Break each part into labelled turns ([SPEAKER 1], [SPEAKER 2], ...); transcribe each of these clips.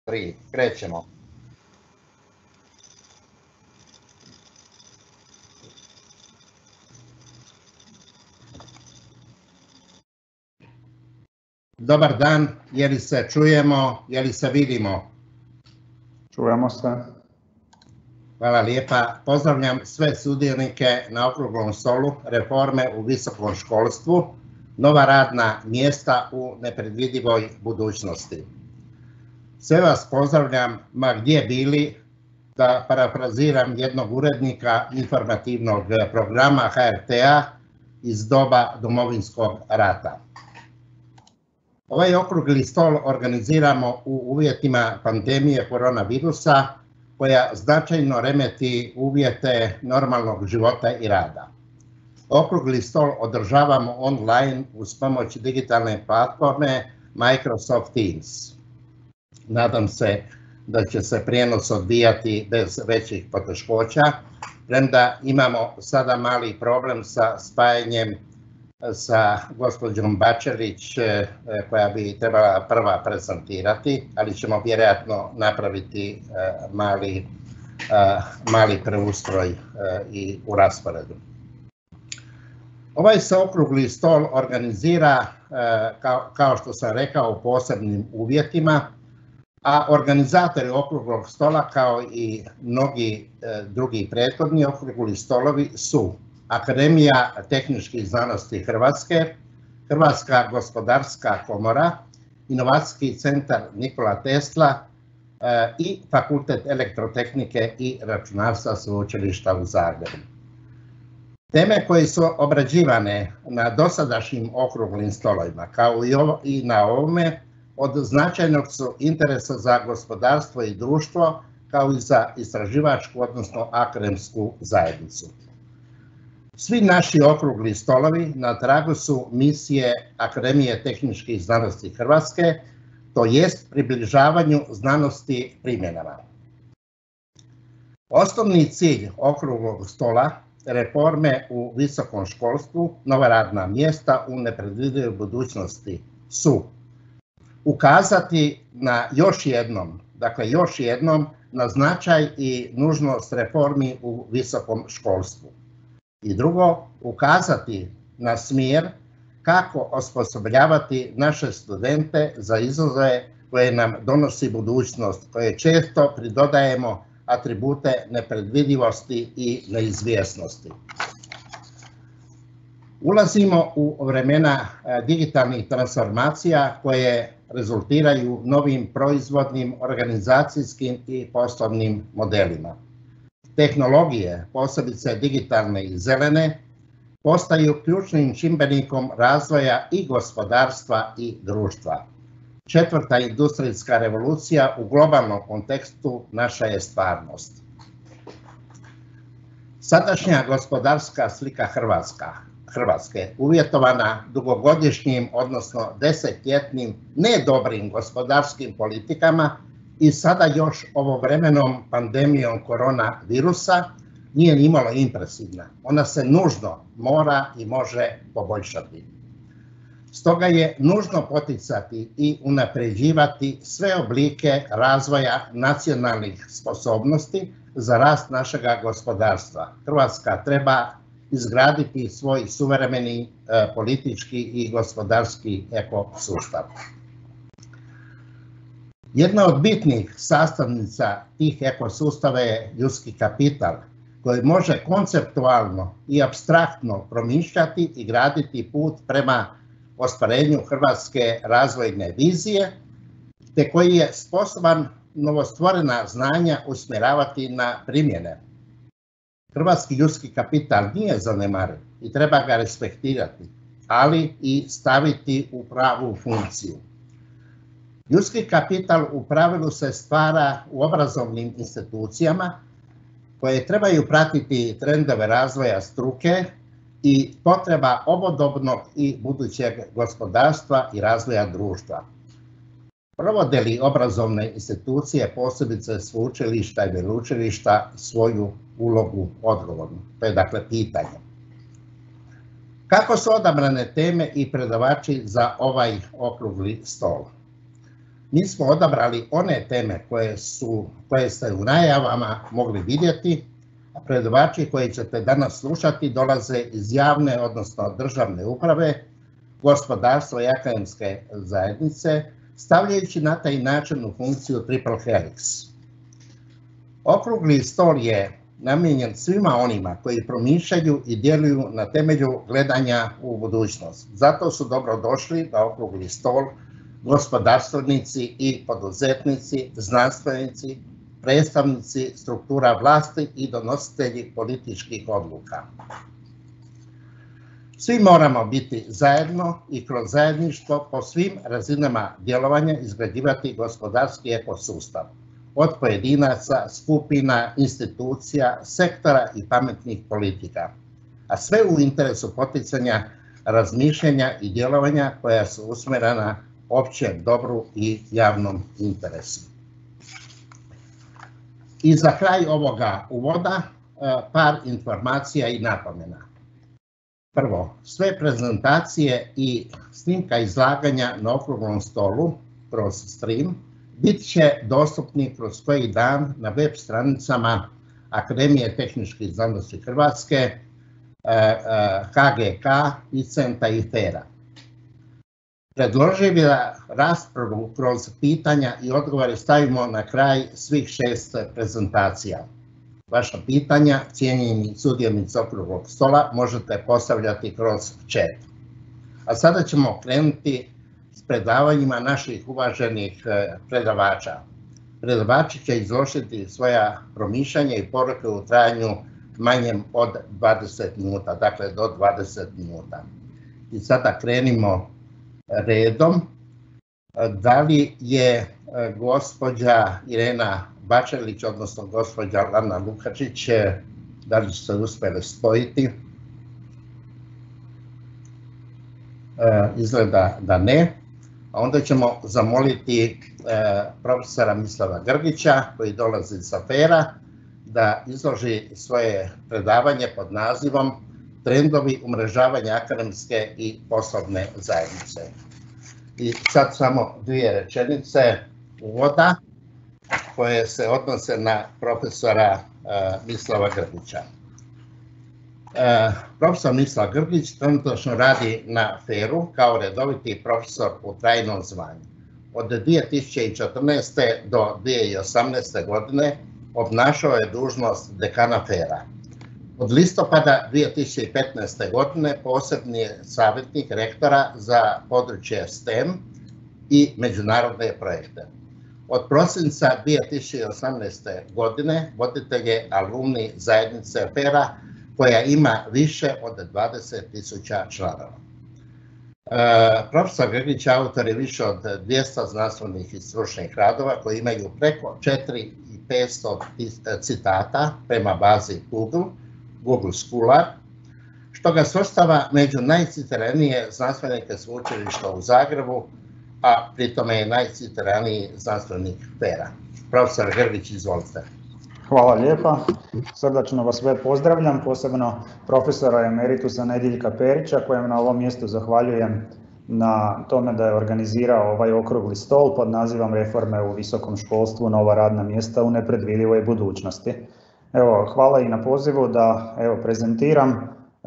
[SPEAKER 1] 3, krećemo. Dobar dan, je li se čujemo, je li se vidimo?
[SPEAKER 2] Čujemo se.
[SPEAKER 1] Hvala lijepa. Pozdravljam sve sudionike na okruglom stolu reforme u visokom školstvu, nova radna mjesta u nepredvidivoj budućnosti. Sve vas pozdravljam ma gdje bili, da parafraziram jednog urednika informativnog programa HRT-a iz doba Domovinskog rata. Ovaj okrugli stol organiziramo u uvjetima pandemije koronavirusa koja značajno remeti uvjete normalnog života i rada. Okrugli stol održavamo online uz pomoć digitalne platforme Microsoft Teams. Nadam se da će se prijenos odvijati bez većih poteškoća, premda imamo sada mali problem sa spajanjem sa gospođom Bačelić, koja bi trebala prva prezentirati, ali ćemo vjerojatno napraviti mali preustroj i u rasporedu. Ovaj se okrugli stol organizira, kao što sam rekao, u posebnim uvjetima, a organizatori okruglog stola, kao i mnogi drugi prethodni okrugli stolovi, su Akademija tehničkih znanosti Hrvatske, Hrvatska gospodarska komora, Inovacijski centar Nikola Tesla i Fakultet elektrotehnike i računarstva Sveučilišta u Zagrebu. Teme koje su obrađivane na dosadašnjim okruglim stolovima, kao i na ovome, od značajnog su interesa za gospodarstvo i društvo, kao i za istraživačku, odnosno akademsku zajednicu. Svi naši okrugli stolovi na tragu su misije Akademije tehničkih znanosti Hrvatske, to jest približavanju znanosti primjenama. Osnovni cilj okruglog stola reforme u visokom školstvu, nova radna mjesta u nepredvidivoj budućnosti su ukazati na još jednom na značaj i nužnost reformi u visokom školstvu. I drugo, ukazati na smjer kako osposobljavati naše studente za izazove koje nam donosi budućnost, koje često pridodajemo atribute nepredvidivosti i neizvjesnosti. Ulazimo u vremena digitalnih transformacija koje rezultiraju novim proizvodnim, organizacijskim i poslovnim modelima. Tehnologije, posebice digitalne i zelene, postaju ključnim čimbenikom razvoja i gospodarstva i društva. Četvrta industrijska revolucija u globalnom kontekstu naša je stvarnost. Sadašnja gospodarska slika Hrvatske, uvjetovana dugogodišnjim, odnosno desetljetnim nedobrim gospodarskim politikama i sada još ovovremenom pandemijom koronavirusa, nije nimalo impresivna. Ona se nužno mora i može poboljšati. Stoga je nužno poticati i unapređivati sve oblike razvoja nacionalnih sposobnosti za rast našega gospodarstva. Hrvatska treba izgraditi svoj suvremeni politički i gospodarski ekosustav. Jedna od bitnih sastavnica tih ekosustava je ljudski kapital, koji može konceptualno i apstraktno promišljati i graditi put prema ostvarenju hrvatske razvojne vizije, te koji je sposoban novostvorena znanja usmjeravati na primjene. Hrvatski ljudski kapital nije zanemariv i treba ga respektirati, ali i staviti u pravu funkciju. Ljudski kapital u pravilu se stvara u obrazovnim institucijama koje trebaju pratiti trendove razvoja struke i potreba ovodobnog i budućeg gospodarstva i razvoja društva. Provode li obrazovne institucije, posebice sveučilišta i veleučilišta, svoju ulogu odgovornu? To je dakle pitanje. Kako su odabrane teme i predavači za ovaj okrugli stol? Mi smo odabrali one teme koje ste u najavama mogli vidjeti, a predavači koji ćete danas slušati dolaze iz javne, odnosno državne uprave, gospodarstva i akademske zajednice, stavljajući na taj način u funkciju Triple Helix. Okrugli stol je namijenjen svima onima koji promišljaju i djeluju na temelju gledanja u budućnost. Zato su dobrodošli na okrugli stol gospodarstvenici i poduzetnici, znanstvenici, predstavnici struktura vlasti i donositelji političkih odluka. Svi moramo biti zajedno i kroz zajedništvo po svim razinama djelovanja izgrađivati gospodarski ekosustav, od pojedinaca, skupina, institucija, sektora i pametnih politika, a sve u interesu poticanja razmišljanja i djelovanja koja su usmjerena općem dobru i javnom interesu. I za kraj ovoga uvoda par informacija i napomena. Prvo, sve prezentacije i snimka izlaganja na okruglom stolu kroz stream bit će dostupni kroz koji dan na web stranicama Akademije tehničkih znanosti Hrvatske, HGK, ICENT-a i FER-a. Predložio bih da raspravu kroz pitanja i odgovore stavimo na kraj svih 6 prezentacija. Vaša pitanja, cijenjeni sudionici okruglog stola, možete postavljati kroz chat. A sada ćemo krenuti s predavanjima naših uvaženih predavača. Predavači će izložiti svoja promišljanja i poruke u trajanju manjem od 20 minuta, dakle do 20 minuta. I sada krenimo redom. Da li je gospođa Irena Bačelić, odnosno gospođa Lana Lukačić, da li su se uspjeli spojiti? Izgleda da ne. A onda ćemo zamoliti profesora Mislava Grgića, koji dolazi sa FER-a, da izloži svoje predavanje pod nazivom Trendovi umrežavanja akademske i poslovne zajednice. I sad samo 2 rečenice uvoda koje se odnose na profesora Mislava Grgića. Profesor Mislav Grgić trenutno radi na FER-u kao redoviti profesor u trajnom zvanju. Od 2014. do 2018. godine obnašao je dužnost dekana FER-a. Od listopada 2015. godine posebni je savjetnik rektora za područje STEM i međunarodne projekte. Od prosinca 2018. godine voditelj je alumni zajednice FER-a koja ima više od 20.000 članova. Profesor Grgić autor je više od 200 znanstvenih i stručnih radova koji imaju preko 4.500 citata prema bazi Google Scholar, što ga svrstava među najcitiranije znanstvenike sveučilišta u Zagrebu, a pritome je najcitiraniji znanstvenik FER-a. Profesor Grgić, izvolite.
[SPEAKER 2] Hvala lijepa. Srdačno vas sve pozdravljam, posebno profesora emeritusa Nediljka Perića, kojem na ovom mjestu zahvaljujem na tome da je organizirao ovaj okrugli stol pod nazivom Reforme u visokom školstvu, nova radna mjesta u nepredvidivoj budućnosti. Evo, hvala i na pozivu da prezentiram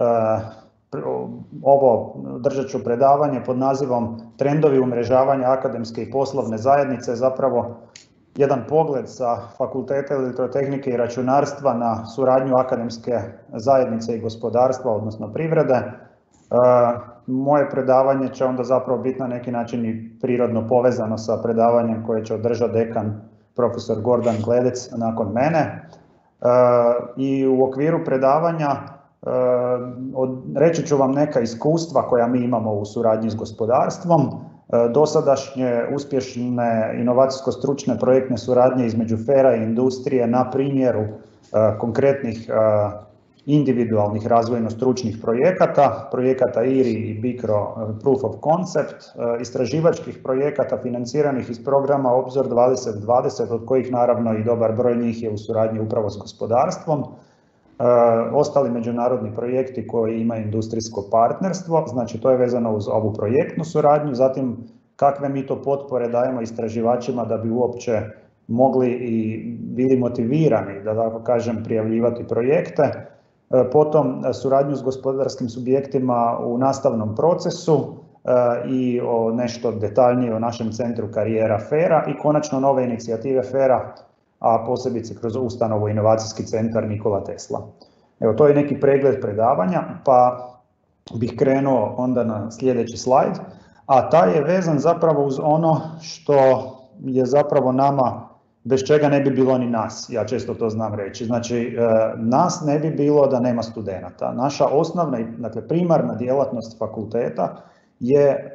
[SPEAKER 2] ovo, držat ću predavanje pod nazivom Trendovi umrežavanja akademske i poslovne zajednice, zapravo jedan pogled sa Fakulteta elektrotehnike i računarstva na suradnju akademske zajednice i gospodarstva, odnosno privrede. Moje predavanje će onda zapravo biti na neki način i prirodno povezano sa predavanjem koje će održati dekan profesor Gordan Gledec nakon mene. I u okviru predavanja reći ću vam neka iskustva koja mi imamo u suradnji s gospodarstvom, dosadašnje uspješne inovacijsko-stručne projektne suradnje između FER-a i industrije na primjeru konkretnih individualnih razvojno-stručnih projekata IRI i BICRO Proof of Concept, istraživačkih projekata financiranih iz programa Obzor 2020, od kojih naravno i dobar broj njih je u suradnji upravo s gospodarstvom. Ostali međunarodni projekti koji imaju industrijsko partnerstvo, znači to je vezano uz ovu projektnu suradnju, zatim kakve mi to potpore dajemo istraživačima da bi uopće mogli i bili motivirani, da tako kažem, prijavljivati projekte. Potom suradnju s gospodarskim subjektima u nastavnom procesu i nešto detaljnije o našem centru karijera FER-a i konačno nove inicijative FER-a, a posebice kroz ustanovu Inovacijski centar Nikola Tesla. Evo, to je neki pregled predavanja, pa bih krenuo onda na sljedeći slajd, a taj je vezan zapravo uz ono što je zapravo nama, bez čega ne bi bilo ni nas, ja često to znam reći. Znači, nas ne bi bilo da nema studenata. Naša osnovna, dakle primarna djelatnost fakulteta je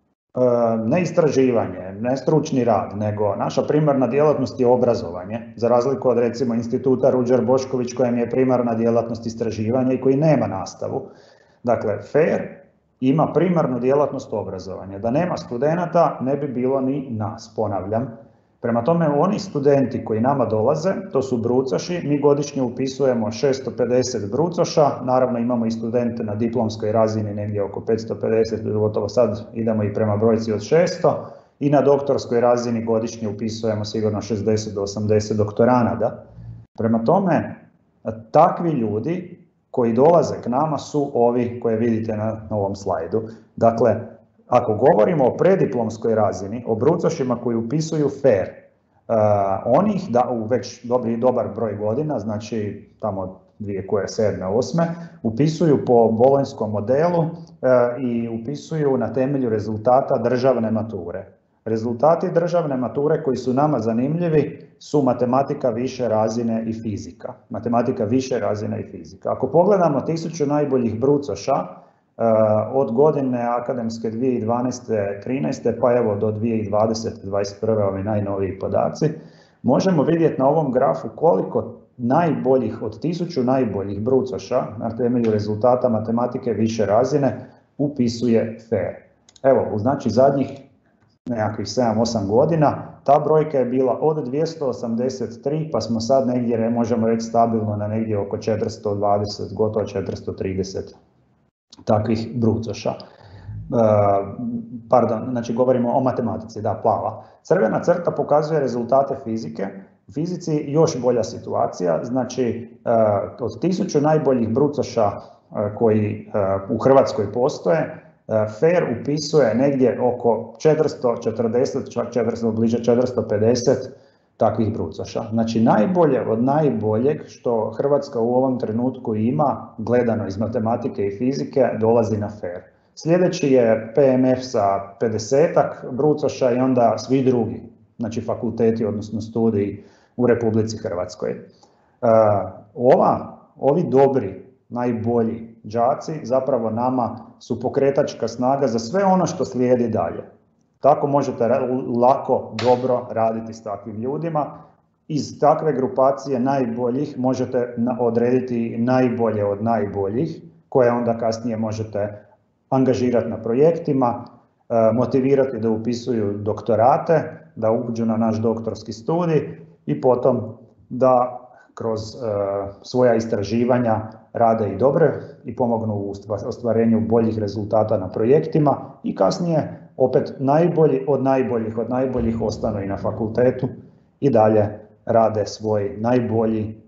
[SPEAKER 2] ne istraživanje, ne stručni rad, nego naša primarna djelatnost je obrazovanje, za razliku od recimo Instituta Ruđer Bošković kojem je primarna djelatnost istraživanje i koji nema nastavu. Dakle, FER ima primarnu djelatnost obrazovanja. Da nema studenata ne bi bilo ni nas, ponavljam. Prema tome, oni studenti koji nama dolaze, to su brucoši, mi godišnje upisujemo 650 brucoša, naravno imamo i studente na diplomskoj razini negdje oko 550, gotovo sad idemo i prema brojci od 600, i na doktorskoj razini godišnje upisujemo sigurno 60 do 80 doktoranada. Prema tome, takvi ljudi koji dolaze k nama su ovi koje vidite na ovom slajdu. Dakle, ako govorimo o prediplomskoj razini, o brucošima koji upisuju FER, onih u već dobar broj godina, znači tamo 2007. 2008. upisuju po bolonjskom modelu i upisuju na temelju rezultata državne mature. Rezultati državne mature koji su nama zanimljivi su matematika više razine i fizika. Matematika više razine i fizika. Ako pogledamo 1000 najboljih brucoša, od godine akademske 2012-13, pa evo do 2020-2021, ovi najnoviji podaci, možemo vidjeti na ovom grafu koliko najboljih, od 1000 najboljih brucoša na temelju rezultata matematike više razine upisuje FER. Evo, znači zadnjih nekakvih 7-8 godina, ta brojka je bila od 283, pa smo sad negdje, možemo reći, stabilno na negdje oko 420, gotovo 430 takvih brucoša. Pardon, znači govorimo o matematici, da, plava. Crvena crta pokazuje rezultate fizike. U fizici još bolja situacija, znači od 1000 najboljih brucoša koji u Hrvatskoj postoje, FER upisuje negdje oko 440, čak 400, bliže 450 takvih brucoša. Znači najbolje od najboljeg što Hrvatska u ovom trenutku ima, gledano iz matematike i fizike, dolazi na FER. Sljedeći je PMF sa 50-ak brucoša i onda svi drugi, znači fakulteti, odnosno studiji u Republici Hrvatskoj. Ovi dobri, najbolji đaci zapravo nama su pokretačka snaga za sve ono što slijedi dalje. Tako možete lako, dobro raditi s takvim ljudima. Iz takve grupacije najboljih možete odrediti najbolje od najboljih, koje onda kasnije možete angažirati na projektima, motivirati da upisuju doktorate, da uđu na naš doktorski studij i potom da kroz svoja istraživanja rade i dobre i pomognu u ostvarenju boljih rezultata na projektima i kasnije opet najbolji od najboljih ostanu i na fakultetu i dalje rade svoj najbolji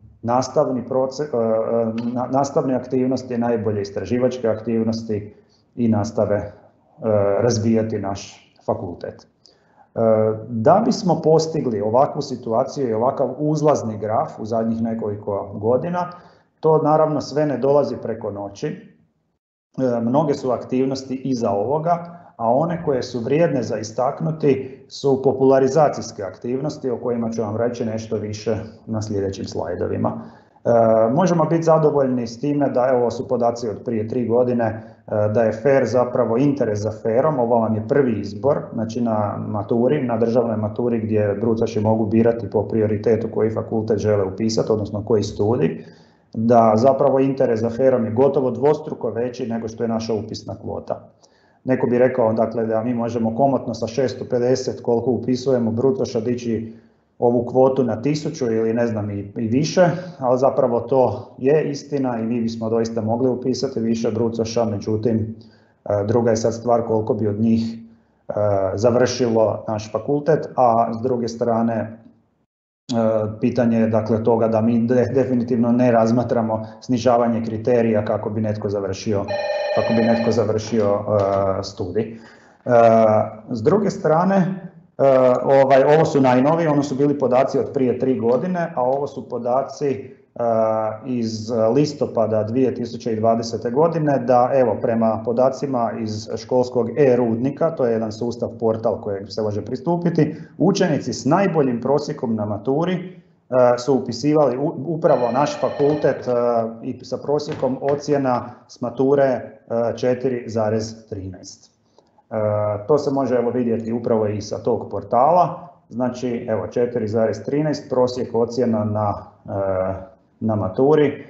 [SPEAKER 2] nastavne aktivnosti, najbolje istraživačke aktivnosti i nastave razvijati naš fakultet. Da bismo postigli ovakvu situaciju i ovakav uzlazni graf u zadnjih nekoliko godina, to naravno sve ne dolazi preko noći. Mnoge su aktivnosti iza ovoga, a one koje su vrijedne za istaknuti su popularizacijske aktivnosti o kojima ću vam reći nešto više na sljedećim slajdovima. Možemo biti zadovoljni s time da, evo su podaci od prije 3 godine, da je FER zapravo interes za FER-om, ovo vam je prvi izbor, znači na maturi, na državnoj maturi gdje brucoši mogu birati po prioritetu koji fakultet žele upisati, odnosno koji studij, da zapravo interes za FER-om je gotovo dvostruko veći nego što je naša upisna kvota. Neko bi rekao, dakle, da mi možemo komotno sa 650 koliko upisujemo brucoša dići ovu kvotu na 1000 ili ne znam i više, ali zapravo to je istina i mi bismo doista mogli upisati više brucoša, međutim druga je sad stvar koliko bi od njih završilo naš fakultet, a s druge strane pitanje je dakle toga da mi definitivno ne razmatramo snižavanje kriterija kako bi netko završio studij. S druge strane, ovo su najnoviji, ono su bili podaci od prije 3 godine, a ovo su podaci iz listopada 2020. godine, da evo prema podacima iz školskog e-rudnika, to je jedan sustav, portal kojeg se može pristupiti, učenici s najboljim prosjekom na maturi su upisivali upravo naš fakultet i sa prosjekom ocjena s mature 4,13. To se može evo vidjeti upravo i sa tog portala, znači evo 4,13 prosjek ocjena na maturi,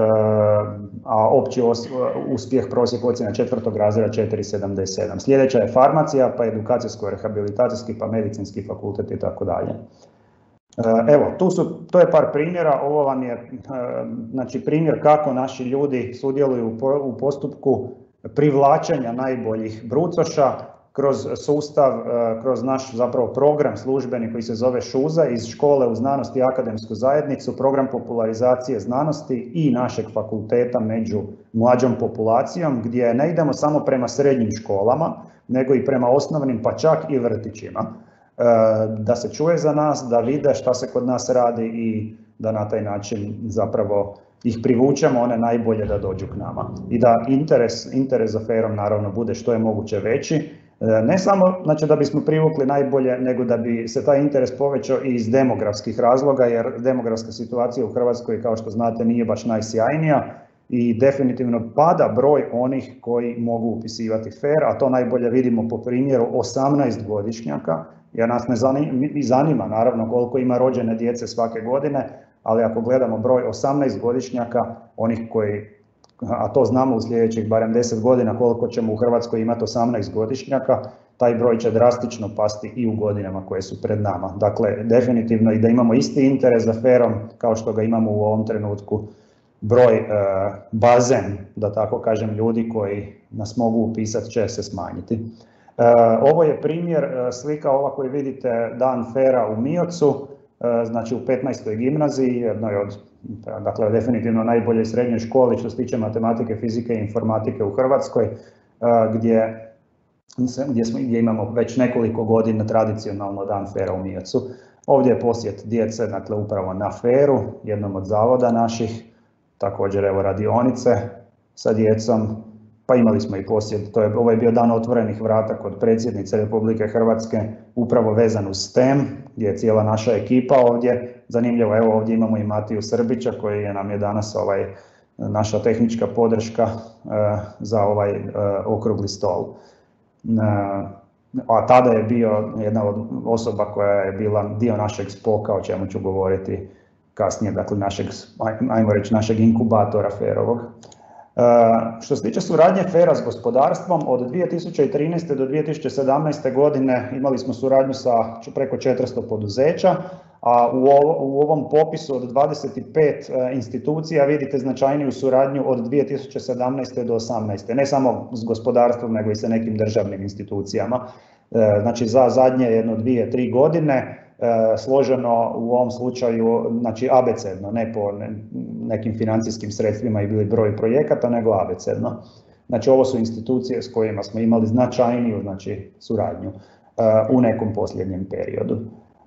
[SPEAKER 2] a opći uspjeh prosjek ocjena 4. razreda 4,77. Sljedeća je farmacija, pa edukacijsko-rehabilitacijski, pa medicinski fakultet i tako dalje. Evo, to je par primjera, ovo vam je znači primjer kako naši ljudi sudjeluju u postupku privlačenja najboljih brucoša kroz sustav, kroz naš zapravo program službeni koji se zove ŠUZA iz Škole u znanost i akademsku zajednicu, program popularizacije znanosti i našeg fakulteta među mlađom populacijom, gdje ne idemo samo prema srednjim školama, nego i prema osnovnim, pa čak i vrtićima. Da se čuje za nas, da vide šta se kod nas radi i da na taj način zapravo ih privučemo, one najbolje da dođu k nama. I da interes za FER-om naravno bude što je moguće veći. Ne samo znači, da bismo privukli najbolje, nego da bi se taj interes povećao i iz demografskih razloga, jer demografska situacija u Hrvatskoj, kao što znate, nije baš najsjajnija i definitivno pada broj onih koji mogu upisivati FER, a to najbolje vidimo po primjeru 18-godišnjaka, jer nas ne zanima naravno koliko ima rođene djece svake godine, ali ako gledamo broj 18-godišnjaka, onih koji, a to znamo u sljedećih barem 10 godina koliko ćemo u Hrvatskoj imati 18-godišnjaka, taj broj će drastično pasti i u godinama koje su pred nama. Dakle, definitivno i da imamo isti interes za FER-om kao što ga imamo u ovom trenutku, broj bazen, da tako kažem, ljudi koji nas mogu upisati će se smanjiti. Ovo je primjer, slika ova koju vidite, dan FER-a u Miocu, znači u 15. gimnaziji, jednoj od, dakle, definitivno najboljoj srednjoj školi što se tiče matematike, fizike i informatike u Hrvatskoj, gdje imamo već nekoliko godina tradicionalno dan FER-a u Miocu. Ovdje je posjet djece, dakle, upravo na FER-u, jednom od zavoda naših, također evo radionice sa djecom, pa imali smo i posjet, ovo je bio dan otvorenih vrata kod predsjednice Republike Hrvatske, upravo vezan uz STEM, gdje je cijela naša ekipa ovdje. Zanimljivo, evo ovdje imamo i Matiju Srbića koji nam je danas naša tehnička podrška za ovaj okrugli stol. A tada je bio jedna od osoba koja je bila dio našeg spoka, o čemu ću govoriti kasnije, dakle ajmo reći našeg inkubatora FER-ovog. Što se tiče suradnje FER-a s gospodarstvom, od 2013. do 2017. godine imali smo suradnju sa preko 400 poduzeća, a u ovom popisu od 25 institucija vidite značajniju suradnju od 2017. do 2018. Ne samo s gospodarstvom, nego i sa nekim državnim institucijama. Znači za zadnje 1, 2, 3 godine složeno u ovom slučaju, znači abecedno, ne po nekim financijskim sredstvima i bili broj projekata, nego abecedno. Znači ovo su institucije s kojima smo imali značajniju suradnju u nekom posljednjem periodu.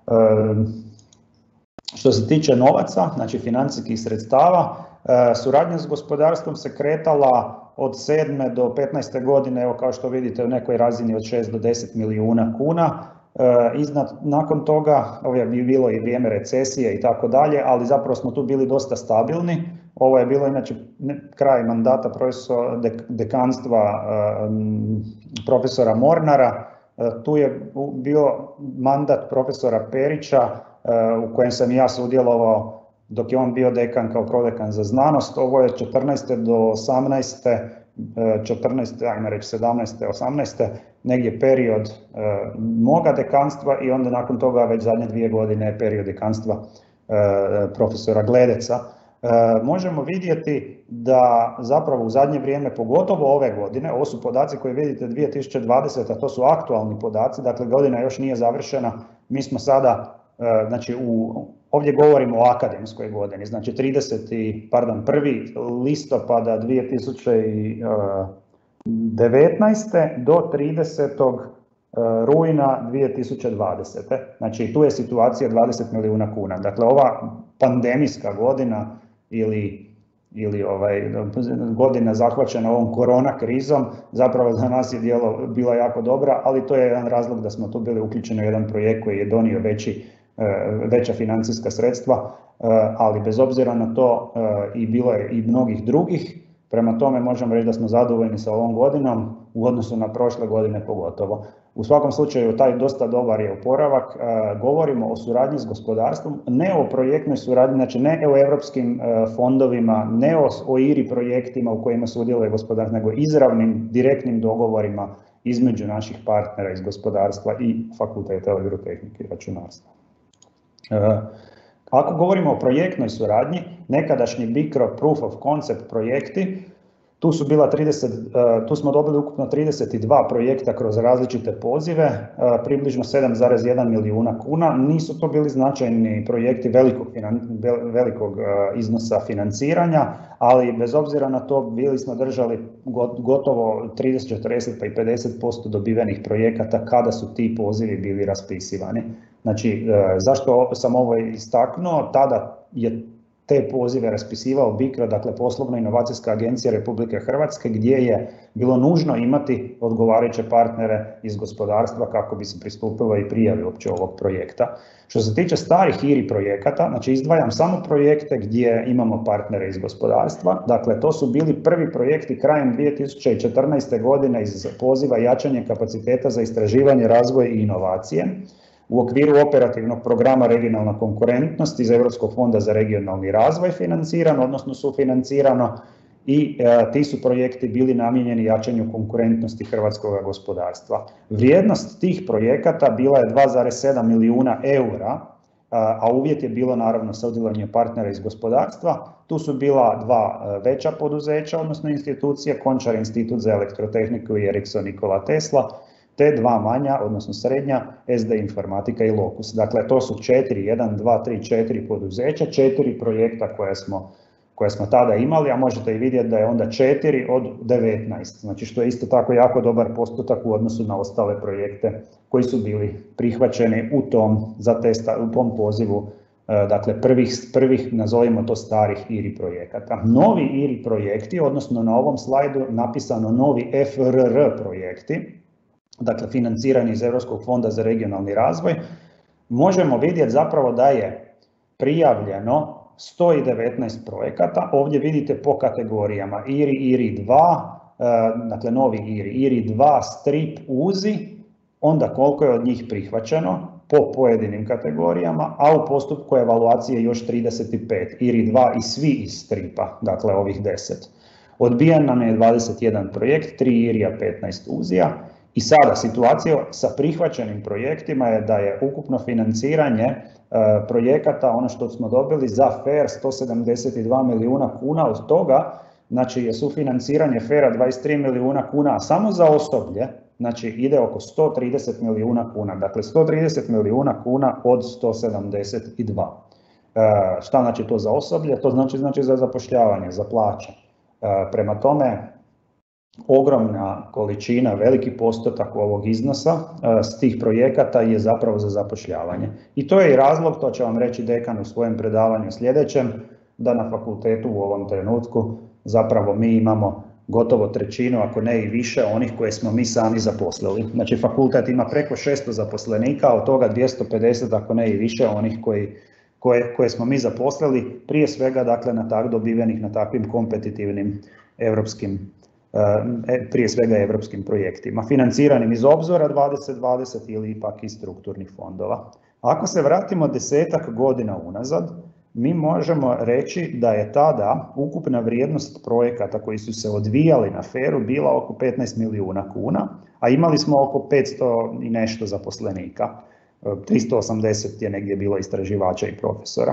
[SPEAKER 2] Što se tiče novaca, znači financijskih sredstava, suradnja s gospodarstvom se kretala od 7. do 15. godine, evo kao što vidite u nekoj razini od 6 do 10 milijuna kuna. Nakon toga, ovo je bilo i vrijeme recesije i tako dalje, ali zapravo smo tu bili dosta stabilni. Ovo je bilo inače kraj mandata dekanstva profesora Mornara. Tu je bio mandat profesora Perića u kojem sam i ja sudjelovao dok je on bio dekan kao prodekan za znanost. Ovo je 14. do 18. 14. ajmo reći 17. 18. negdje period moga dekanstva i onda nakon toga već zadnje 2 godine period dekanstva profesora Gledeca. možemo vidjeti da zapravo u zadnje vrijeme, pogotovo ove godine, ovo su podaci koje vidite 2020, a to su aktualni podaci, dakle godina još nije završena, mi smo sada, znači ovdje govorimo o akademskoj godini, znači 1. listopada 2019. do 30. rujna 2020. Znači tu je situacija 20 milijuna kuna. Dakle, ova pandemijska godina ili godina zahvaćena ovom korona krizom zapravo za nas je bila jako dobra, ali to je jedan razlog da smo tu bili uključeni u jedan projekt koji je donio veća financijska sredstva, ali bez obzira na to i bilo je i mnogih drugih. Prema tome možemo reći da smo zadovoljni sa ovom godinom u odnosu na prošle godine pogotovo. U svakom slučaju taj dosta dobar je oporavak. Govorimo o suradnji s gospodarstvom, ne o projektnoj suradnji, znači ne o europskim fondovima, ne o IRI projektima u kojima sudjeluje gospodarstvo, nego izravnim, direktnim dogovorima između naših partnera iz gospodarstva i Fakulteta elektrotehnike i računarstva. Ako govorimo o projektnoj suradnji, nekadašnji BICRO Proof of Concept projekti, tu smo dobili ukupno 32 projekta kroz različite pozive, približno 7,1 milijuna kuna. Nisu to bili značajni projekti velikog iznosa financiranja, ali bez obzira na to bili smo držali gotovo 30, 40 pa i 50% dobivenih projekata kada su ti pozivi bili raspisivani. Znači, zašto sam ovo istaknuo? Tada je te pozive raspisivao BICRO, dakle Poslovno-inovacijska agencija Republike Hrvatske, gdje je bilo nužno imati odgovarajuće partnere iz gospodarstva kako bi se pristupilo i prijavi uopće ovog projekta. Što se tiče starih IRI projekata, znači izdvajam samo projekte gdje imamo partnere iz gospodarstva, dakle to su bili prvi projekti krajem 2014. godine iz poziva jačanje kapaciteta za istraživanje, razvoj i inovacije u okviru operativnog programa regionalna konkurentnost iz Europskog fonda za regionalni razvoj financirano, odnosno sufinancirano, i ti su projekti bili namijenjeni jačanju konkurentnosti hrvatskog gospodarstva. Vrijednost tih projekata bila je 2,7 milijuna eura, a uvjet je bilo naravno sudjelovanje partnera iz gospodarstva. Tu su bila dva veća poduzeća, odnosno institucije, Končar institut za elektrotehniku i Ericsson Nikola Tesla, te dva manja, odnosno srednja, SD Informatika i Locus. Dakle, to su 4 poduzeća, 4 projekta koje smo tada imali, a možete i vidjeti da je onda 4 od 19, znači što je isto tako jako dobar postotak u odnosu na ostale projekte koji su bili prihvaćeni u tom pozivu, dakle prvih, nazovimo to starih IRI projekata. Novi IRI projekti, odnosno na ovom slajdu napisano novi FRR projekti, dakle financirani iz Europskog fonda za regionalni razvoj, možemo vidjeti zapravo da je prijavljeno 119 projekata. Ovdje vidite po kategorijama IRI, IRI 2, dakle novi IRI, IRI 2, STRIP, UZI, onda koliko je od njih prihvaćeno po pojedinim kategorijama, a u postupku evaluacije još 35, IRI 2 i svi iz STRIP-a, dakle ovih 10. Odbijen nam je 21 projekt, 3 IRI-a, 15 UZI-a. I sada situacija sa prihvaćenim projektima je da je ukupno financiranje projekata, ono što smo dobili za FAIR 172 milijuna kuna, od toga znači je sufinanciranje FAIR-a 23 milijuna kuna, a samo za osoblje znači ide oko 130 milijuna kuna, dakle 130 milijuna kuna od 172. Šta znači to za osoblje? To znači za zapošljavanje, za plaće. Prema tome, ogromna količina, veliki postotak ovog iznosa s tih projekata je zapravo za zapošljavanje. I to je i razlog, to će vam reći dekan u svojem predavanju sljedećem, da na fakultetu u ovom trenutku zapravo mi imamo gotovo trećinu, ako ne i više, onih koje smo mi sami zaposlili. Znači fakultet ima preko 600 zaposlenika, od toga 250, ako ne i više, onih koje smo mi zaposlili, prije svega dakle dobivenih na takvim kompetitivnim prije svega europskim projektima, financiranim iz Obzora 2020 ili ipak iz strukturnih fondova. Ako se vratimo 10-ak godina unazad, mi možemo reći da je tada ukupna vrijednost projekata koji su se odvijali na FAIR-u bila oko 15 milijuna kuna, a imali smo oko 500 i nešto zaposlenika. 380 je negdje bilo istraživača i profesora.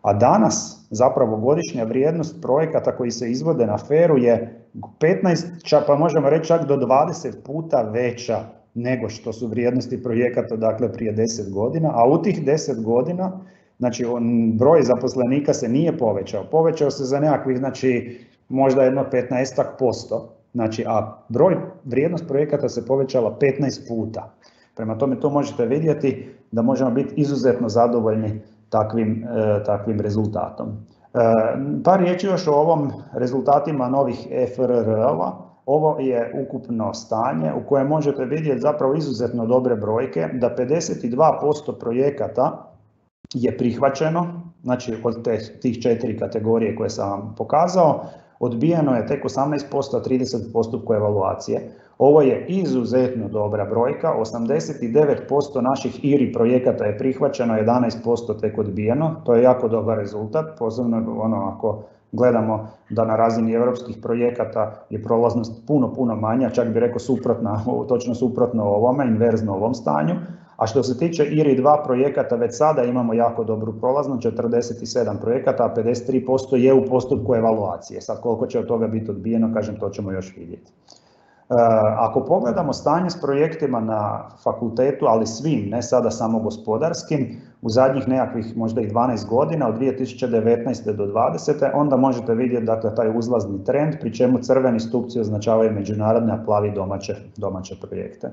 [SPEAKER 2] A danas zapravo godišnja vrijednost projekata koji se izvode na FER-u je 15, pa možemo reći čak do 20 puta veća nego što su vrijednosti projekata dakle prije 10 godina, a u tih 10 godina znači broj zaposlenika se nije povećao, povećao se za nekakvih znači možda jedno 15%, znači a vrijednost projekata se povećala 15 puta. Prema tome tu možete vidjeti da možemo biti izuzetno zadovoljni takvim rezultatom. Par riječi još o ovom rezultatima novih EFRR-ova. Ovo je ukupno stanje u kojem možete vidjeti zapravo izuzetno dobre brojke, da 52% projekata je prihvaćeno, znači od tih 4 kategorije koje sam vam pokazao, odbijeno je tek 18%, a 30% postupku evaluacije. Ovo je izuzetno dobra brojka, 89% naših IRI projekata je prihvaćeno, 11% tek odbijeno, to je jako dobar rezultat, posebno ako gledamo da na razini europskih projekata je prolaznost puno manja, čak bi rekao točno suprotno ovome, inverzno ovom stanju. A što se tiče IRI 2 projekata, već sada imamo jako dobru prolaznost, 47 projekata, a 53% je u postupku evaluacije. Sad koliko će od toga biti odbijeno, kažem, to ćemo još vidjeti. Ako pogledamo stanje s projektima na fakultetu, ali svim, ne sada samo gospodarskim, u zadnjih nekakvih možda i 12 godina, od 2019. do 2020. onda možete vidjeti dakle, taj uzlazni trend, pri čemu crveni stupci označavaju međunarodne, a plavi domaće projekte.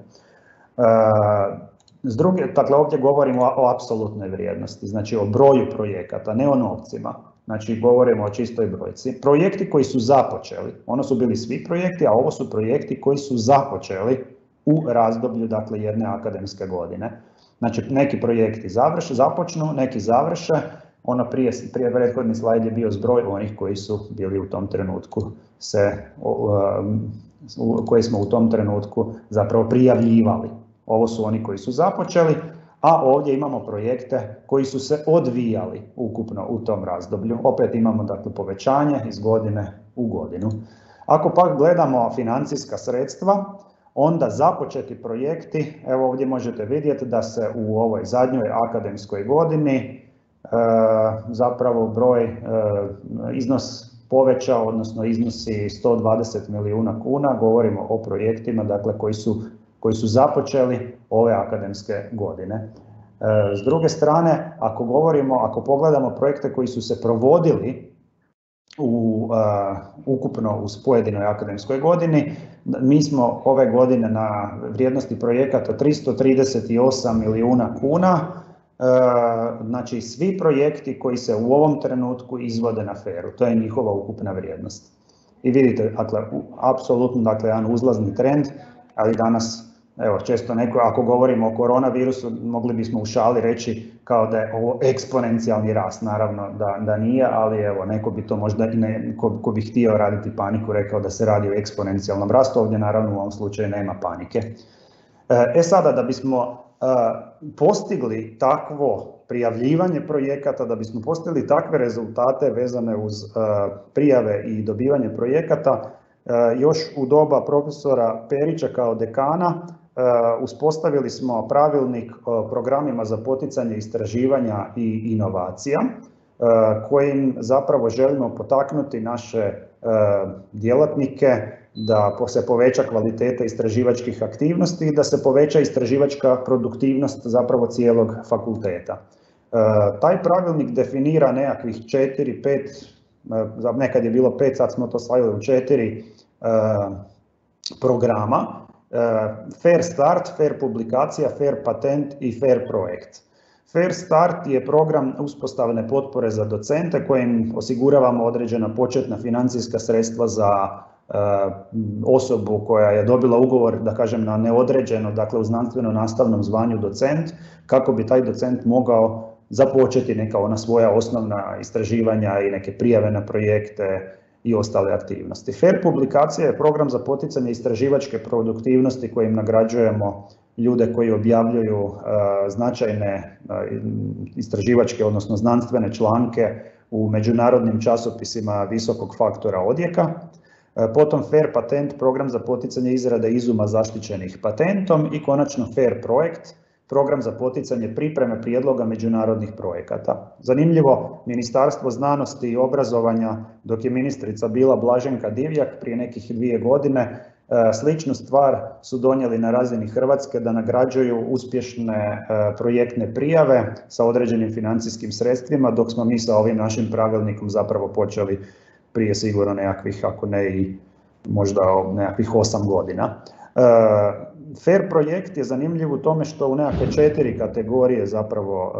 [SPEAKER 2] Dakle, ovdje govorimo o apsolutnoj vrijednosti, znači o broju projekata, ne o novcima. Znači, govorimo o čistoj brojci. Projekti koji su započeli, ono su bili svi projekti, a ovo su projekti koji su započeli u razdoblju, dakle, jedne akademske godine. Znači, neki projekti započnu, neki završe, ono prije prethodni slajd je bio zbroj onih koji su bili u tom trenutku koje smo u tom trenutku zapravo prijavljivali. Ovo su oni koji su započeli, a ovdje imamo projekte koji su se odvijali ukupno u tom razdoblju. Opet imamo dakle povećanje iz godine u godinu. Ako pak gledamo financijska sredstva, onda započeti projekti, evo ovdje možete vidjeti da se u ovoj zadnjoj akademskoj godini zapravo iznos povećao, odnosno iznosi 120 milijuna kuna, govorimo o projektima dakle koji su započeli ove akademske godine. S druge strane, ako pogledamo projekte koji su se provodili ukupno u pojedinoj akademskoj godini, mi smo ove godine na vrijednosti projekata 338 milijuna kuna, znači svi projekti koji se u ovom trenutku izvode na FER-u, to je njihova ukupna vrijednost. I vidite, dakle, apsolutno dakle, jedan uzlazni trend, ali danas evo, često neko, ako govorimo o koronavirusu, mogli bismo u šali reći kao da je ovo eksponencijalni rast, naravno da nije, ali evo, neko bi to možda, ko bi htio raditi paniku, rekao da se radi o eksponencijalnom rastu, ovdje naravno u ovom slučaju nema panike. Sada, da bismo postigli takvo prijavljivanje projekata, da bismo postigli takve rezultate vezane uz prijave i dobivanje projekata, još u doba profesora Perića kao dekana, uspostavili smo pravilnik o programima za poticanje istraživanja i inovacija, kojim zapravo želimo potaknuti naše djelatnike da se poveća kvaliteta istraživačkih aktivnosti i da se poveća istraživačka produktivnost zapravo cijelog fakulteta. Taj pravilnik definira nekakvih 4-5, nekad je bilo 5, sad smo to stavili u 4 programa. FER Start, FER Publikacija, FER Patent i FER Projekt. FER Start je program uspostavne potpore za docente kojim osiguravamo određena početna financijska sredstva za osobu koja je dobila ugovor, da kažem, na neodređeno, dakle u znanstveno-nastavnom zvanju docent, kako bi taj docent mogao započeti neka ona svoja osnovna istraživanja i neke prijave na projekte i ostale aktivnosti. FER Publikacija je program za poticanje istraživačke produktivnosti kojim nagrađujemo ljude koji objavljuju značajne istraživačke, odnosno znanstvene članke u međunarodnim časopisima visokog faktora odjeka. Potom FER Patent, program za poticanje izrade izuma zaštićenih patentom i konačno FER Projekt. program za poticanje pripreme prijedloga međunarodnih projekata. Zanimljivo, Ministarstvo znanosti i obrazovanja, dok je ministrica bila Blaženka Divjak prije nekih 2 godine, sličnu stvar su donijeli na razini Hrvatske da nagrađuju uspješne projektne prijave sa određenim financijskim sredstvima, dok smo mi sa ovim našim pravilnikom zapravo počeli prije sigurno nekakvih, ako ne i možda nekakvih 8 godina. FAIR projekt je zanimljiv u tome što u nekakve 4 kategorije zapravo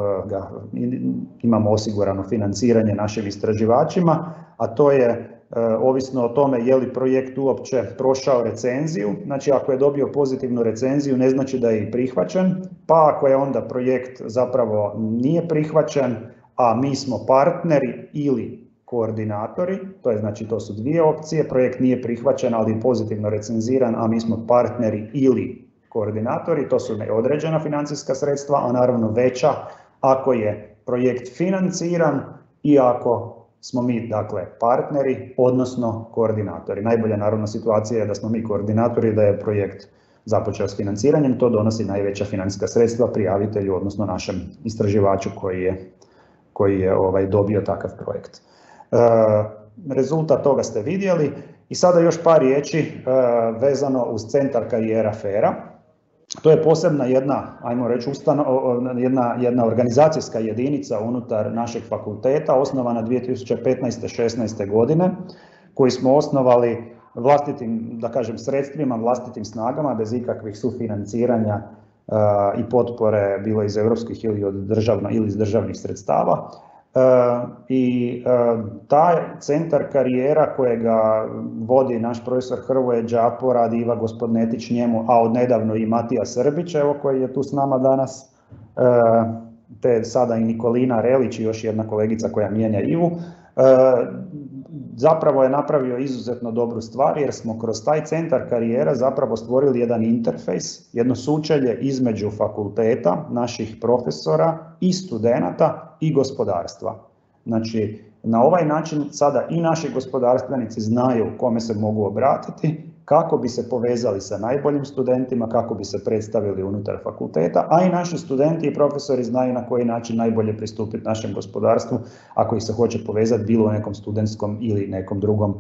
[SPEAKER 2] imamo osigurano financiranje našim istraživačima, a to je ovisno o tome je li projekt uopće prošao recenziju. Znači ako je dobio pozitivnu recenziju ne znači da je i prihvaćen, pa ako je onda projekt zapravo nije prihvaćen, a mi smo partneri ili koordinatori, to su 2 opcije, projekt nije prihvaćen ali je pozitivno recenziran, a mi smo partneri ili koordinatori, to su neodređena financijska sredstva, a naravno veća ako je projekt financiran i ako smo mi dakle partneri, odnosno koordinatori. Najbolja naravno situacija je da smo mi koordinatori, da je projekt započeo s financiranjem, to donosi najveća financijska sredstva prijavitelju, odnosno našem istraživaču koji je dobio takav projekt. Rezultat toga ste vidjeli i sada još par riječi vezano uz centar karijera FAIR-a. To je posebna jedna, ajmo reći, jedna organizacijska jedinica unutar našeg fakulteta, osnovana 2015-16. godine, koju smo osnovali vlastitim, da kažem, sredstvima, vlastitim snagama, bez ikakvih sufinanciranja i potpore, bilo iz europskih ili iz državnih sredstava. I taj centar karijera kojega vodi naš profesor Hrvoje Đapo, radi Iva Gospodnetić njemu, a odnedavno i Matija Srbić, koji je tu s nama danas, te sada i Nikolina Relić i još jedna kolegica koja mijenja Ivu, zapravo je napravio izuzetno dobru stvar jer smo kroz taj centar karijera zapravo stvorili jedan interfejs, jedno sučelje između fakulteta, naših profesora i studenata i gospodarstva. Znači, na ovaj način sada i naši gospodarstvenici znaju kome se mogu obratiti, kako bi se povezali sa najboljim studentima, kako bi se predstavili unutar fakulteta, a i naši studenti i profesori znaju na koji način najbolje pristupiti našem gospodarstvu ako ih se hoće povezati bilo u nekom studentskom ili nekom drugom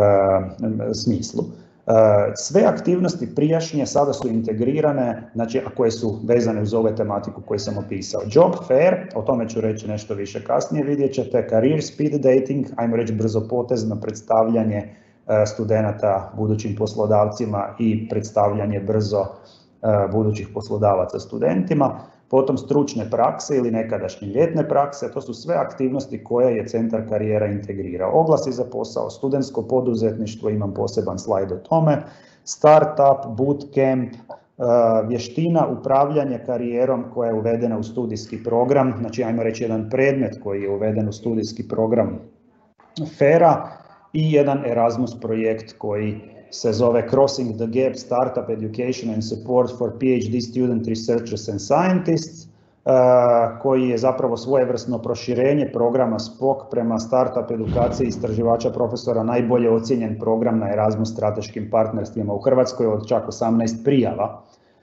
[SPEAKER 2] smislu. Sve aktivnosti prijašnje sada su integrirane, znači, a koje su vezane uz ovu tematiku koju sam opisao. Job fair, o tome ću reći nešto više kasnije, vidjet ćete, career speed dating, ajmo reći brzopotezno predstavljanje studenata budućim poslodavcima i predstavljanje brzo budućih poslodavaca studentima, potom stručne prakse ili nekadašnje ljetne prakse, to su sve aktivnosti koje je centar karijera integrirao. Oglasi za posao, studentsko poduzetništvo, imam poseban slajd o tome, startup, bootcamp, vještina upravljanja karijerom koja je uvedena u studijski program, znači ajmo reći jedan predmet koji je uveden u studijski program FAIR-a, i jedan Erasmus projekt koji se zove Crossing the Gap Startup Education and Support for PhD Student Researchers and Scientists, koji je zapravo svojevrsno proširenje programa SPOK prema startup edukaciji istraživača profesora, najbolje ocijenjen program na Erasmus strateškim partnerstvima u Hrvatskoj od čak 18 prijava.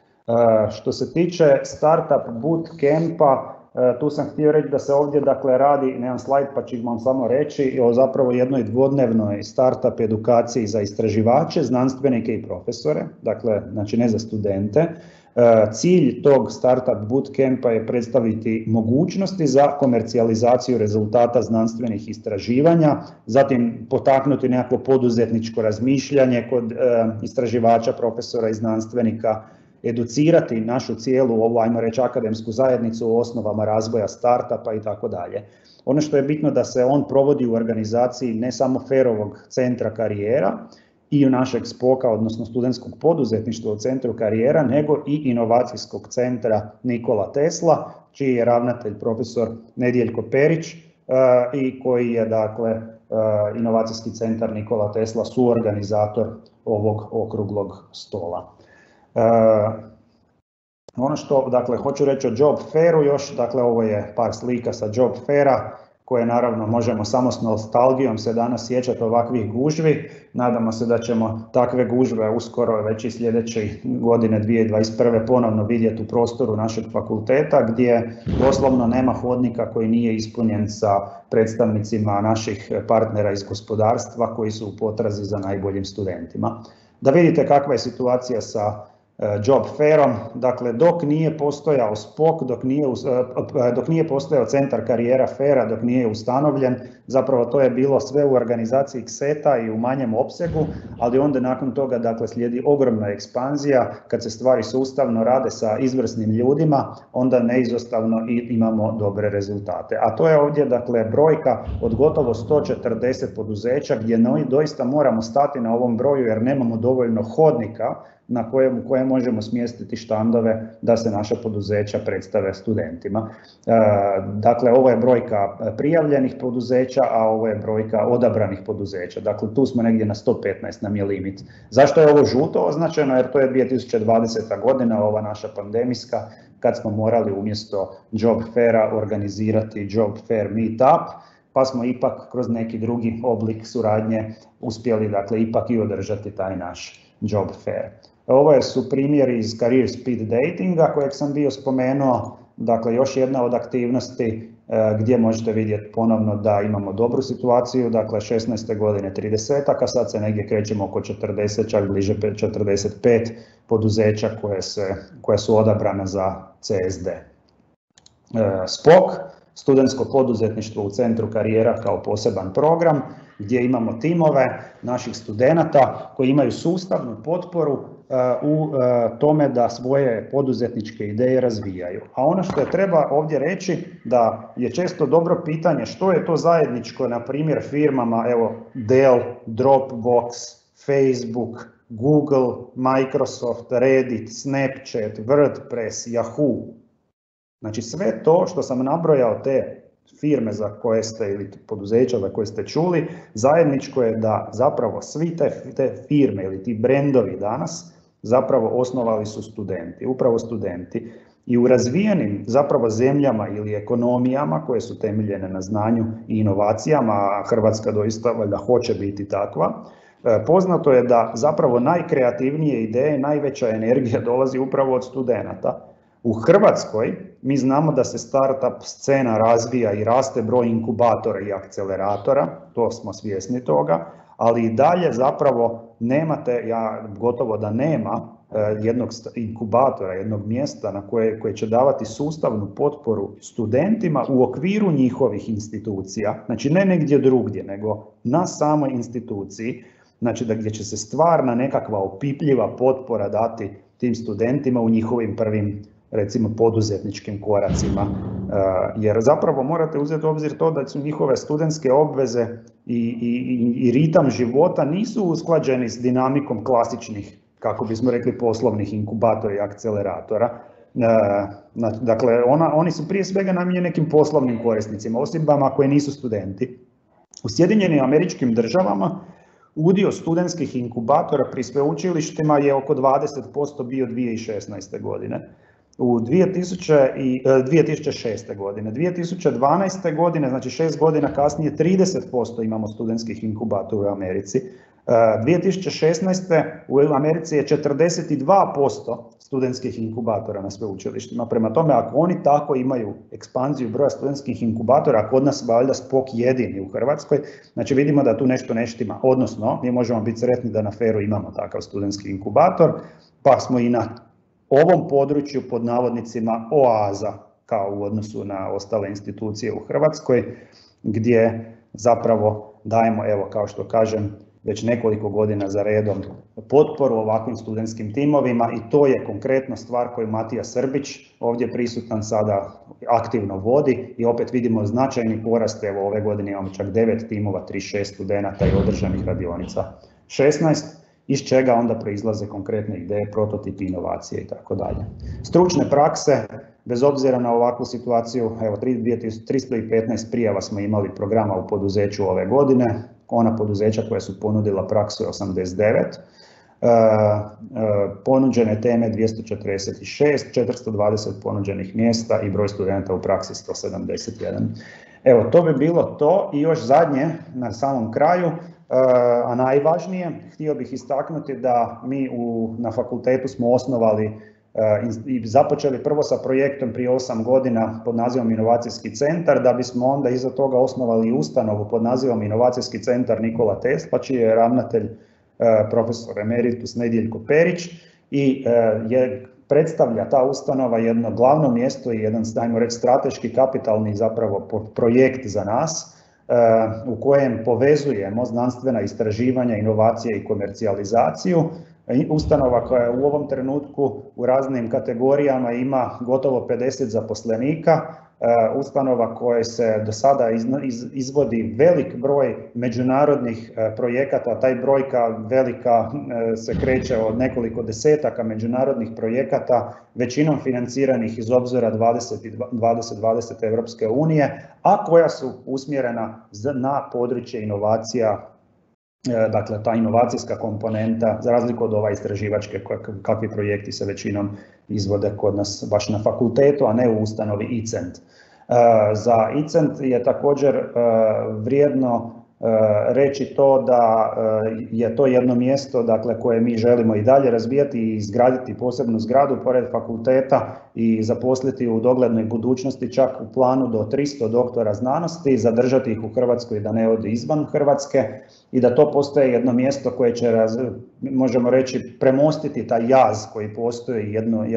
[SPEAKER 2] Što se tiče Startup Bootcampa, tu sam htio reći da se ovdje radi, nemam slajd pa ću vam samo reći, o zapravo jednoj dvodnevnoj startup edukaciji za istraživače, znanstvenike i profesore, znači ne za studente. Cilj tog Startup Bootcampa je predstaviti mogućnosti za komercijalizaciju rezultata znanstvenih istraživanja, zatim potaknuti nekako poduzetničko razmišljanje kod istraživača, profesora i znanstvenika, educirati našu cijelu ovu, ajmo reći, akademsku zajednicu o osnovama razvoja startupa i tako dalje. Ono što je bitno da se on provodi u organizaciji ne samo FAIR-ovog centra karijera i u našeg SPOK-a, odnosno studentskog poduzetništva u centru karijera, nego i inovacijskog centra Nikola Tesla, čiji je ravnatelj profesor Nedijeljko Perić i koji je inovacijski centar Nikola Tesla suorganizator ovog okruglog stola. Ono što hoću reći o Job Fairu još, ovo je par slika sa Job Faira, koje naravno možemo samo s nostalgijom se danas sjećati ovakvih gužvi. Nadamo se da ćemo takve gužve uskoro već i sljedeće godine 2021. ponovno vidjeti u prostoru našeg fakulteta, gdje doslovno nema hodnika koji nije ispunjen sa predstavnicima naših partnera iz gospodarstva koji su u potrazi za najboljim studentima. Da vidite kakva je situacija sa job fairom, dakle dok nije postojao SPOK, dok nije postojao centar karijera faira, dok nije ustanovljen, zapravo to je bilo sve u organizaciji KSET-a i u manjem opsegu, ali onda nakon toga dakle slijedi ogromna ekspanzija, kad se stvari sustavno rade sa izvrsnim ljudima, onda neizostavno i imamo dobre rezultate. A to je ovdje dakle brojka od gotovo 140 poduzeća gdje doista moramo stati na ovom broju jer nemamo dovoljno hodnika na koje možemo smjestiti štandove da se naša poduzeća predstave studentima. Dakle, ovo je brojka prijavljenih poduzeća, a ovo je brojka odabranih poduzeća. Dakle, tu smo negdje na 115 nam je limit. Zašto je ovo žuto označeno? Jer to je 2020. godina, ova naša pandemijska, kad smo morali umjesto job faira organizirati job fair meetup, pa smo ipak kroz neki drugi oblik suradnje uspjeli dakle ipak i održati taj naš job fair. Ovo su primjeri iz Career Speed Datinga kojeg sam bio spomenuo, dakle još jedna od aktivnosti gdje možete vidjeti ponovno da imamo dobru situaciju, dakle 16. godine 30-aka, sad se negdje krećemo oko 40, čak bliže 45 poduzeća koje su odabrane za CSD. SPOK, studentsko poduzetništvo u centru karijera kao poseban program, gdje imamo timove naših studenata koji imaju sustavnu potporu u tome da svoje poduzetničke ideje razvijaju. A ono što je treba ovdje reći da je često dobro pitanje što je to zajedničko, na primjer firmama, evo Dell, Dropbox, Facebook, Google, Microsoft, Reddit, Snapchat, WordPress, Yahoo. Znači sve to što sam nabrojao te firme za koje ste ili poduzeća za koje ste čuli, zajedničko je da zapravo svi te firme ili ti brendovi danas zapravo osnovali su studenti, upravo studenti. I u razvijenim zapravo zemljama ili ekonomijama koje su temeljene na znanju i inovacijama, a Hrvatska doista valjda hoće biti takva, poznato je da zapravo najkreativnije ideje, najveća energija dolazi upravo od studenata. U Hrvatskoj mi znamo da se startup scena razvija i raste broj inkubatora i akceleratora, to smo svjesni toga, ali i dalje zapravo nemate, gotovo da nema jednog inkubatora, jednog mjesta na koje će davati sustavnu potporu studentima u okviru njihovih institucija, znači ne negdje drugdje, nego na samoj instituciji, znači da gdje će se stvarna nekakva opipljiva potpora dati tim studentima u njihovim prvim recimo poduzetničkim koracima, jer zapravo morate uzeti u obzir to da su njihove studentske obveze i ritam života nisu usklađeni s dinamikom klasičnih, kako bismo rekli, poslovnih inkubatora i akceleratora. Dakle, oni su prije svega namijenjeni nekim poslovnim korisnicima, osobama koje nisu studenti. U Sjedinjenim Američkim Državama udio studentskih inkubatora pri sveučilištima je oko 20% bio 2016. godine. U 2006. godine, 2012. godine, znači 6 godina kasnije, 30% imamo studentskih inkubatora u Americi. 2016. u Americi je 42% studentskih inkubatora na sveučilištima. Prema tome, ako oni tako imaju ekspanziju broja studentskih inkubatora, a kod nas valjda SPOK jedini u Hrvatskoj, znači vidimo da tu nešto ne štima. Odnosno, mi možemo biti sretni da na FER-u imamo takav studentski inkubator, pa smo i na ovom području pod navodnicima oaza kao u odnosu na ostale institucije u Hrvatskoj, gdje zapravo dajemo, evo kao što kažem, već nekoliko godina za redom potporu ovakvim studentskim timovima i to je konkretno stvar koju Matija Srbić, ovdje prisutan, sada aktivno vodi i opet vidimo značajni porast. Evo ove godine imamo čak 9 timova, 36 studenata i održanih radionica 16, iz čega onda proizlaze konkretne ideje, prototipi, inovacije i tako dalje. Stručne prakse, bez obzira na ovakvu situaciju, evo 315 prijava smo imali programa u poduzeću ove godine, ona poduzeća koja su ponudila praksu je 89, ponuđene teme 246, 420 ponuđenih mjesta i broj studenta u praksi 171. Evo, to bi bilo to i još zadnje na samom kraju, a najvažnije, htio bih istaknuti da mi na fakultetu smo osnovali i započeli prvo sa projektom prije 8 godina pod nazivom Inovacijski centar, da bismo onda iza toga osnovali ustanovu pod nazivom Inovacijski centar Nikola Tesla, čiji je ravnatelj profesor emeritus Nedjeljko Perić i predstavlja ta ustanova jedno glavno mjesto i jedan, ajmo reći, strateški kapitalni zapravo projekt za nas, u kojem povezujemo znanstvena istraživanja, inovacije i komercijalizaciju. Ustanova koja u ovom trenutku u raznim kategorijama ima gotovo 50 zaposlenika, ustanova koja se do sada izvodi velik broj međunarodnih projekata, taj brojka velika se kreće od nekoliko desetaka međunarodnih projekata, većinom financiranih iz obzora 2020 Europske unije, a koja su usmjerena na područje inovacija. Dakle, ta inovacijska komponenta, za razliku od ova istraživačke, kakvi projekti se većinom izvode kod nas baš na fakultetu, a ne u ustanovi ICENT. Za ICENT je također vrijedno reći to da je to jedno mjesto, dakle, koje mi želimo i dalje razvijati i izgraditi posebnu zgradu pored fakulteta i zaposliti u doglednoj budućnosti čak u planu do 300 doktora znanosti, zadržati ih u Hrvatskoj da ne ode izvan Hrvatske i da to postaje jedno mjesto koje će, možemo reći, premostiti taj jaz koji postoji,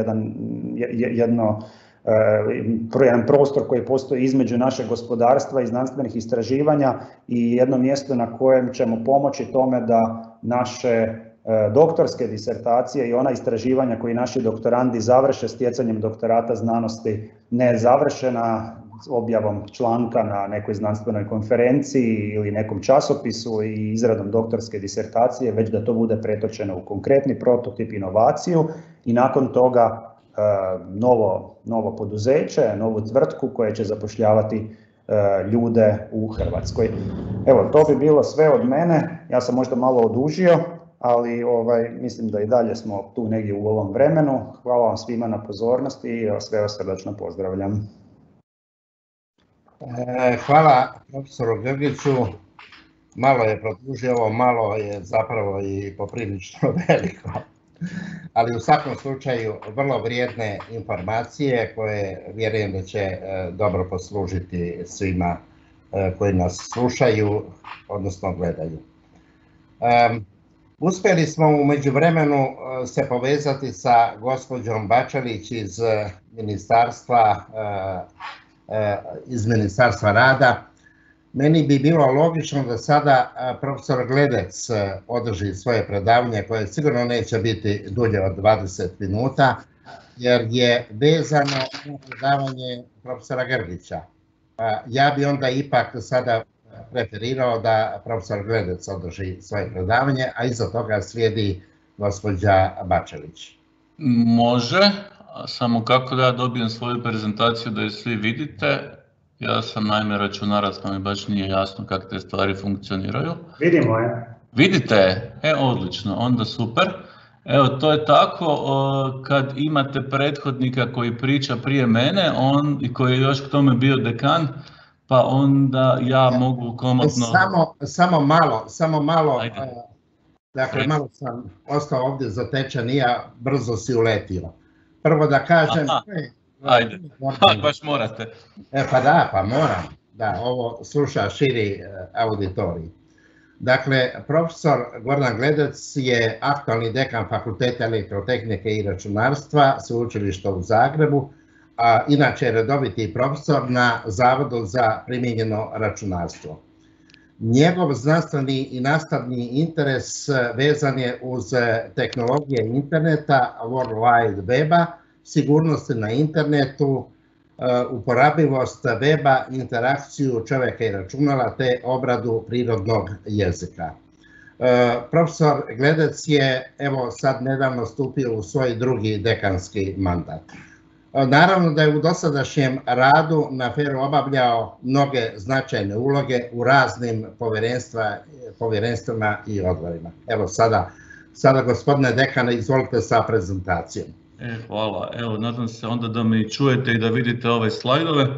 [SPEAKER 2] jedan prostor koji postoji između našeg gospodarstva i znanstvenih istraživanja i jedno mjesto na kojem ćemo pomoći tome da naše doktorske disertacije i ona istraživanja koji naši doktorandi završe stjecanjem doktorata znanosti ne završe na objavom članka na nekoj znanstvenoj konferenciji ili nekom časopisu i izradom doktorske disertacije, već da to bude pretočeno u konkretni prototip, inovaciju i nakon toga novo poduzeće, novu tvrtku koja će zapošljavati ljude u Hrvatskoj. Evo, to bi bilo sve od mene. Ja sam možda malo odužio, ali mislim da i dalje smo tu negdje u ovom vremenu. Hvala vam svima na pozornosti i sve vas srdačno pozdravljam.
[SPEAKER 1] Hvala profesoru Grgiću. Malo je produžio ovo, malo je zapravo i poprilično veliko. Ali u svakom slučaju vrlo vrijedne informacije koje vjerujem da će dobro poslužiti svima koji nas slušaju, odnosno gledaju. Uspjeli smo u međuvremenu se povezati sa gospođom Bačelić iz Ministarstva rada. Meni bi bilo logično da sada profesor Gledec održi svoje predavanje koje sigurno neće biti dulje od 20 minuta jer je vezano na predavanje profesora Grgića. Ja bi onda ipak sada preferirao da profesor Gledec održi svoje predavanje, a iza toga slijedi gospođa Bačelić.
[SPEAKER 3] Može, samo kako da ja dobijem svoju prezentaciju da ju svi vidite. Ja sam naime računarac, pa mi baš nije jasno kako te stvari funkcioniraju.
[SPEAKER 2] Vidimo je.
[SPEAKER 3] Vidite? Odlično, onda super. Evo, to je tako, kad imate prethodnika koji priča prije mene, i koji je još k tome bio dekan, pa onda ja mogu komotno...
[SPEAKER 1] Samo malo, dakle malo sam ostao ovdje zatečen i ja brzo si uletio. Prvo da kažem...
[SPEAKER 3] Ajde, baš morate.
[SPEAKER 1] Pa moram, da, ovo sluša širi auditorij. Dakle, profesor Gordan Gledec je aktualni dekan Fakulteta elektrotehnike i računarstva Sveučilišta u Zagrebu, a inače je redoviti profesor na Zavodu za primijenjeno računarstvo. Njegov znanstveni i nastavni interes vezan je uz tehnologije interneta, World Wide Weba, sigurnosti na internetu, uporabivost weba, interakciju čovjeka i računala te obradu prirodnog jezika. Profesor Gledec je evo sad nedavno stupio u svoj drugi dekanski mandat. Naravno da je u dosadašnjem radu na FER-u obavljao mnoge značajne uloge u raznim povjerenstvima i odborima. Evo sada gospodine dekane, izvolite sa prezentacijom.
[SPEAKER 3] Hvala. Evo, nadam se onda da me čujete i da vidite ove slajdove.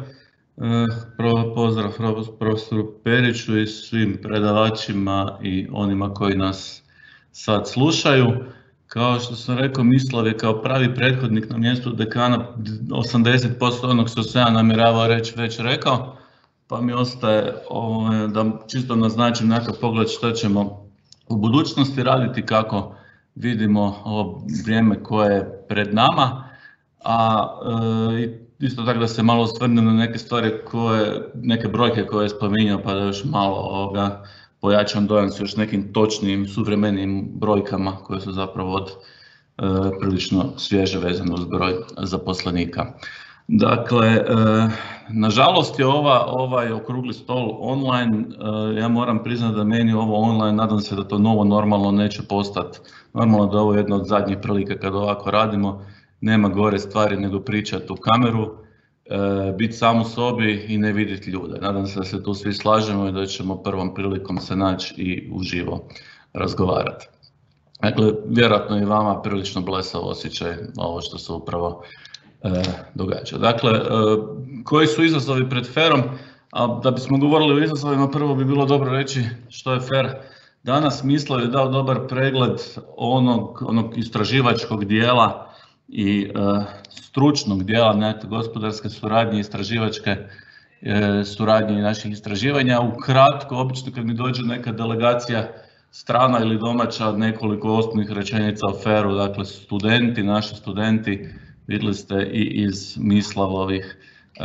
[SPEAKER 3] Pozdrav profesoru Periću i svim predavačima i onima koji nas sad slušaju. Kao što sam rekao, Mislav je kao pravi prethodnik na mjestu dekana 80% onog što sam ja namjeravao reći već rekao, pa mi ostaje da čisto naznačim nekakav pogled što ćemo u budućnosti raditi, kako vidimo ovo vrijeme koje je pred nama, a isto tako da se malo osvrnem na neke stvari neke brojke koje je spominjao, pa da još malo pojačam dojam s još nekim točnim, suvremenim brojkama koje su zapravo prilično svježe vezane uz broj zaposlenika. Dakle, nažalost je ovaj okrugli stol online, ja moram priznati da meni ovo online, nadam se da to novo normalno neće postati. Normalno da ovo je jedna od zadnjih prilika kad ovako radimo, nema gore stvari nego pričati u kameru, biti sam u sobi i ne vidjeti ljude. Nadam se da se tu svi slažemo i da ćemo prvom prilikom se naći i uživo razgovarati. Dakle, vjerojatno i vama prilično blesav osjećaj ovo što se upravo događa. Dakle, koji su izazovi pred FER-om? A da bismo govorili o izazovima, prvo bi bilo dobro reći što je FER danas. Mislav je dao dobar pregled onog istraživačkog dijela i stručnog dijela nekakve gospodarske suradnje, istraživačke suradnje i naših istraživanja. Ukratko, obično kad mi dođe neka delegacija strana ili domaća, nekoliko osnovnih rečenica o FER-u, dakle studenti, naši studenti, vidjeli ste i iz Mislavovih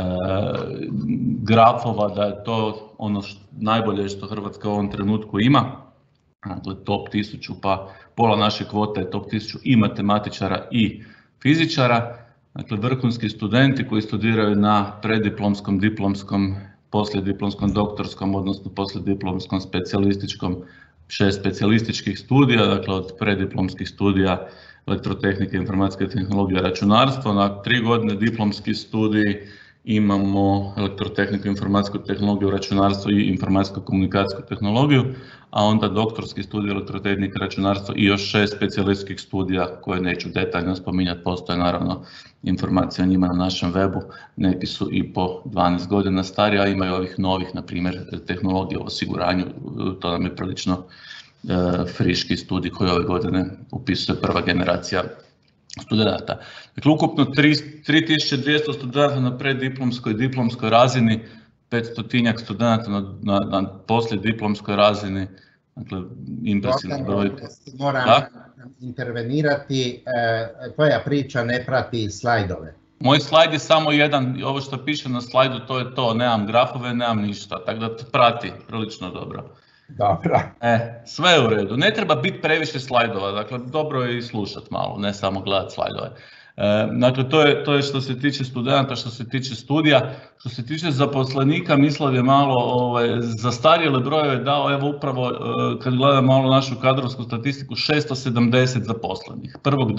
[SPEAKER 3] grafova da je to ono najbolje što Hrvatska u ovom trenutku ima. Dakle, top 1000, pa pola naše kvote je top 1000 i matematičara i fizičara. Dakle, vrhunski studenti koji studiraju na preddiplomskom, diplomskom, poslijediplomskom, doktorskom, odnosno poslijediplomskom, specijalističkom, 6 specijalističkih studija, dakle od preddiplomskih studija elektrotehnike, informacijske tehnologije, računarstvo. Na 3 godine diplomski studij imamo elektrotehniku, informacijsku tehnologiju, računarstvo i informacijsko-komunikacijsku tehnologiju, a onda doktorski studij elektrotehnika, računarstvo i još 6 specijalističkih studija koje neću detaljno spominjati, postoje naravno informacije o njima na našem webu, neki su i po 12 godina stari, a imaju ovih novih, na primjer, tehnologije u osiguranju, to nam je prilično friški studij koji ove godine upisuje prva generacija studenata. Dakle, ukupno 3200 studenata na preddiplomskoj i diplomskoj razini, 500-tinjak studenata na poslijediplomskoj razini, dakle, impresivni broj.
[SPEAKER 1] Moram intervenirati, tvoja priča ne prati slajdove.
[SPEAKER 3] Moj slajd je samo jedan, ovo što piše na slajdu to je to, nemam grafove, nemam ništa, tako da prati prilično dobro.
[SPEAKER 1] Dobro.
[SPEAKER 3] Sve je u redu, ne treba biti previše slajdova, dakle dobro je i slušati malo, ne samo gledati slajdove. Dakle, to je što se tiče studenta, što se tiče studija. Što se tiče zaposlenika, Mislav je malo zastarjele brojeve dao, evo upravo kad gledamo malo našu kadrovsku statistiku, 670 zaposlenih.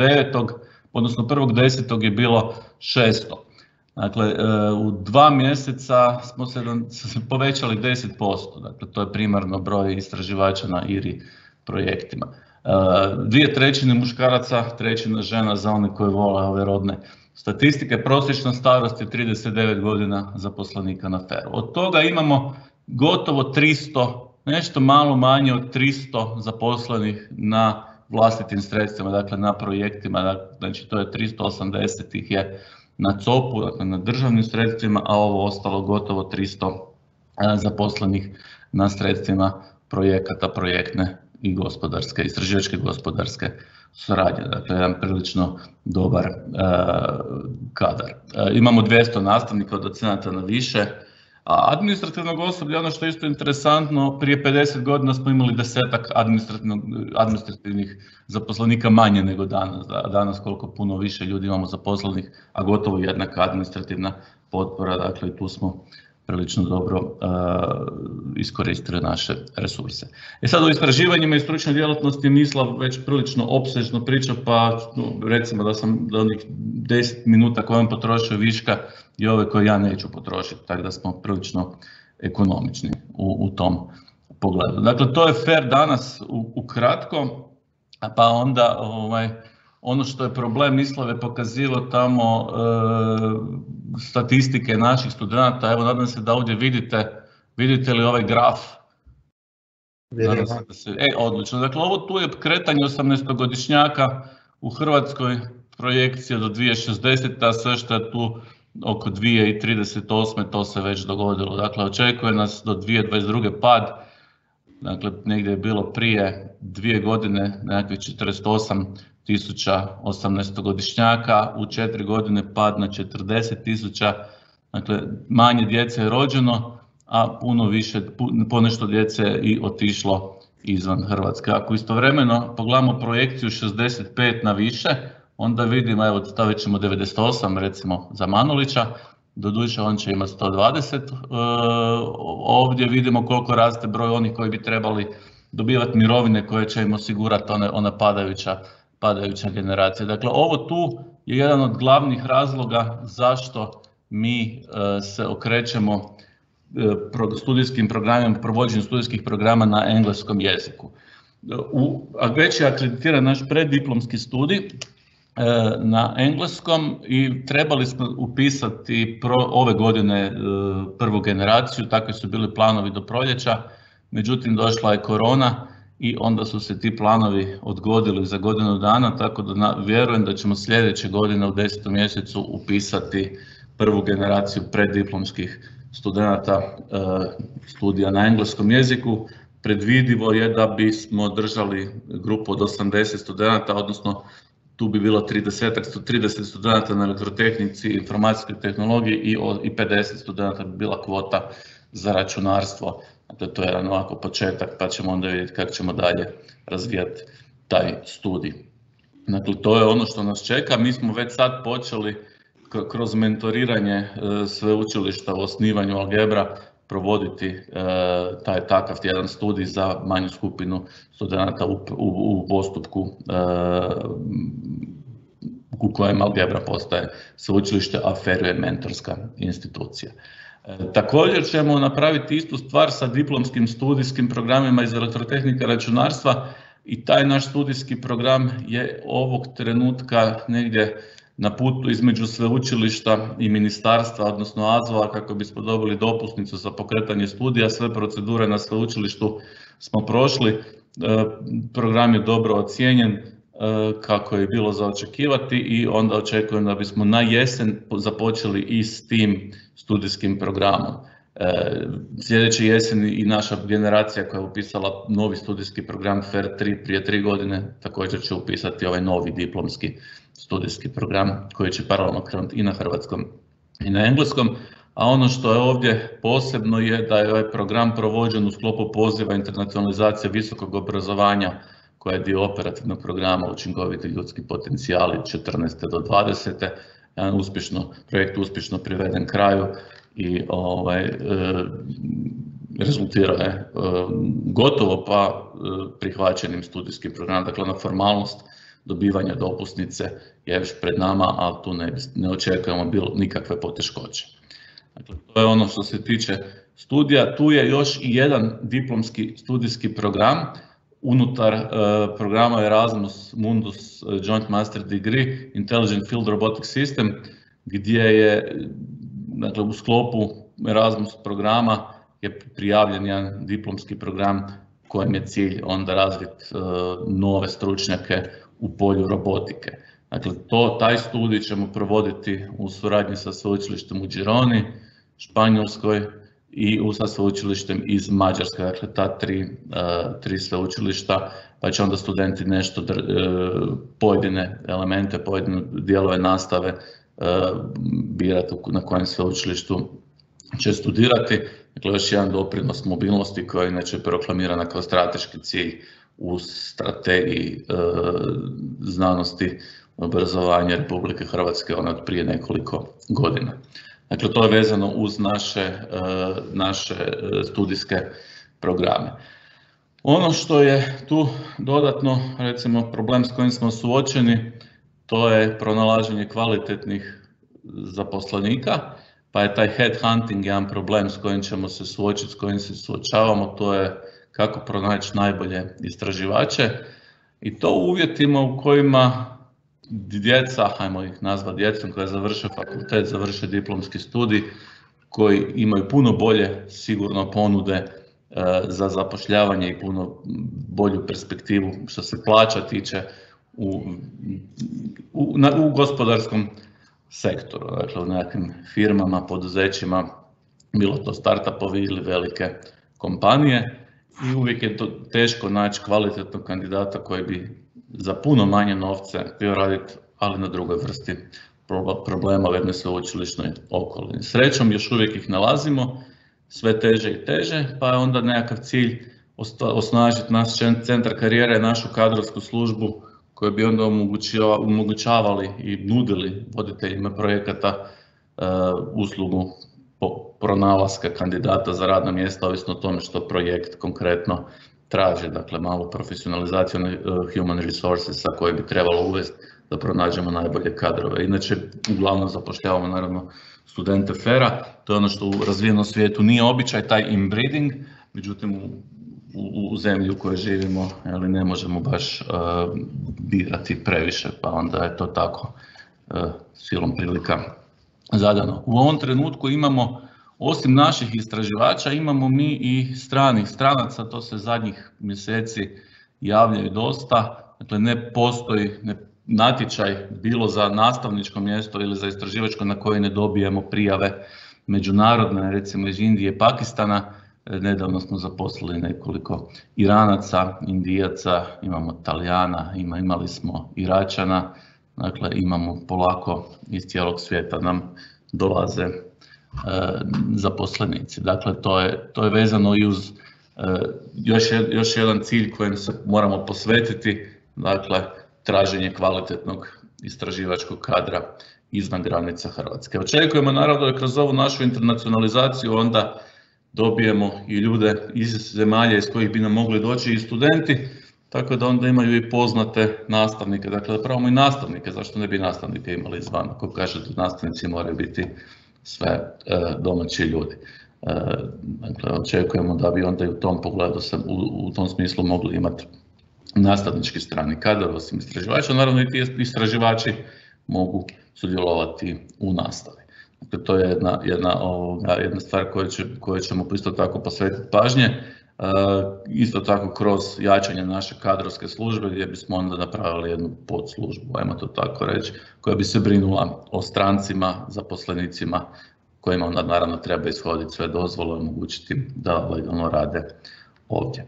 [SPEAKER 3] 1.10. je bilo 600. Dakle, u 2 mjeseca smo se povećali 10%, dakle to je primarno broj istraživača na IRI projektima. 2/3 muškaraca, 1/3 žena za one koje vole ove rodne statistike. Prosječna starost je 39 godina zaposlenika na FER-u. Od toga imamo gotovo 300, nešto malo manje od 300 zaposlenih na vlastitim sredstvima, dakle na projektima, znači to je 380 ih je na COP-u, dakle na državnim sredstvima, a ovo ostalo gotovo 300 zaposlenih na sredstvima projekata, projektne i gospodarske, istraživačke gospodarske suradnje. Dakle, jedan prilično dobar kadar. Imamo 200 nastavnika od docenata na više, a administrativnog osoblja, ono što je isto interesantno, prije 50 godina smo imali 10-ak administrativnih zaposlenika manje nego danas. Danas koliko puno više ljudi imamo zaposlenih, a gotovo jednaka administrativna potpora, dakle tu smo prilično dobro iskoristili naše resurse. Sad o istraživanjima i stručnoj djelatnosti Mislav već prilično opsežno priča, pa recimo da onih 10 minuta koje on potrošio viška i ove koje ja neću potrošiti, tako da smo prilično ekonomični u tom pogledu. Dakle, to je FER danas ukratko, pa onda ono što je problem Mislav je pokazivao tamo statistike naših studenata. Evo, nadam se da ovdje vidite li ovaj graf? Odlično. Dakle, ovo tu je kretanje 18-godišnjaka u Hrvatskoj, projekcija do 2060, a sve što je tu oko 2038. to se već dogodilo. Dakle, očekuje nas do 2022. pad. Dakle, negdje je bilo prije 2 godine nekakvih 48.000 18-godišnjaka, u 4 godine pad na 40.000. Dakle, manje djece je rođeno, a ponešto djece je i otišlo izvan Hrvatske. Ako istovremeno pogledamo projekciju 65 na više, onda vidimo, evo, stavit ćemo 98 recimo za Manulića, doduše on će imati 120. Ovdje vidimo koliko raste broj onih koji bi trebali dobivati mirovine koje će im osigurati ona padajuća generacija. Dakle, ovo tu je jedan od glavnih razloga zašto mi se okrećemo studijskim programima, provođenju studijskih programa na engleskom jeziku. Već je akreditiran naš preddiplomski studij na engleskom i trebali smo upisati ove godine prvu generaciju, takvi su bili planovi do proljeća, međutim došla je korona i onda su se ti planovi odgodili za godinu dana, tako da vjerujem da ćemo sljedeće godine u 10. mjesecu upisati prvu generaciju preddiplomskih studenata studija na engleskom jeziku. Predvidivo je da bismo držali grupu od 80 studenata, odnosno tu bi bilo 30 studenata na elektrotehnici, informacijskoj tehnologiji i 50 studenata bi bila kvota za računarstvo. Dakle, to je jedan ovako početak, pa ćemo onda vidjeti kako ćemo dalje razvijati taj studij. Dakle, to je ono što nas čeka. Mi smo već sad počeli kroz mentoriranje sveučilišta u osnivanju Algebra provoditi takav jedan studij za manju skupinu studenata u postupku u kojem Algebra postaje sveučilište, a FER je mentorska institucija. Također ćemo napraviti istu stvar sa diplomskim studijskim programima iz elektrotehnike računarstva i taj naš studijski program je ovog trenutka negdje na putu između sveučilišta i ministarstva, odnosno AZO-a, kako bismo dobili dopusnicu za pokretanje studija. Sve procedure na sveučilištu smo prošli, program je dobro ocijenjen kako je bilo za očekivati i onda očekujem da bismo na jesen započeli i s tim studijskim programom. Sljedeće jeseni i naša generacija koja je upisala novi studijski program FER 3 prije 3 godine također će upisati ovaj novi diplomski studijski program koji će paralelno krenuti i na hrvatskom i na engleskom. A ono što je ovdje posebno je da je ovaj program provođen u sklopu poziva internacionalizacije visokog obrazovanja koja je dio operativnog programa Učinkoviti ljudski potencijali 14. do 20. Projekt uspješno priveden kraju i rezultirao je gotovo pa prihvaćenim studijskim programom. Dakle, na formalnost dobivanja dopusnice je još pred nama, ali tu ne očekujemo nikakve poteškoće. Dakle, to je ono što se tiče studija. Tu je još i jedan diplomski studijski program unutar programa Erasmus Mundus Joint Master Degree Intelligent Field Robotic System, gdje je, dakle, u sklopu Erasmus programa je prijavljen jedan diplomski program kojem je cilj onda razviti nove stručnjake u polju robotike. Dakle, taj studij ćemo provoditi u suradnji sa sveučilištem u Gironi, Španjolskoj i sa sveučilištem iz Mađarske. Dakle, ta tri sveučilišta, pa će onda studenti nešto pojedine elemente, pojedine dijelove nastave birati na kojem sveučilištu će studirati. Dakle, još jedan doprinos mobilnosti koja je inače proklamirana kao strateški cilj u strategiji znanosti obrazovanja Republike Hrvatske od prije nekoliko godina. Dakle, to je vezano uz naše studijske programe. Ono što je tu dodatno, recimo, problem s kojim smo suočeni, to je pronalaženje kvalitetnih zaposlenika, pa je taj headhunting jedan problem s kojim ćemo se suočiti, s kojim se suočavamo, to je kako pronaći najbolje istraživače i to u uvjetima u kojima djeca, ajmo ih nazvati djecom, koja završe fakultet, završe diplomski studij, koji imaju puno bolje sigurno ponude za zapošljavanje i puno bolju perspektivu što se plaća tiče u gospodarskom sektoru, dakle u nekakvim firmama, poduzećima, bilo to startupovi ili velike kompanije, i uvijek je to teško naći kvalitetnog kandidata koji bi za puno manje novce htio raditi, ali na drugoj vrsti problema u jednoj sveučilišnoj okolini. Srećom još uvijek ih nalazimo, sve teže i teže, pa je onda nekakav cilj osnažiti naš centar karijere i našu kadrovsku službu koje bi onda omogućavali i nudili voditeljima projekata uslugu pronalaska kandidata za radna mjesta, ovisno o tome što projekt konkretno traži, dakle malu profesionalizaciju human resourcesa koje bi trebalo uvesti da pronađemo najbolje kadrove. Inače, uglavnom zapošljavamo naravno studente FER-a, to je ono što u razvijenom svijetu nije običaj, taj inbreeding, međutim u zemlji u kojoj živimo ali ne možemo baš birati previše, pa onda je to tako silom prilika zadano. U ovom trenutku imamo, osim naših istraživača, imamo mi i stranaca, to se zadnjih mjeseci javljaju dosta, dakle ne postoji natječaj bilo za nastavničko mjesto ili za istraživačko na koje ne dobijemo prijave međunarodne, recimo iz Indije i Pakistana. Nedavno smo zaposlili nekoliko Iranaca, Indijaca, imamo Talijana, imali smo Iračana, dakle imamo polako iz cijelog svijeta nam dolaze zaposlenici. Dakle, to je vezano i uz još jedan cilj kojem se moramo posvetiti, dakle traženje kvalitetnog istraživačkog kadra izvan granica Hrvatske. Očekujemo naravno da kroz ovu našu internacionalizaciju onda dobijemo i ljude iz zemalja iz kojih bi nam mogli doći i studenti, tako da onda imaju i poznate nastavnike. Dakle, da pravimo i nastavnike, zašto ne bi nastavnike imali izvana? Ako kaže da nastavnici moraju biti sve domaći ljudi. Dakle, očekujemo da bi onda i u tom pogledu u tom smislu mogli imati nastavnički strani kadar, osim istraživača. Naravno i ti istraživači mogu sudjelovati u nastavi. Dakle, to je jedna stvar koju ćemo isto tako posvetiti pažnje. Isto tako kroz jačanje naše kadrovske službe gdje bismo onda napravili jednu podslužbu, ajmo to tako reći, koja bi se brinula o strancima, zaposlenicima kojima onda naravno treba ishoditi sve dozvole i omogućiti da legalno rade ovdje.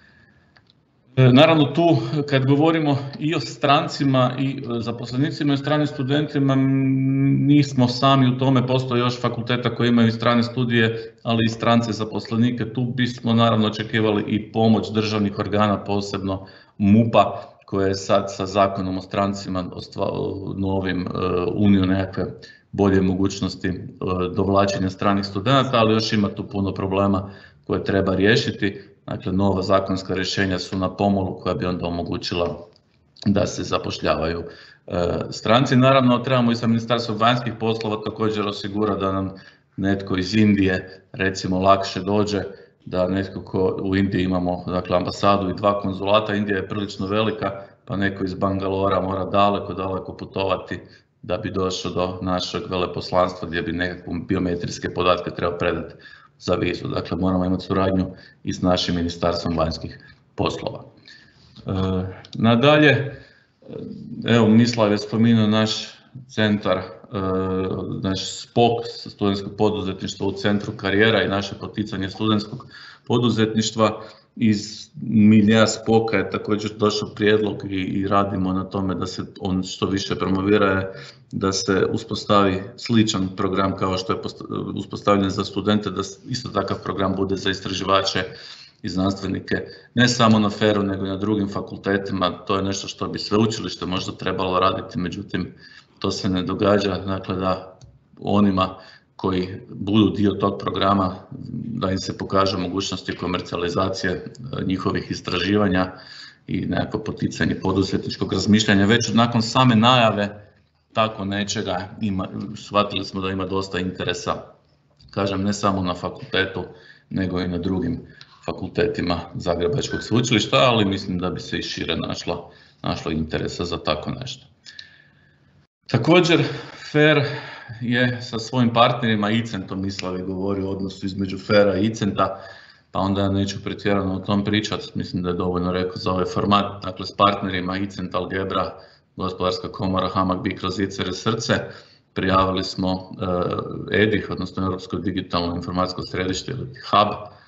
[SPEAKER 3] Naravno tu kad govorimo i o strancima i zaposlenicima i stranim studentima nismo sami u tome, postoje još fakulteta koji imaju i strane studije, ali i strance zaposlenike. Tu bismo naravno očekivali i pomoć državnih organa, posebno MUP-a koje je sad sa zakonom o strancima novim unio nekakve bolje mogućnosti dovlačenja stranih studenata, ali još ima tu puno problema koje treba riješiti. Dakle, nova zakonska rješenja su na pomolu koja bi onda omogućila da se zapošljavaju stranci. Naravno, trebamo i sa Ministarstvom vanjskih poslova također osigura da nam netko iz Indije recimo lakše dođe, da netko ko u Indiji imamo dakle, ambasadu i 2 konzulata, Indija je prilično velika, pa neko iz Bangalora mora daleko putovati da bi došao do našeg veleposlanstva gdje bi nekakve biometrijske podatke trebao predati za vizu. Dakle, moramo imati suradnju i s našim Ministarstvom vanjskih poslova. Nadalje, evo Mislav je spomenuo naš centar, naš SPOK, studentsko poduzetništvo u centru karijera i naše poticanje studentskog poduzetništva. Iz miljeja SPOK-a je također došao prijedlog i radimo na tome da se on što više promovira, da se uspostavi sličan program kao što je uspostavljen za studente, da isto takav program bude za istraživače i znanstvenike, ne samo na FER-u nego i na drugim fakultetima. To je nešto što bi sveučilište možda trebalo raditi, međutim to se ne događa, dakle da onima koji budu dio tog programa, da im se pokaže mogućnosti komercijalizacije njihovih istraživanja i nekako poticanje poduzetničkog razmišljanja. Već nakon same najave tako nečega shvatili smo da ima dosta interesa, kažem ne samo na fakultetu, nego i na drugim fakultetima Zagrebačkog sveučilišta, ali mislim da bi se i šire našlo interesa za tako nešto. Također, FER je sa svojim partnerima ICENT-om, Mislav je govorio o odnosu između FER-a i ICENT-a, pa onda ja neću pretjerano o tom pričati, mislim da je dovoljno rekao za ovaj format. Dakle, s partnerima ICENT, Algebra, Gospodarska komora, HAMAG, BIK kroz ICER srce, prijavili smo EDIH, odnosno Europsko digitalno informacijsko središte ili HUB,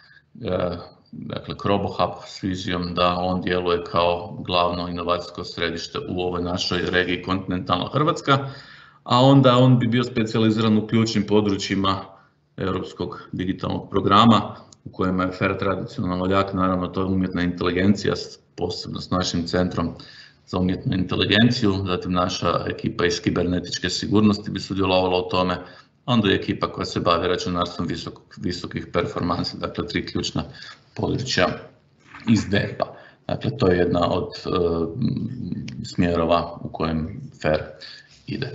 [SPEAKER 3] dakle CroboHub s vizijom da on djeluje kao glavno inovacijsko središte u ovoj našoj regiji kontinentalna Hrvatska, a onda on bi bio specijaliziran u ključnim područjima Europskog digitalnog programa u kojima je FER tradicionalno jak, naravno to je umjetna inteligencija, posebno s našim centrom za umjetnu inteligenciju, zatim naša ekipa iz kibernetičke sigurnosti bi sudjelovala u tome, onda je ekipa koja se bavi računarstvom visokih performansi, dakle 3 ključna područja iz DEP-a. Dakle, to je jedna od smjerova u kojem FER ide.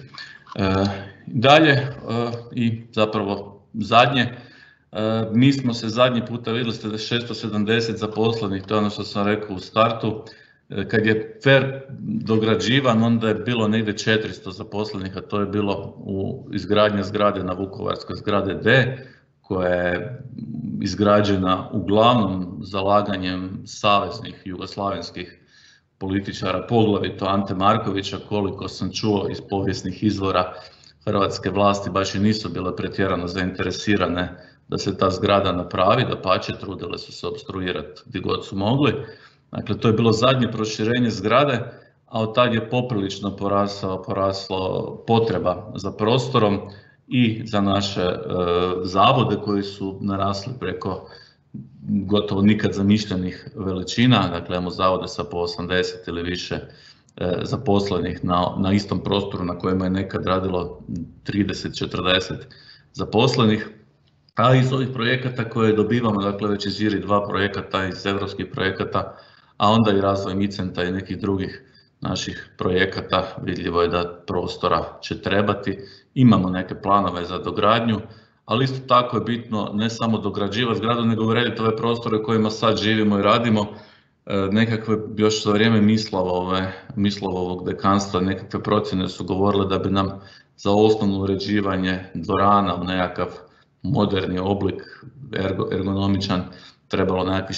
[SPEAKER 3] Dalje i zapravo zadnje, mi smo se zadnji puta, vidjeli ste da je 670 zaposlenih, to je ono što sam rekao u startu. Kad je FER dograđivan, onda je bilo negdje 400 zaposlenih, a to je bilo u izgradnje zgrade na Vukovarskoj, zgrade D, koja je izgrađena uglavnom zalaganjem saveznih jugoslavenskih političara, poglavito Ante Markovića, koliko sam čuo iz povijesnih izvora. Hrvatske vlasti baš i nisu bile pretjerano zainteresirane da se ta zgrada napravi, dapače, trudile su se opstruirati gdje god su mogli. Dakle, to je bilo zadnje proširenje zgrade, a od tad je poprilično poraslo potreba za prostorom i za naše zavode koji su narasli preko gotovo nikad zamišljenih veličina. Dakle, imamo zavode sa po 80 ili više zaposlenih na istom prostoru na kojima je nekad radilo 30-40 zaposlenih. A iz ovih projekata koje dobivamo, dakle već iz IRI 2 projekata, iz evropskih projekata, a onda i razvoj ICENT-a i nekih drugih naših projekata, vidljivo je da prostora će trebati. Imamo neke planove za dogradnju, ali isto tako je bitno ne samo dograđivati zgradu, nego urediti ove prostore u kojima sad živimo i radimo. Nekakve, još za vrijeme Mislovog dekanstva, nekakve procjene su govorile da bi nam za osnovno uređivanje dvorana u nekakav moderni oblik, ergonomičan, trebalo nekakvih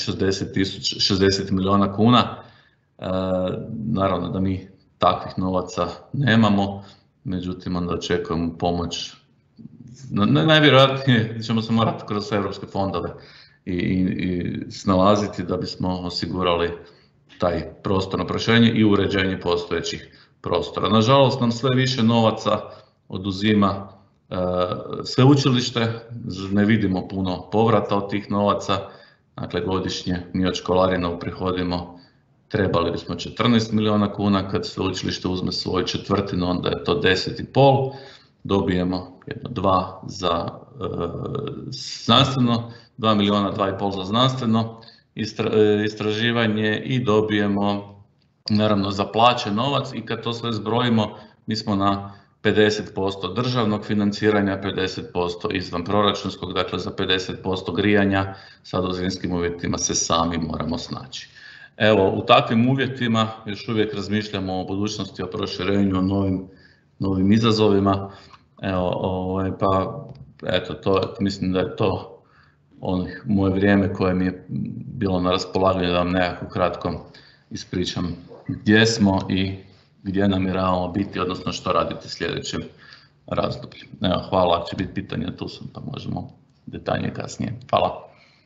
[SPEAKER 3] 60 milijuna kuna. Naravno da mi takvih novaca nemamo, međutim onda očekujemo pomoć. Najvjerojatnije ćemo se morati kroz europske fondove i snalaziti da bismo osigurali taj prostorno proširenje i uređenje postojećih prostora. Nažalost nam sve više novaca oduzima sveučilište, ne vidimo puno povrata od tih novaca. Dakle, godišnje mi od školarina uprihodimo, trebali bismo 14 milijuna kuna, kad sveučilište uzme svoju četvrtinu, onda je to 10,5, dobijemo 2 za znanstveno, 2 milijuna, 2,5 za znanstveno istraživanje i dobijemo naravno za plaće novac, i kad to sve zbrojimo, mi smo na 50% državnog financiranja, 50% izvan proračunskog, dakle za 50% grijanja sad u zimskim uvjetima se sami moramo snaći. Evo, u takvim uvjetima još uvijek razmišljamo o budućnosti, o proširenju, o novim izazovima. Evo, pa eto, mislim da je to moje vrijeme koje mi je bilo na raspolaganju, da vam nekako kratko ispričam gdje smo i gdje namjeravamo biti, odnosno što raditi sljedećem razdoblju. Evo, hvala, ako će biti pitanja, tu sam, pa možemo detaljnije kasnije. Hvala.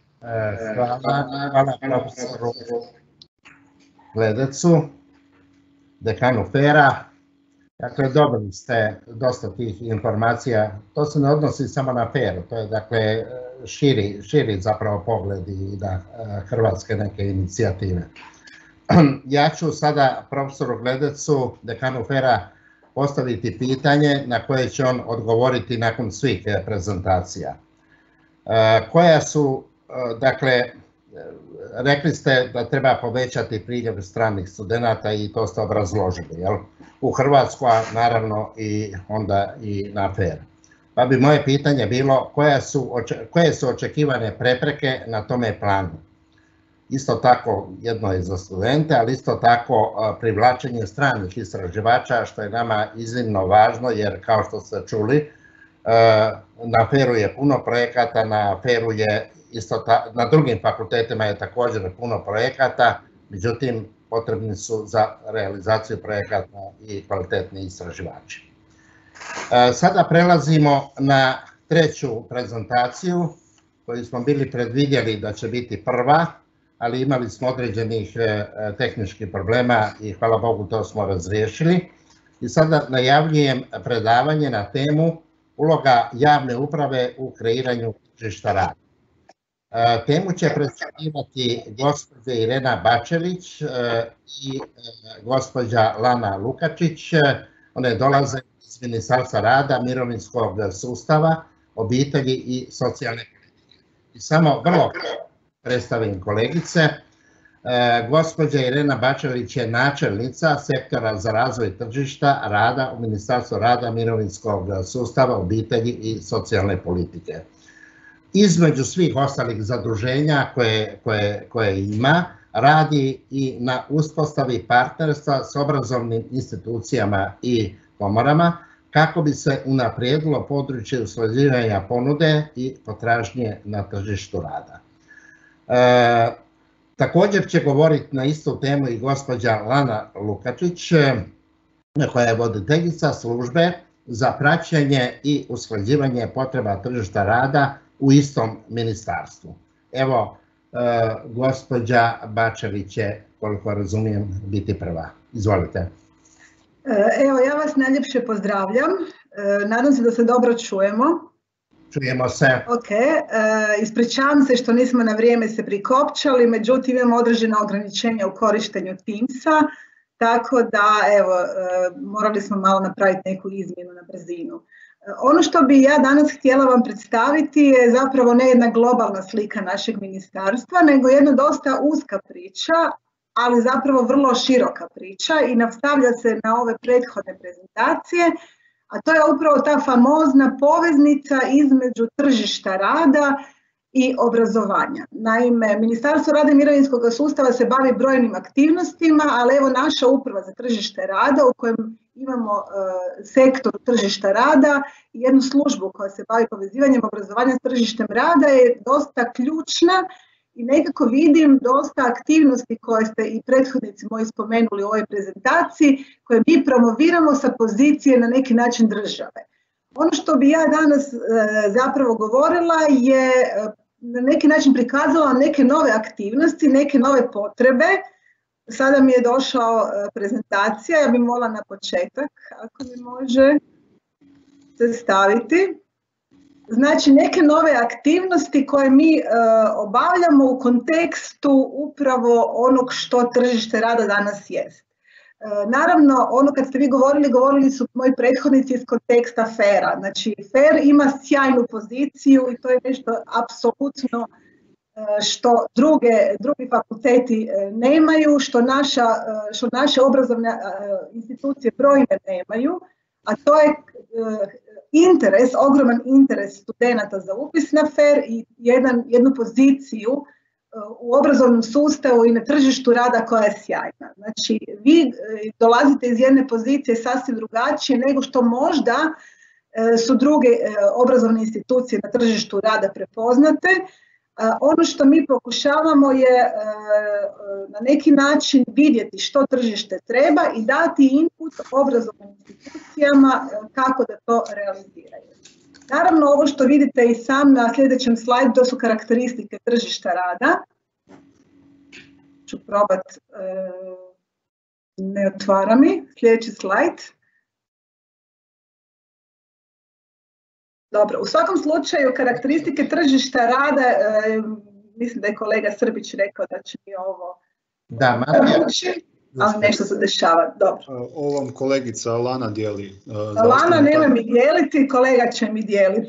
[SPEAKER 1] Hvala profesoru Gledecu, dekanu FER-a. Dakle, dobili ste dosta tih informacija. To se ne odnosi samo na FER, to je dakle širi zapravo pogled i na hrvatske neke inicijative. Ja ću sada profesoru Gledecu, dekanu FER-a, postaviti pitanje na koje će on odgovoriti nakon svih prezentacija. Koja su, dakle, rekli ste da treba povećati priljev stranih studenata i to ste obrazložili, jel? U Hrvatsku, a naravno i onda i na FER. Pa bi moje pitanje bilo koje su očekivane prepreke na tome planu. isto tako jedno je za studente, ali isto tako privlačenje stranih istraživača, što je nama iznimno važno, jer kao što ste čuli, na FER-u je puno projekata, na FER-u je na drugim fakultetima je također puno projekata, međutim potrebni su za realizaciju projekata i kvalitetni istraživači. Sada prelazimo na treću prezentaciju koju smo bili predvidjeli da će biti prva, ali imali smo određenih tehničkih problema i hvala Bogu to smo razriješili. I sada najavljujem predavanje na temu uloga javne uprave u kreiranju tržišta rada. Temu će predstavljati gospođa Irena Bačelić i gospođa Lana Lukačić. One dolaze iz Ministarstva rada, mirovinskog sustava, obitelji i socijalne politike. I samo vrlo predstavim kolegice. Gospođa Irena Bačelić je načelnica sektora za razvoj tržišta rada u Ministarstvu rada, mirovinskog sustava, obitelji i socijalne politike. Između svih ostalih zaduženja koje ima, radi i na uspostavi partnerstva s obrazovnim institucijama i komorama kako bi se unaprijedilo područje usklađivanja ponude i potražnje na tržištu rada. Također će govoriti na istu temu i gospođa Lana Lukačić, koja je voditeljica službe za praćenje i usklađivanje potreba tržišta rada u istom ministarstvu. Evo, gospođa Bačelić će, koliko razumijem, biti prva. Izvolite.
[SPEAKER 4] Evo, ja vas najljepše pozdravljam. Nadam se da se dobro čujemo.
[SPEAKER 1] Čujemo se.
[SPEAKER 4] Ok, ispričavam se što nismo na vrijeme se prikopčali, međutim imamo određena ograničenja u korištenju Teamsa, tako da evo, morali smo malo napraviti neku izmjenu na brzinu. Ono što bi ja danas htjela vam predstaviti je zapravo ne jedna globalna slika našeg ministarstva, nego jedna dosta uska priča, ali zapravo vrlo široka priča i nastavlja se na ove prethodne prezentacije, a to je upravo ta famozna poveznica između tržišta rada i obrazovanja. Naime, Ministarstvo rada i mirovinskog sustava se bavi brojnim aktivnostima, ali evo naša uprava za tržište rada u kojem imamo sektor tržišta rada i jednu službu koja se bavi povezivanjem obrazovanja s tržištem rada je dosta ključna i nekako vidim dosta aktivnosti koje ste i prethodnici moji spomenuli u ovoj prezentaciji, koje mi promoviramo sa pozicije na neki način države. Ono što bi ja danas zapravo govorila je na neki način prikazala neke nove aktivnosti, neke nove potrebe. Sada mi je došao prezentacija, ja bih molila na početak, ako mi može se staviti. Znači, neke nove aktivnosti koje mi obavljamo u kontekstu upravo onog što tržište rada danas jest. Naravno, ono kad ste vi govorili su moji prethodnici iz konteksta FER-a. Znači, FER ima sjajnu poziciju i to je nešto apsolutno što drugi fakulteti nemaju, što naše obrazovne institucije brojne nemaju, a to je ogroman interes studenata za upis na FER i jednu poziciju u obrazovnom sustavu i na tržištu rada koja je sjajna. Znači, vi dolazite iz jedne pozicije sasvim drugačije nego što možda su druge obrazovne institucije na tržištu rada prepoznate. Ono što mi pokušavamo je na neki način vidjeti što tržište treba i dati input obrazovnim institucijama kako da to realiziraju. Naravno, ovo što vidite i sam na sljedećem slajdu, to su karakteristike tržišta rada. Ću probati, ne otvara mi. Sljedeći slajd. Dobro, u svakom slučaju karakteristike tržišta rada, mislim da je kolega Srbić rekao da će mi ovo pomoći, ali nešto se dešava. Dobro.
[SPEAKER 5] Ovo vam kolegica Lana dijeli.
[SPEAKER 4] Lana nema mi dijeliti, kolega će mi dijeliti.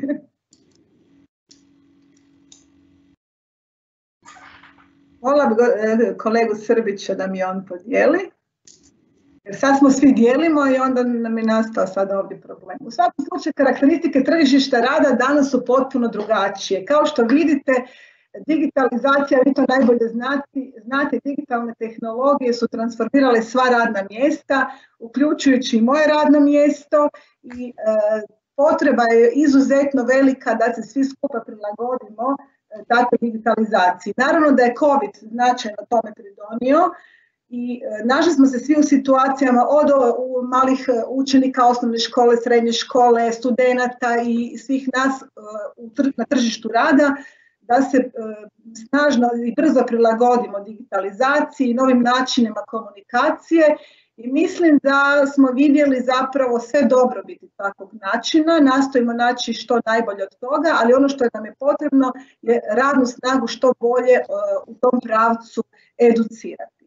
[SPEAKER 4] Molila bi kolegu Srbića da mi on podijeli. Jer sad smo svi dijelimo i onda nam je nastao sad ovdje problem. U svakom slučaju karakteristike tržišta rada danas su potpuno drugačije. Kao što vidite, Digitalizacija, vi to najbolje znate, digitalne tehnologije su transformirale sva radna mjesta, uključujući i moje radno mjesto i potreba je izuzetno velika da se svi skupa prilagodimo takvoj digitalizaciji. Naravno da je COVID značajno tome pridonio i našli smo se svi u situacijama od malih učenika osnovne škole, srednje škole, studenata i svih nas na tržištu rada da se snažno i brzo prilagodimo digitalizaciji, novim načinima komunikacije i mislim da smo vidjeli zapravo sve dobrobiti takvog načina, nastojimo naći što najbolje od toga, ali ono što nam je potrebno je radnu snagu što bolje u tom pravcu educirati.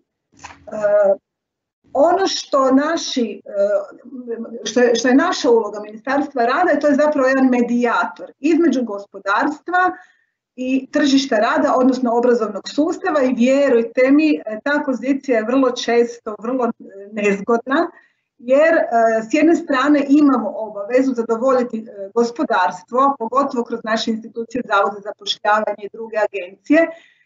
[SPEAKER 4] Ono što je naša uloga Ministarstva rada, to je zapravo jedan medijator između gospodarstva i tržišta rada, odnosno obrazovnog sustava i vjerujte mi, ta pozicija je vrlo često vrlo nezgodna, jer s jedne strane imamo obavezu zadovoljiti gospodarstvo, pogotovo kroz naše institucije, Zavod za zapošljavanje i druge agencije,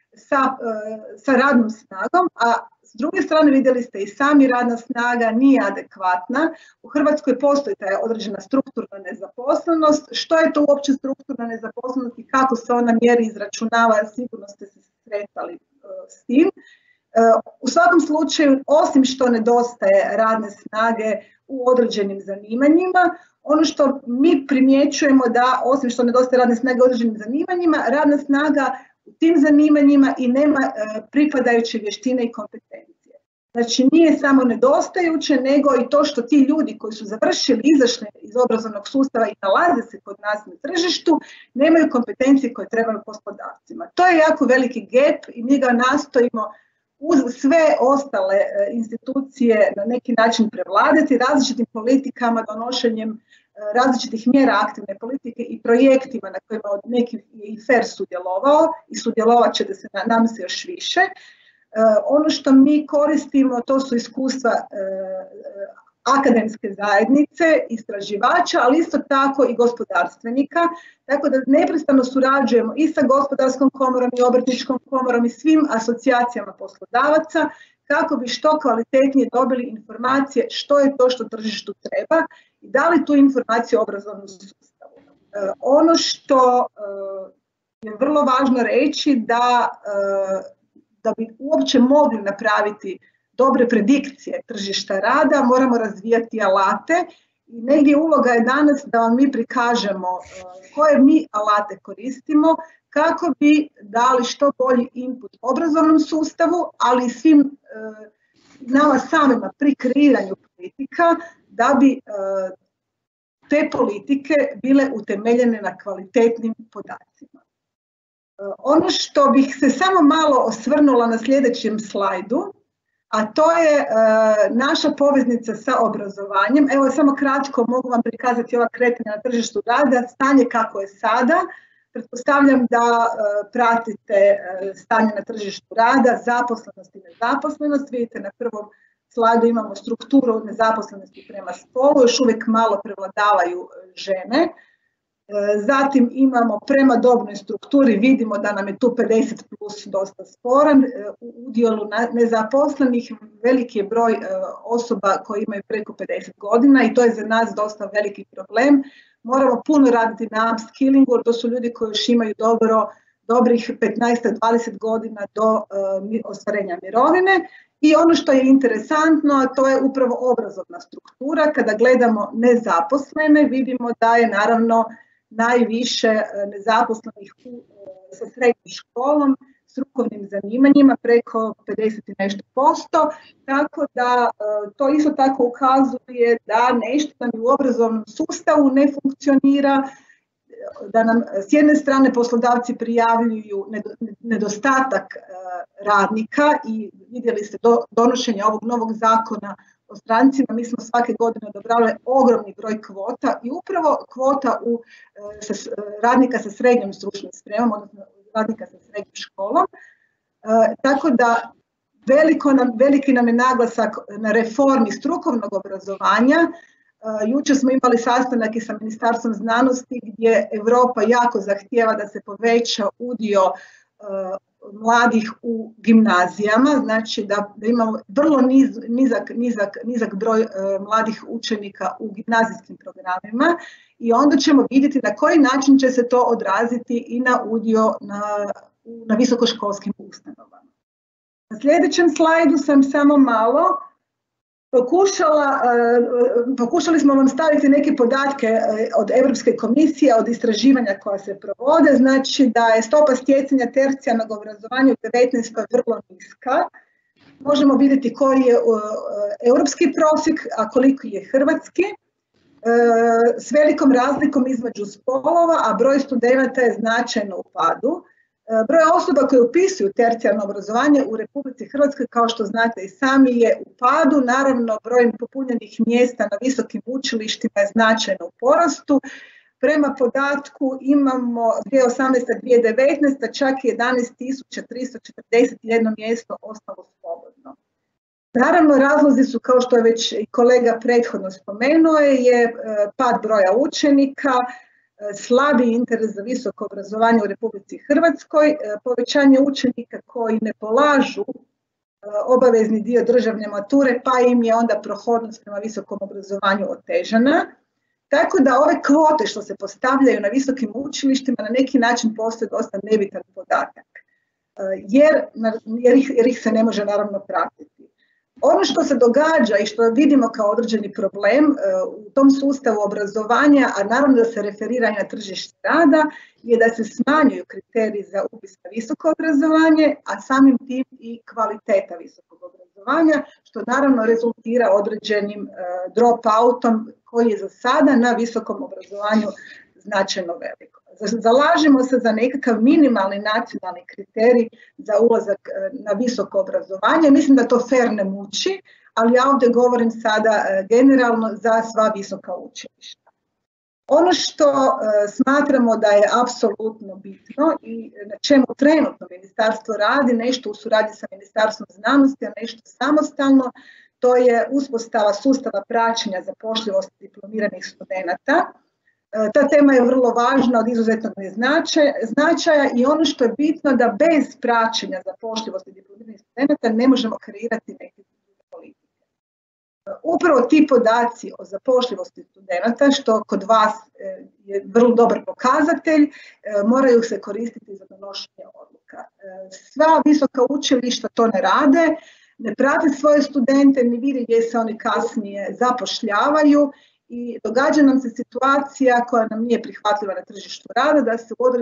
[SPEAKER 4] sa radnom snagom, a s druge strane vidjeli ste i sami, radna snaga nije adekvatna. U Hrvatskoj postoji ta određena strukturna nezaposlenost. Što je to uopće strukturna nezaposlenost i kako se ona mjeri, izračunava, sigurno ste se sretali s tim. U svakom slučaju, osim što nedostaje radne snage u određenim zanimanjima, ono što mi primjećujemo da osim što nedostaje radne snage u određenim zanimanjima, radna snaga u tim zanimanjima i nema pripadajuće vještine i kompetencije. Znači nije samo nedostajuće, nego i to što ti ljudi koji su završili, izašli iz obrazovnog sustava i nalaze se kod nas na tržištu, nemaju kompetencije koje trebaju poslodavcima. To je jako veliki gap i mi ga nastojimo uz sve ostale institucije na neki način prevladati različitim politikama, donošenjem različitih mjera aktivne politike i projektima na kojima od nekih je i FER sudjelovao i sudjelovat će da se nam se još više. Ono što mi koristimo, to su iskustva akademske zajednice, istraživača, ali isto tako i gospodarstvenika, tako da neprestano surađujemo i sa gospodarskom komorom i obrtničkom komorom i svim asocijacijama poslodavaca kako bi što kvalitetnije dobili informacije što je to što tržištu treba i dali tu informaciju o obrazovnom sustavu. Ono što je vrlo važno reći da bi uopće mogli napraviti dobre predikcije tržišta rada, moramo razvijati alate i negdje uloga je danas da vam mi prikažemo koje mi alate koristimo kako bi dali što bolji input obrazovnom sustavu, ali i svim nama samima pri kreiranju politika da bi te politike bile utemeljene na kvalitetnim podacima. Ono što bih se samo malo osvrnula na sljedećem slajdu, a to je naša poveznica sa obrazovanjem. Evo samo kratko mogu vam prikazati ova kretanja na tržištu rada, stanje kako je sada. Pretpostavljam da pratite stanje na tržištu rada, zaposlenost i nezaposlenost. Vidite na prvom slajdu imamo strukturu nezaposlenosti prema spolu, još uvijek malo prevladavaju žene. Zatim imamo prema dobnoj strukturi, vidimo da nam je tu 50 plus dosta sporan, u udjelu nezaposlenih veliki je broj osoba koji imaju preko 50 godina i to je za nas dosta veliki problem. Moramo puno raditi na upskillingu, to su ljudi koji još imaju dobrih 15-20 godina do ostvarenja mirovine. I ono što je interesantno, a to je upravo obrazovna struktura. Kada gledamo nezaposlene, vidimo da je naravno najviše nezaposlenih sa srednjom školom, strukovnim zanimanjima, preko 50 i nešto posto, tako da to isto tako ukazuje da nešto nam u obrazovnom sustavu ne funkcionira, da nam s jedne strane poslodavci prijavljuju nedostatak radnika i vidjeli ste donošenje ovog novog zakona o strancima, mi smo svake godine odobravali ogromni broj kvota i upravo kvota radnika sa srednjom stručnom spremom, odnosno radnika sa srednjom školom. Tako da veliki nam je naglasak na reformi strukovnog obrazovanja. Jučer smo imali sastanak i sa Ministarstvom znanosti gdje Europa jako zahtijeva da se poveća udio mladih u gimnazijama, znači da imamo vrlo nizak broj mladih učenika u gimnazijskim programima i onda ćemo vidjeti na koji način će se to odraziti i na udio na visokoškolskim ustanovama. Na sljedećem slajdu sam samo malo pokušali smo vam staviti neke podatke od Europske komisije, od istraživanja koja se provode, znači da je stopa stjecanja tercijarnog obrazovanja u 2019. vrlo niska. Možemo vidjeti koji je europski prosjek, a koliko je hrvatski, s velikom razlikom između spolova, a broj studenata je značajno u padu. Broj osoba koje upisuju tercijarno obrazovanje u Republici Hrvatskoj, kao što znate i sami, je u padu. Naravno, broj popunjenih mjesta na visokim učilištima je značajno u porastu. Prema podatku imamo 2018-2019 čak 11.341 mjesto ostalo slobodno. Naravno, razlozi su, kao što je već i kolega prethodno spomenuo, je pad broja učenika, slabi interes za visoko obrazovanje u Republici Hrvatskoj, povećanje učenika koji ne polažu obavezni dio državne mature, pa im je onda prohodnost prema visokom obrazovanju otežana. Tako da ove kvote što se postavljaju na visokim učilištima na neki način postoje dosta nebitan podatak, jer ih se ne može naravno pratiti. Ono što se događa i što vidimo kao određeni problem u tom sustavu obrazovanja, a naravno da se referira i na tržište rada, je da se smanjuju kriteriji za upis na visoko obrazovanje, a samim tim i kvaliteta visokog obrazovanja, što naravno rezultira određenim drop-outom koji je za sada na visokom obrazovanju značajno veliko. Zalažemo se za nekakav minimalni nacionalni kriterij za ulazak na visoko obrazovanje. Mislim da to fer ne muči, ali ja ovdje govorim sada generalno za sva visoka učilišta. Ono što smatramo da je apsolutno bitno i na čemu trenutno ministarstvo radi, nešto u suradnji sa Ministarstvom znanosti, a nešto samostalno, to je uspostava sustava praćenja zapošljivosti diplomiranih studenata. Ta tema je vrlo važna, od izuzetnog značaja i ono što je bitno da bez praćenja zapošljivosti diplomiranih studenata ne možemo kreirati neke politike. Upravo ti podaci o zapošljivosti studenata, što kod vas je vrlo dobar pokazatelj, moraju se koristiti za donošenje odluka. Sva visoka učilišta to ne rade, ne prate svoje studente, ne vide gdje se oni kasnije zapošljavaju. I događa nam se situacija koja nam nije prihvatljiva na tržištu rada, da se u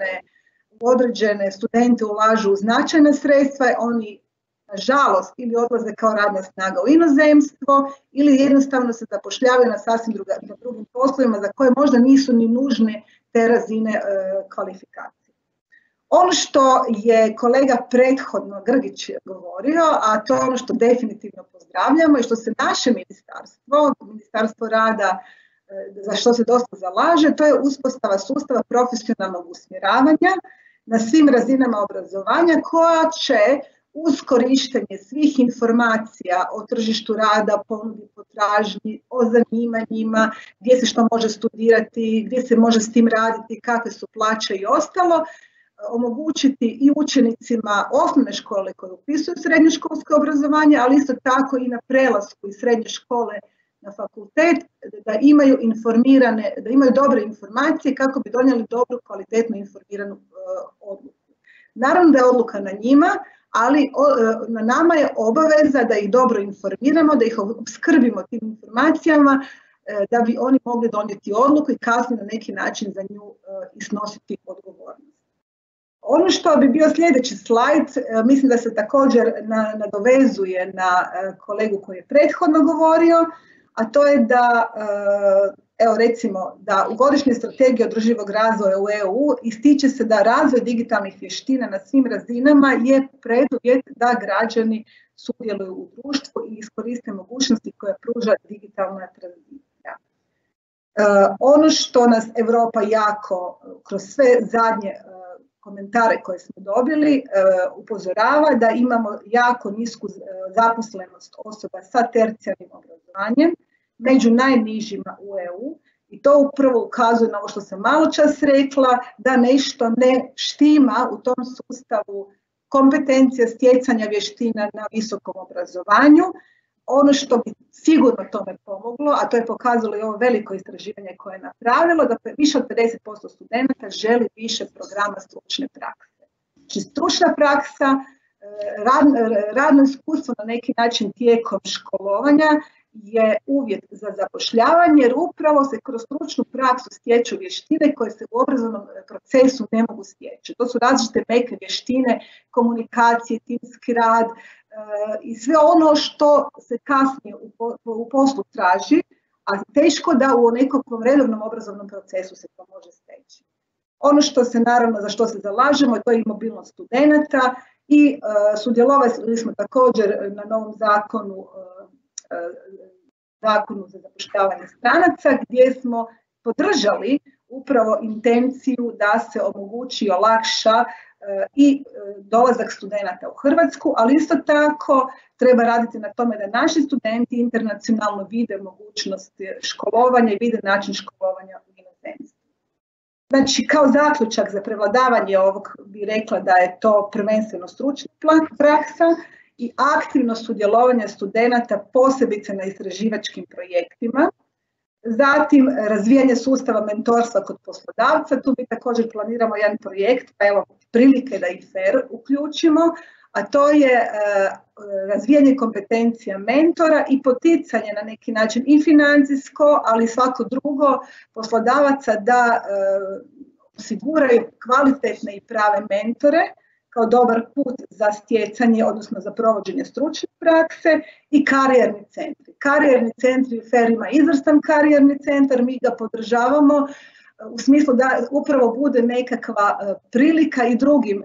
[SPEAKER 4] određene studente ulažu značajna sredstva, oni nažalost ili odlaze kao radna snaga u inozemstvo ili jednostavno se zapošljavaju na sasvim drugim poslovima za koje možda nisu ni nužne te razine kvalifikacije. Ono što je kolega prethodno Grgić govorio, a to je ono što definitivno pozdravljamo i što se naše Ministarstvo rada, za što se dosta zalaže, to je uspostava sustava profesionalnog usmjeravanja na svim razinama obrazovanja koja će uz korištenje svih informacija o tržištu rada, ponudi, potražnji, o zanimanjima, gdje se što može studirati, gdje se može s tim raditi, kakve su plaće i ostalo, omogućiti i učenicima osnovne škole koji upisuju srednjoškolsko obrazovanje, ali isto tako i na prelasku iz srednje škole na fakultet, da imaju dobre informacije kako bi donijeli dobru, kvalitetno informiranu odluku. Naravno da je odluka na njima, ali na nama je obaveza da ih dobro informiramo, da ih opskrbimo tim informacijama, da bi oni mogli donijeti odluku i kasnije na neki način za nju i snositi odgovornost. Ono što bi bio sljedeći slajd, mislim da se također nadovezuje na kolegu koji je prethodno govorio, a to je da, evo recimo, da u godišnjoj strategiji održivog razvoja u EU ističe se da razvoj digitalnih vještina na svim razinama je preduvjet da građani sudjeluju u društvu i iskoriste mogućnosti koje pruža digitalna tranzicija. Ono što nas Europa jako kroz sve zadnje komentare koje smo dobili upozorava da imamo jako nisku zaposlenost osoba sa tercijarnim obrazovanjem, među najnižima u EU I to upravo ukazuje na ovo što sam malo čas rekla, da nešto ne štima u tom sustavu kompetencija stjecanja vještina na visokom obrazovanju. Ono što bi sigurno tome pomoglo, a to je pokazalo i ovo veliko istraživanje koje je napravilo, da više od 50% studenata želi više programa stručne prakse. Znači stručna praksa, radno iskustvo na neki način tijekom školovanja je uvjet za zapošljavanje, jer upravo se kroz stručnu praksu stječu vještine koje se u obrazovnom procesu ne mogu stječi. To su različite meke vještine, komunikacije, timski rad i sve ono što se kasnije u poslu traži, a teško da u nekakvom redovnom obrazovnom procesu se to može steći. Ono što se naravno za što se zalažemo, to je i mobilnost studenata i sudjelovali smo također na novom zakonu za zapošljavanje stranaca, gdje smo podržali upravo intenciju da se omogući, olakša i dolazak studenata u Hrvatsku, ali isto tako treba raditi na tome da naši studenti internacionalno vide mogućnost školovanja i vide način školovanja u inozemstvu. Znači, kao zaključak za prevladavanje ovog bi rekla da je to prvenstveno stručna praksa i aktivno sudjelovanje studenata posebice na istraživačkim projektima. Zatim, razvijanje sustava mentorstva kod poslodavca. Tu mi također planiramo jedan projekt, pa evo prilike da i FER uključimo, a to je razvijanje kompetencija mentora i poticanje na neki način i financijsko, ali i svako drugo poslodavaca da osiguraju kvalitetne i prave mentore kao dobar put za stjecanje, odnosno za provođenje stručne prakse i karijerni centri. Karijerni centri, FER ima izvrstan karijerni centar, mi ga podržavamo u smislu da upravo bude nekakva prilika i drugim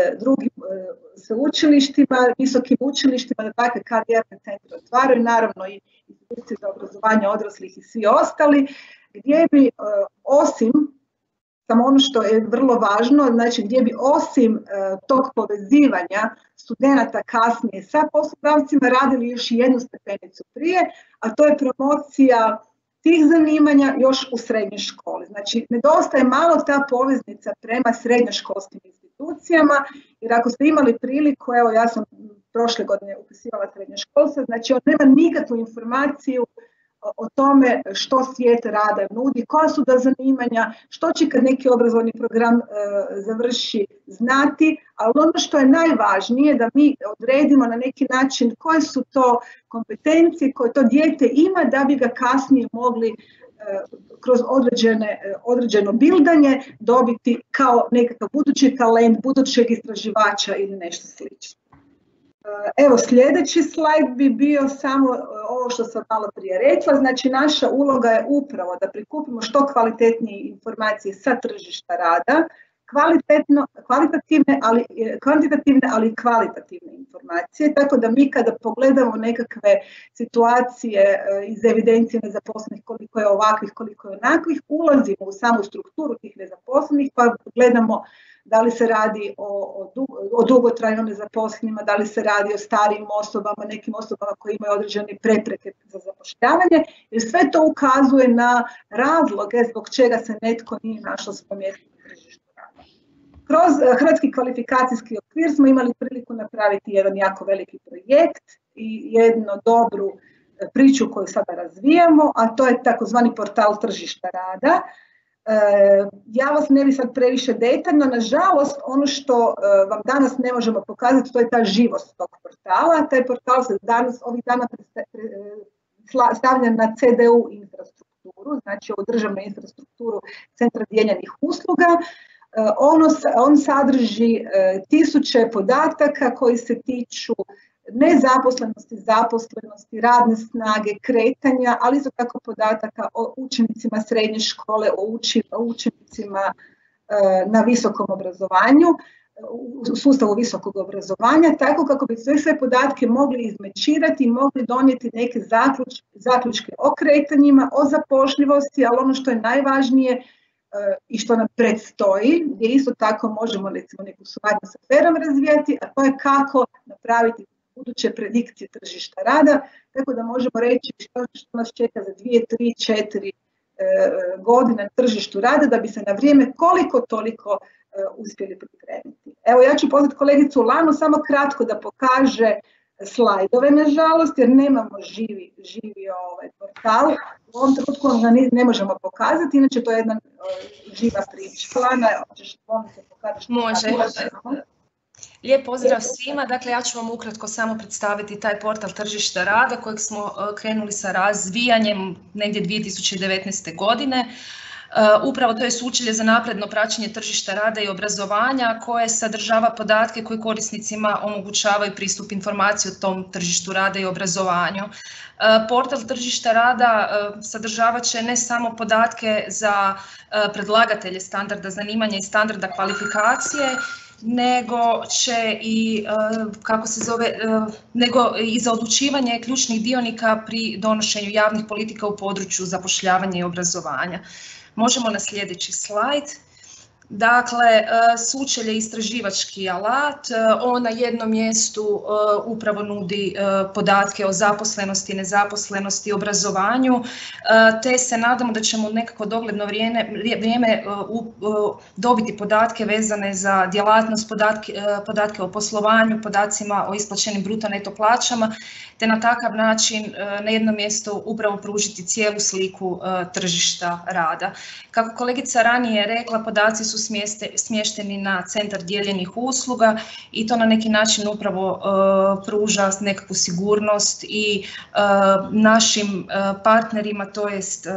[SPEAKER 4] sveučilištima, visokim učilištima da takve karijerne centre otvaraju, naravno i institucije za obrazovanje odraslih i svi ostali, gdje bi osim, samo ono što je vrlo važno, znači gdje bi osim tog povezivanja studenata kasnije sa poslodavcima radili još jednu stepenicu prije, a to je promocija tih zanimanja još u srednjoj školi. Znači, nedostaje malo ta poveznica prema srednjoškolskim institucijama, jer ako ste imali priliku, evo ja sam prošle godine upisivala srednjoškolce, znači on nema nikakvu informaciju o tome što svijet rada nudi, koja su da zanimanja, što će kad neki obrazovni program završi znati, ali ono što je najvažnije da mi odredimo na neki način koje su to kompetencije koje to dijete ima da bi ga kasnije mogli kroz određeno bildanje dobiti kao nekakav budući talent, budućeg istraživača ili nešto slično. Evo, sljedeći slajd bi bio samo ovo što sam malo prije rekla. Znači, naša uloga je upravo da prikupimo što kvalitetnije informacije sa tržišta rada, kvantitativne, ali i kvalitativne informacije, tako da mi kada pogledamo nekakve situacije iz evidencije nezaposlenih, koliko je ovakvih, koliko je onakvih, ulazimo u samu strukturu tih nezaposlenih, pa gledamo da li se radi o dugotrajno nezaposlenima, da li se radi o starijim osobama, nekim osobama koji imaju određene prepreke za zapošljavanje, jer sve to ukazuje na razloge zbog čega se netko nije našao svoj mjesto na tržištu rada. Kroz Hrvatski kvalifikacijski okvir smo imali priliku napraviti jedan jako veliki projekt i jednu dobru priču koju sada razvijamo, a to je takozvani portal tržišta rada. Ja vas ne bi sad previše detaljno, nažalost ono što vam danas ne možemo pokazati to je ta živost tog portala. Taj portal se ovih dana stavlja na CDU infrastrukturu, znači ovu državnu infrastrukturu Centra dijeljenih usluga. On sadrži tisuće podataka koji se tiču nezaposlenosti, zaposlenosti, radne snage, kretanja, ali isto tako podataka o učenicima srednje škole, o učenicima na visokom obrazovanju, u sustavu visokog obrazovanja, tako kako bi sve podatke mogli izmečirati i mogli donijeti neke zaključke o kretanjima, o zapošljivosti, ali ono što je najvažnije i što nam predstoji, gdje isto tako možemo recimo neku suradnju sa FER-om razvijati, a to je kako napraviti buduće predikcije tržišta rada, tako da možemo reći što nas čeka za 2, 3, 4 godina na tržištu rada da bi se na vrijeme koliko toliko uspjeli pripremiti. Evo, ja ću pozvati kolegicu Lanu samo kratko da pokaže slajdove, nažalost, jer nemamo živi portal. U ovom trenutku ga ne možemo pokazati, inače to je jedna živa priča. Lana, hoćeš se pokazati?
[SPEAKER 6] Može. Lijep pozdrav svima. Dakle, ja ću vam ukratko samo predstaviti taj portal tržišta rada kojeg smo krenuli sa razvijanjem negdje 2019. godine. Upravo to je sučelje za napredno praćenje tržišta rada i obrazovanja koje sadržava podatke koji korisnicima omogućavaju pristup informaciji o tom tržištu rada i obrazovanju. Portal tržišta rada sadržavat će ne samo podatke za predlagatelje standarda zanimanja i standarda kvalifikacije, nego će i nego i za odlučivanje ključnih dionika pri donošenju javnih politika u području zapošljavanja i obrazovanja. Možemo na sljedeći slajd. Dakle, sučelje je istraživački alat, on na jednom mjestu upravo nudi podatke o zaposlenosti, nezaposlenosti, obrazovanju, te se nadamo da ćemo u nekako dogledno vrijeme dobiti podatke vezane za djelatnost, podatke o poslovanju, podacima o isplaćenim bruto neto plaćama, te na takav način na jednom mjestu upravo pružiti cijelu sliku tržišta rada. Kako kolegica ranije rekla, podaci su smješteni na centar dijeljenih usluga i to na neki način upravo pruža nekakvu sigurnost i našim partnerima, to jest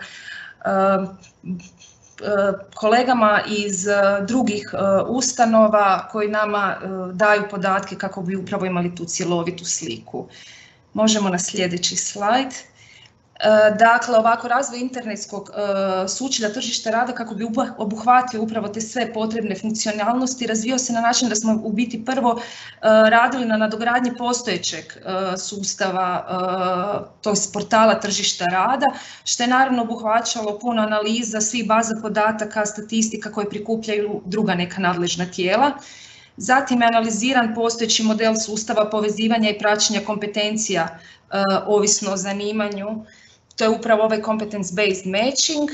[SPEAKER 6] kolegama iz drugih ustanova koji nama daju podatke kako bi upravo imali tu cjelovitu sliku. Možemo na sljedeći slajd. Dakle, ovako razvoj internetskog sučelja tržišta rada kako bi obuhvatio upravo te sve potrebne funkcionalnosti razvio se na način da smo u biti prvo radili na nadogradnji postojećeg sustava, to je portala tržišta rada, što je naravno obuhvaćalo puno analiza svih baza podataka, statistika koje prikupljaju druga neka nadležna tijela. Zatim je analiziran postojeći model sustava povezivanja i praćenja kompetencija ovisno o zanimanju. To je upravo ovaj competence-based matching.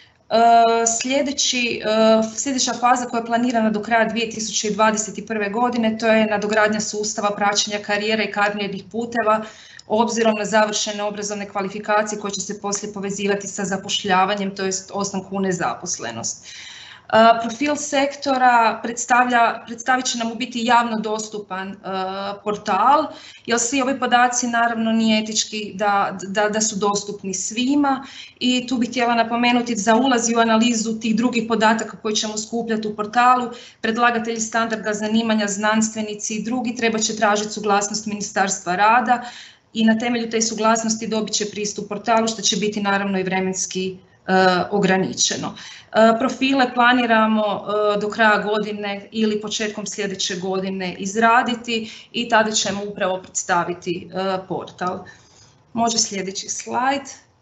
[SPEAKER 6] Sljedeća faza koja je planirana do kraja 2021. godine, to je nadogradnja sustava praćenja karijera i karijernih puteva, obzirom na završene obrazovne kvalifikacije koje će se poslije povezivati sa zapošljavanjem, to jest ostanku u nezaposlenost. Profil sektora predstavit će nam u biti javno dostupan portal, jer svi ovi podaci naravno nije etički da su dostupni svima i tu bih htjela napomenuti za ulaz u analizu tih drugih podataka koji ćemo skupljati u portalu, predlagatelji standarda zanimanja, znanstvenici i drugi trebat će tražiti suglasnost Ministarstva rada i na temelju te suglasnosti dobit će pristup portalu, što će biti naravno i vremenski ograničeno. Profile planiramo do kraja godine ili početkom sljedeće godine izraditi i tada ćemo upravo predstaviti portal. Može sljedeći slajd.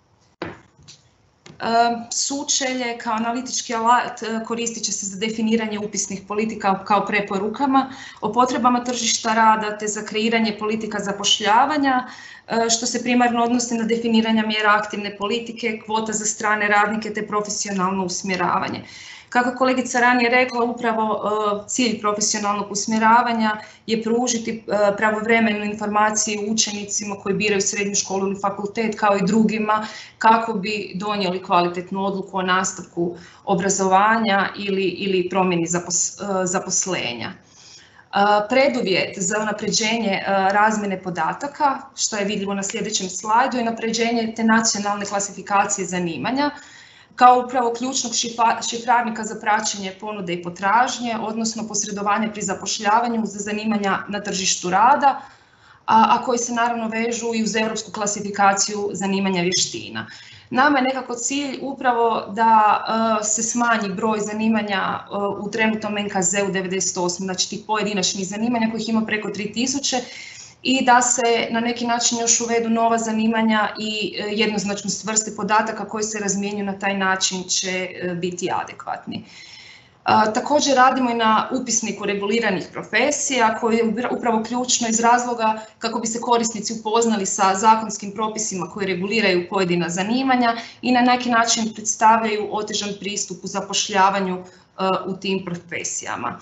[SPEAKER 6] Sučelje kao analitički alat koristit će se za definiranje upisnih politika kao preporukama o potrebama tržišta rada te za kreiranje politika zapošljavanja, što se primarno odnosi na definiranje mjera aktivne politike, kvota za strane radnike te profesionalno usmjeravanje. Kako kolegica ranije rekla, upravo cilj profesionalnog usmjeravanja je pružiti pravovremenu informaciju učenicima koji biraju srednju školu ili fakultet kao i drugima kako bi donijeli kvalitetnu odluku o nastavku obrazovanja ili promjeni zaposlenja. Preduvjet za unapređenje razmjene podataka, što je vidljivo na sljedećem slajdu, je unapređenje te nacionalne klasifikacije zanimanja, kao upravo ključnog šifrarnika za praćenje ponude i potražnje, odnosno posredovanje pri zapošljavanju za zanimanja na tržištu rada, a koji se naravno vežu i uz europsku klasifikaciju zanimanja vještina. Nama je nekako cilj upravo da se smanji broj zanimanja u trenutnom NKZ-u 98, znači tih pojedinačnih zanimanja kojih ima preko 3000, i da se na neki način još uvedu nova zanimanja i jednoznačnost vrste podataka koji se razmjenjuju na taj način će biti adekvatni. Također radimo i na upisniku reguliranih profesija koji je upravo ključno iz razloga kako bi se korisnici upoznali sa zakonskim propisima koji reguliraju pojedina zanimanja i na neki način predstavljaju otežan pristup u zapošljavanju u tim profesijama.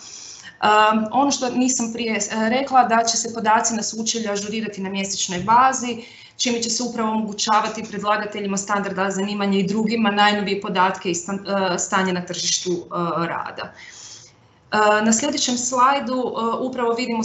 [SPEAKER 6] Ono što nisam prije rekla, da će se podaci na sučelju ažurirati na mjesečnoj bazi, čime će se upravo omogućavati predlagateljima standarda zanimanja i drugima najnovije podatke i stanje na tržištu rada. Na sljedećem slajdu upravo vidimo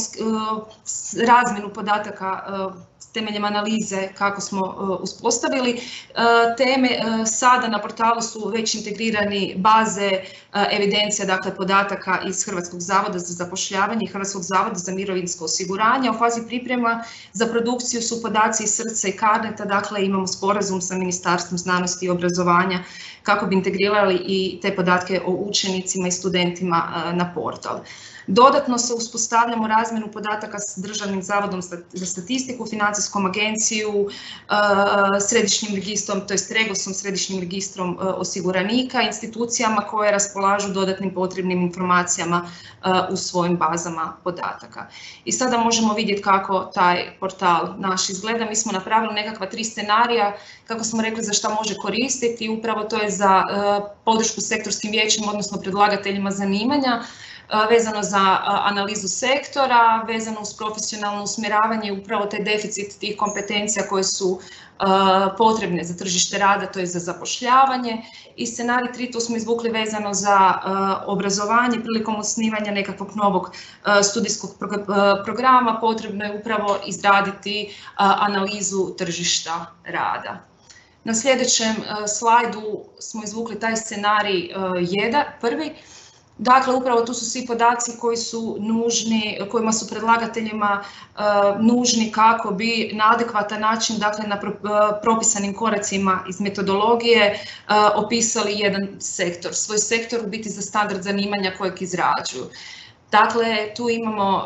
[SPEAKER 6] razmjenu podataka temeljem analize kako smo uspostavili. Teme sada na portalu su već integrirani baze evidencija, dakle podataka iz Hrvatskog zavoda za zapošljavanje i Hrvatskog zavoda za mirovinsko osiguranje. U fazi priprema za produkciju su podaci iz Srca i Carneta, dakle imamo sporazum sa Ministarstvom znanosti i obrazovanja kako bi integrirali i te podatke o učenicima i studentima na portal. Dodatno se uspostavljamo razmjenu podataka s Državnim zavodom za statistiku, Financijskom agencijom, Središnjim registrom, to jest REGOS-om, Središnjim registrom osiguranika, institucijama koje raspolažu dodatnim potrebnim informacijama u svojim bazama podataka. I sada možemo vidjeti kako taj portal naš izgleda. Mi smo napravili nekakva 3 scenarija, kako smo rekli za šta može koristiti. Upravo to je za podršku sektorskim vijećima, odnosno predlagateljima zanimanja, vezano za analizu sektora, vezano uz profesionalno usmjeravanje, upravo taj deficit tih kompetencija koje su potrebne za tržište rada, to je za zapošljavanje. I scenarij 3 tu smo izvukli vezano za obrazovanje. Prilikom osnivanja nekakvog novog studijskog programa potrebno je upravo izraditi analizu tržišta rada. Na sljedećem slajdu smo izvukli taj scenarij prvi. Dakle, upravo tu su svi podaci koji su nužni, kojima su predlagateljima nužni kako bi na adekvatan način, dakle na propisanim koracima iz metodologije opisali jedan sektor. Svoj sektor u biti za standard zanimanja kojeg izrađuju. Dakle, tu imamo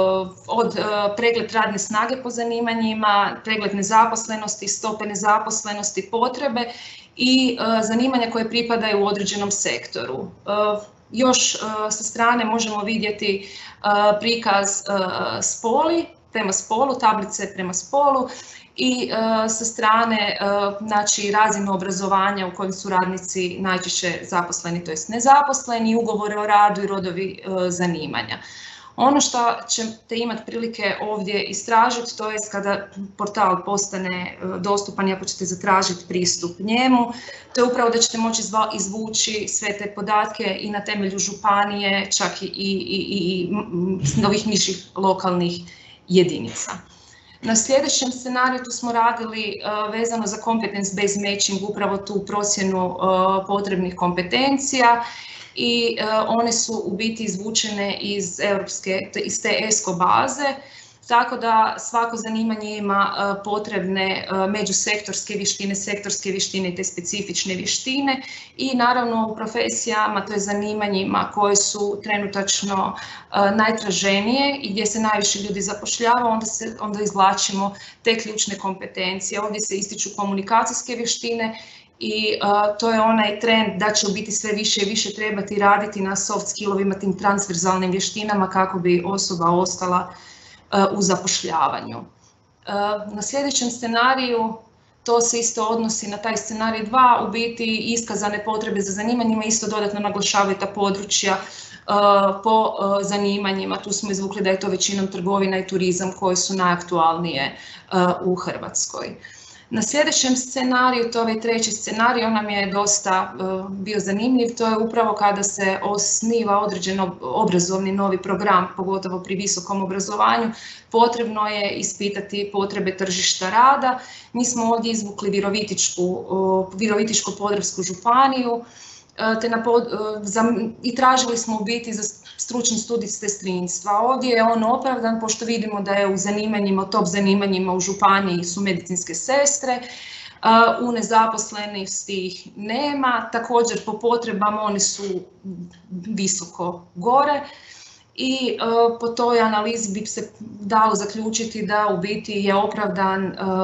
[SPEAKER 6] od pregled radne snage po zanimanjima, pregled nezaposlenosti, stope nezaposlenosti, potrebe i zanimanja koje pripadaju u određenom sektoru. Još sa strane možemo vidjeti prikaz prema spolu, tablice prema spolu i sa strane znači, razinu obrazovanja u kojem su radnici najčešće zaposleni, to jest nezaposleni, ugovore o radu i rodovi zanimanja. Ono što ćete imati prilike ovdje istražiti, to je kada portal postane dostupan i ako ćete zatražiti pristup njemu, to je upravo da ćete moći izvući sve te podatke i na temelju županije, čak i novih nižih lokalnih jedinica. Na sljedećem scenariju tu smo radili vezano za competence-based matching, upravo tu procjenu potrebnih kompetencija. I one su u biti izvučene iz te ESCO baze, tako da svako zanimanje ima potrebne međusektorske vještine, sektorske vještine i te specifične vještine i naravno u profesijama, to je zanimanjima koje su trenutačno najtraženije i gdje se najviše ljudi zapošljava, onda izvlačimo te ključne kompetencije. Ovdje se ističu komunikacijske vještine i to je onaj trend da će u biti sve više i više trebati raditi na soft skillovima, tim transverzalnim vještinama kako bi osoba ostala u zapošljavanju. Na sljedećem scenariju to se isto odnosi na taj scenarij 2, u biti iskazane potrebe za zanimanjima isto dodatno naglašavaju ta područja po zanimanjima. Tu smo izvukli da je to većinom trgovina i turizam koje su najaktualnije u Hrvatskoj. Na sljedećem scenariju, to je ovaj 3. scenarij, on nam je dosta bio zanimljiv, to je upravo kada se osniva određeno obrazovni novi program, pogotovo pri visokom obrazovanju, potrebno je ispitati potrebe tržišta rada. Mi smo ovdje izvukli Virovitičko-podravsku županiju i tražili smo u biti za stručni studij sestrinstva. Ovdje je on opravdan pošto vidimo da je u zanimanjima, top zanimanjima u županiji su medicinske sestre, u nezaposlenosti ih nema, također po potrebama one su visoko gore i po toj analizi bi se dalo zaključiti da u biti je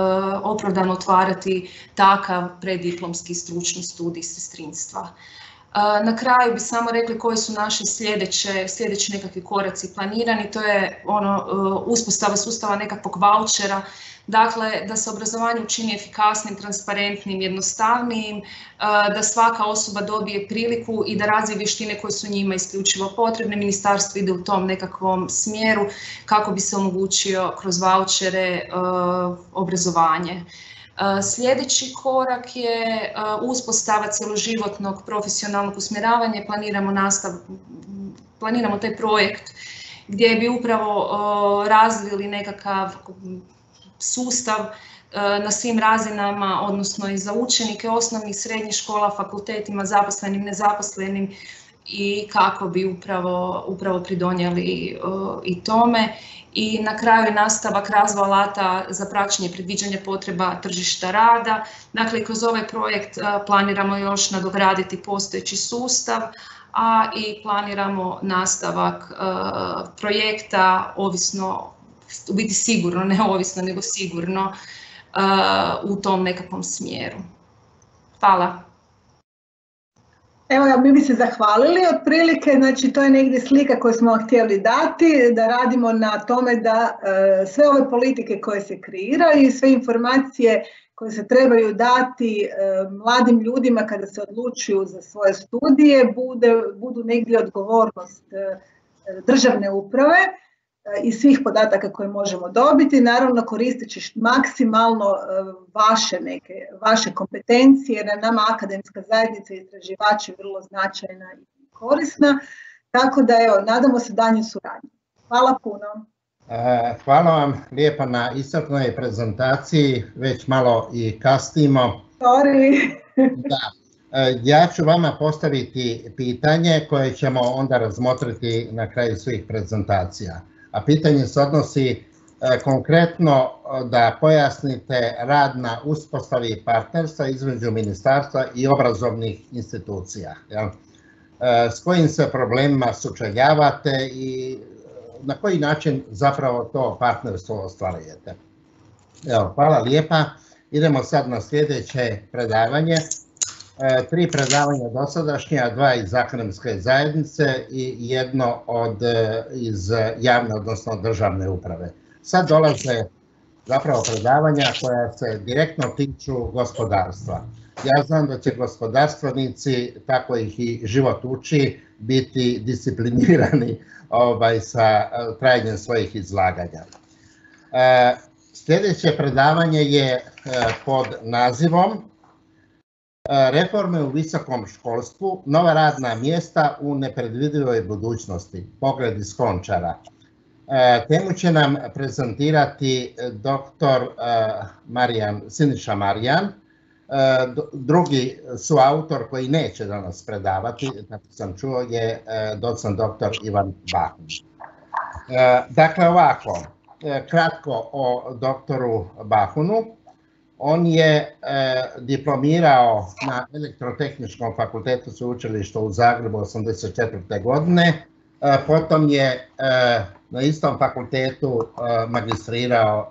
[SPEAKER 6] opravdan otvarati takav preddiplomski stručni studij sestrinstva. Na kraju bi samo rekli koji su naši sljedeći nekakvi koraci planirani, to je uspostava sustava nekakvog vaučera, dakle da se obrazovanje učini efikasnim, transparentnim, jednostavnijim, da svaka osoba dobije priliku i da razvije vještine koje su njima isključivo potrebne. Ministarstvo ide u tom nekakvom smjeru kako bi se omogućio kroz vaučere obrazovanje. Sljedeći korak je uspostava cjeloživotnog profesionalnog usmjeravanja. Planiramo taj projekt gdje bi upravo razvili nekakav sustav na svim razinama, odnosno i za učenike osnovnih, srednjih škola, fakultetima, zaposlenim, nezaposlenim i kako bi upravo pridonijeli i tome. I na kraju je nastavak razvoja alata za praćenje predviđanja potreba tržišta rada. Dakle, kroz ovaj projekt planiramo još nadograditi postojeći sustav, a i planiramo nastavak projekta ovisno, u biti sigurno, ne ovisno, nego sigurno u tom nekakvom smjeru. Hvala.
[SPEAKER 4] Evo, mi bi se zahvalili otprilike, znači to je negdje slika koju smo htjeli dati, da radimo na tome da sve ove politike koje se kreiraju i sve informacije koje se trebaju dati mladim ljudima kada se odlučuju za svoje studije budu negdje odgovornost državne uprave i svih podataka koje možemo dobiti, naravno koristeći maksimalno vaše kompetencije, jer je nama akademska zajednica i istraživači vrlo značajna i korisna, tako da evo, nadamo se daljnjoj suradnji. Hvala puno.
[SPEAKER 1] Hvala vam lijepa na iscrpnoj prezentaciji, već malo i kasnimo.
[SPEAKER 4] Sorry.
[SPEAKER 1] Da. Ja ću vama postaviti pitanje koje ćemo onda razmotriti na kraju svih prezentacija. A pitanje se odnosi konkretno da pojasnite rad na uspostavi partnerstva između ministarstva i obrazovnih institucija. S kojim se problemima sučeljavate i na koji način zapravo to partnerstvo ostvarujete? Evo, hvala lijepa. Idemo sad na sljedeće predavanje. 3 predavanja dosadašnja, 2 iz akademske zajednice i jedno iz javne, odnosno državne uprave. Sad dolaze zapravo predavanja koja se direktno tiču gospodarstva. Ja znam da će gospodarstvenici, tako ih i život uči, biti disciplinirani sa trajanjem svojih izlaganja. Sljedeće predavanje je pod nazivom Reforme u visokom školstvu, nova radna mjesta u nepredvidivoj budućnosti, pogled iz Končara. Temu će nam prezentirati dr. Siniša Marijan, drugi suautor koji neće danas predavati, kako sam čuo, je docent dr. Ivan Bahun. Dakle, ovako, kratko o doktoru Bahunu. On je diplomirao na Elektrotehničkom fakultetu Sveučilišta u Zagrebu 1984. godine, potom je na istom fakultetu magistrirao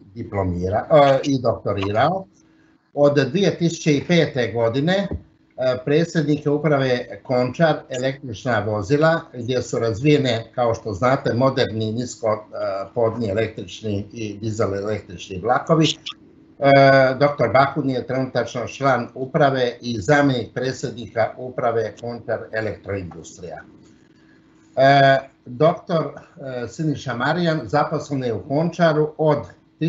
[SPEAKER 1] i doktorirao. Od 2005. godine predsjednik je uprave Končar električna vozila, gdje su razvijene, kao što znate, moderni niskopodni električni i dizel električni vlakovi. Dr. Bahun je trenutačno član uprave i zamjenik predsjednika uprave Končar elektroindustrija. Dr. Siniša Marijan zaposlen je u Končaru od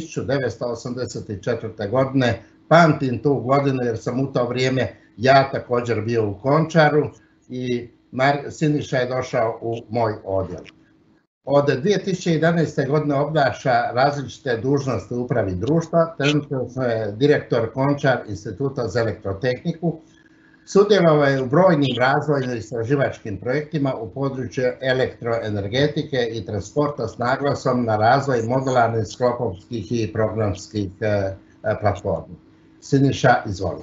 [SPEAKER 1] 1984. godine. Pamtim tu godinu jer sam u to vrijeme ja također bio u Končaru i Siniša je došao u moj odjel. Od 2011. godine obnaša različite dužnosti u upravi društva, trenutno je direktor Končar Instituta za elektrotehniku. Sudjelovao je u brojnim razvojno-istraživačkim projektima u području elektroenergetike i transporta s naglasom na razvoj modularnih sklopovskih i programskih platformi. Siniša, izvoli.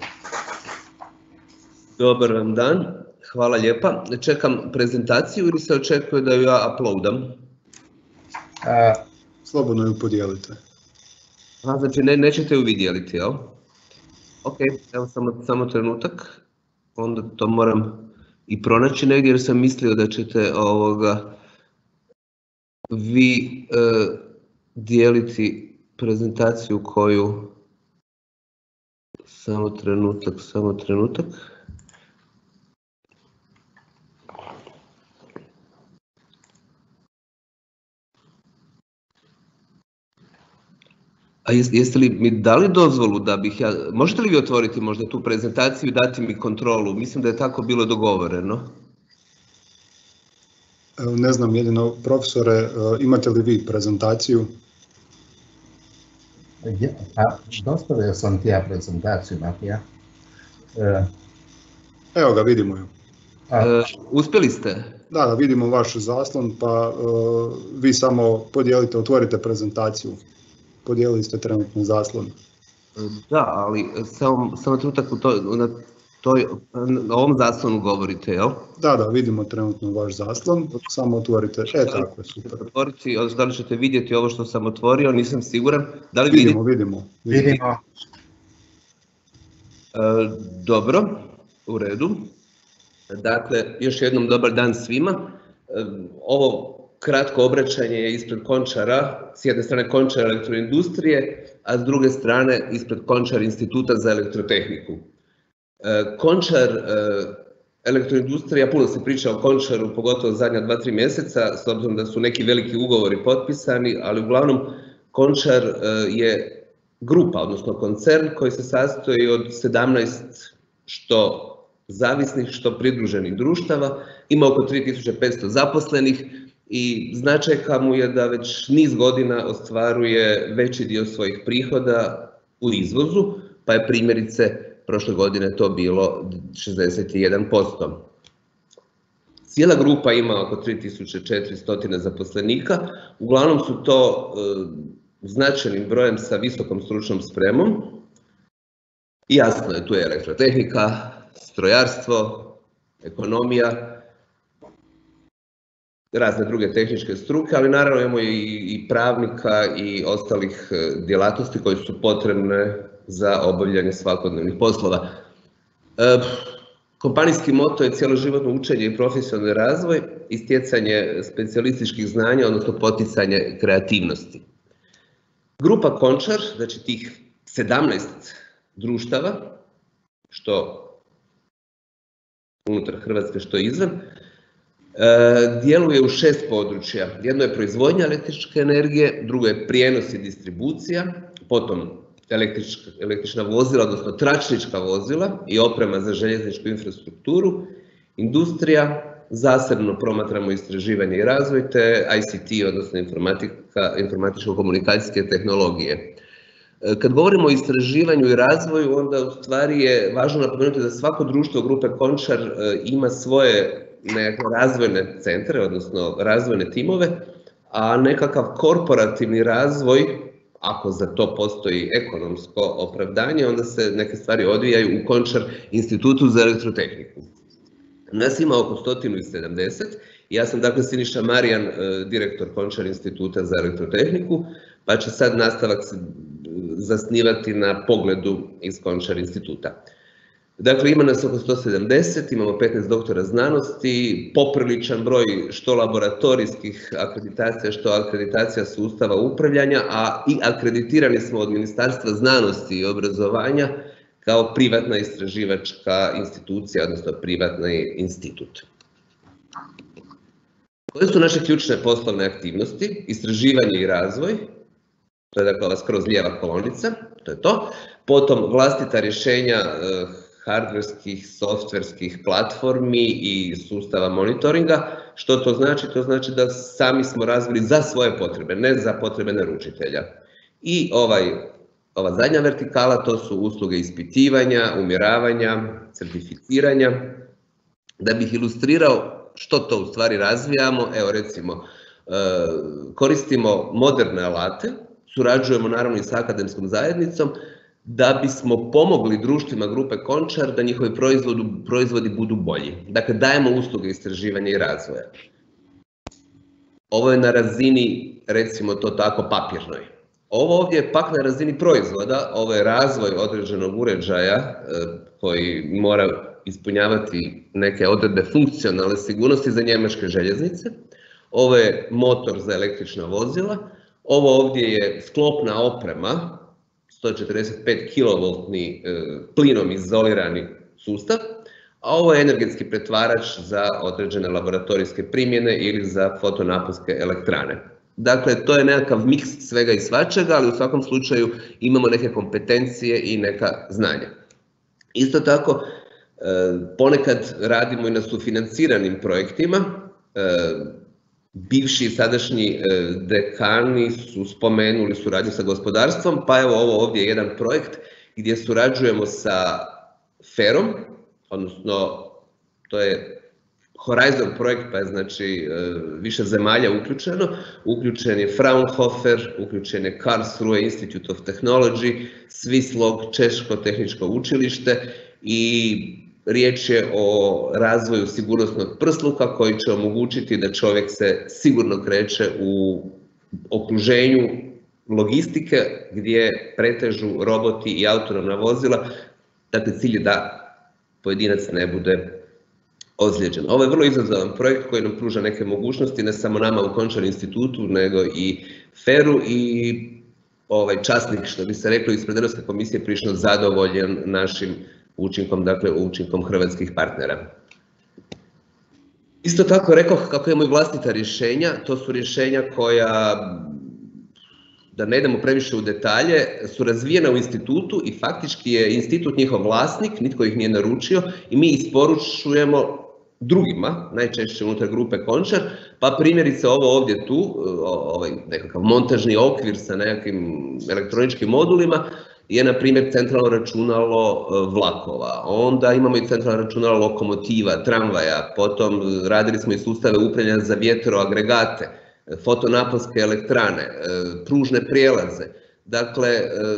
[SPEAKER 7] Dobar vam dan, hvala lijepa. Čekam prezentaciju ili se očekuje da ju ja uploadam?
[SPEAKER 5] Slobodno ju podijelite.
[SPEAKER 7] Znači nećete ju vidjeliti, jel? Ok, evo samo trenutak. Onda to moram i pronaći negdje, jer sam mislio da ćete vi dijeliti prezentaciju koju... Samo trenutak. A jeste li mi dali dozvolu da bih ja... Možete li vi otvoriti možda tu prezentaciju i dati mi kontrolu? Mislim da je tako bilo dogovoreno.
[SPEAKER 5] Ne znam, jedino profesore, imate li vi prezentaciju?
[SPEAKER 1] Dostavio sam ti ja prezentaciju, Matija.
[SPEAKER 5] Evo ga, vidimo ju.
[SPEAKER 7] Uspjeli ste?
[SPEAKER 5] Da, vidimo vaš zaslon, pa vi samo podijelite, otvorite prezentaciju. Podijelili ste trenutno zaslon.
[SPEAKER 7] Da, ali samo trenutak na ovom zaslonu govorite, jel?
[SPEAKER 5] Da, vidimo trenutno vaš zaslon, samo otvorite. Tako je, super.
[SPEAKER 7] Da li ćete vidjeti ovo što sam otvorio, nisam siguran. Da li
[SPEAKER 5] vidimo.
[SPEAKER 7] Dobro, u redu. Dakle, još jednom dobar dan svima. Ovo kratko obraćanje je ispred Končara, s jedne strane Končar elektroindustrije, a s druge strane ispred Končar instituta za elektrotehniku. Končar elektroindustrija, puno se priča o Končaru, pogotovo zadnja 2-3 mjeseca, s obzirom da su neki veliki ugovori potpisani, ali uglavnom Končar je grupa, odnosno koncern koji se sastoji od 17 što zavisnih, što pridruženih društava, ima oko 3500 zaposlenih i značajka mu je da već niz godina ostvaruje veći dio svojih prihoda u izvozu, pa je primjerice prošle godine to bilo 61%. Cijela grupa ima oko 3400 zaposlenika, uglavnom su to značajnim brojem sa visokom stručnom spremom. I jasno je, tu je elektrotehnika, strojarstvo, ekonomija, razne druge tehničke struke, ali naravno imamo i pravnika i ostalih djelatnosti koje su potrebne za obavljanje svakodnevnih poslova. Kompanijski moto je cjeloživotno učenje i profesionalni razvoj i stjecanje specijalističkih znanja, odnosno poticanje kreativnosti. Grupa Končar, znači tih 17 društava, što unutar Hrvatske, što izvan, djeluje u 6 područja. Jedno je proizvodnja električne energije, drugo je prijenos i distribucija, potom električna vozila, odnosno tračnička vozila i oprema za željezničku infrastrukturu, industrija, zasebno promatramo istraživanje i razvoj, te ICT, odnosno informatičko-komunikacijske tehnologije. Kad govorimo o istraživanju i razvoju, onda u stvari je važno napomenuti da svako društvo grupe Končar ima svoje nekakve razvojne centre, odnosno razvojne timove, a nekakav korporativni razvoj, ako za to postoji ekonomsko opravdanje, onda se neke stvari odvijaju u Končar institutu za elektrotehniku. Nas ima oko 170, ja sam dakle Siniša Marijan, direktor Končar instituta za elektrotehniku, pa će sad nastavak zasnivati na pogledu iz Končar instituta. Dakle, ima nas oko 170, imamo 15 doktora znanosti, popriličan broj što laboratorijskih akreditacija, što akreditacija sustava upravljanja, a i akreditirani smo od Ministarstva znanosti i obrazovanja kao privatna istraživačka institucija, odnosno privatni institut. Koje su naše ključne poslovne aktivnosti? Istraživanje i razvoj, to je dakle ova skroz lijeva kolonica, to je to. Potom vlastita rješenja hardverskih, softverskih platformi i sustava monitoringa. Što to znači? To znači da sami smo razvili za svoje potrebe, ne za potrebe naručitelja. I ova zadnja vertikala, to su usluge ispitivanja, umjeravanja, certificiranja. Da bih ilustrirao što to u stvari razvijamo, evo recimo, koristimo moderne alate, surađujemo naravno i s akademskom zajednicom, da bismo pomogli društvima grupe Končar da njihovi proizvodi budu bolji. Dakle, dajemo usluge istraživanja i razvoja. Ovo je na razini, recimo to tako, papirnoj. Ovo ovdje je pak na razini proizvoda, ovo je razvoj određenog uređaja koji mora ispunjavati neke odredbe funkcionalne sigurnosti za njemačke željeznice. Ovo je motor za električna vozila. Ovo ovdje je sklopna oprema, 145 kV plinom izolirani sustav, a ovo je energetski pretvarač za određene laboratorijske primjene ili za fotonaponske elektrane. Dakle, to je nekakav miks svega i svačega, ali u svakom slučaju imamo neke kompetencije i neka znanja. Isto tako, ponekad radimo i na sufinanciranim projektima. Bivši i sadašnji dekani su spomenuli suradnju sa gospodarstvom, pa evo ovo ovdje je jedan projekt gdje surađujemo sa FER-om, odnosno to je Horizon projekt, pa je znači više zemalja uključeno. Uključen je Fraunhofer, uključen je Karlsruhe Institute of Technology, Swisslog, Češko tehničko učilište i riječ je o razvoju sigurnosnog prsluka koji će omogućiti da čovjek se sigurno kreće u okruženju logistike gdje pretežu roboti i autonomna vozila. Dakle, cilj je da pojedinac ne bude ozlijeđen. Ovo je vrlo izazovan projekt koji nam pruža neke mogućnosti, ne samo nama u Končar institutu, nego i FER-u i časnik, što bi se reklo, ispred Europske komisije prilično zadovoljan našim učinkom, dakle učinkom hrvatskih partnera. Isto tako rekoh kako imamo i vlastita rješenja, to su rješenja koja, da ne idemo previše u detalje, su razvijena u institutu i faktički je institut njihov vlasnik, nitko ih nije naručio i mi isporučujemo drugima, najčešće unutar grupe Končar, pa primjerice ovo ovdje tu, ovaj nekakav montažni okvir sa nekakvim elektroničkim modulima, je na primjer centralno računalo vlakova, onda imamo i centralno računalo lokomotiva, tramvaja, potom radili smo i sustave upravljanja za vjetroagregate, fotonaponske elektrane, pružne prijelaze. Dakle,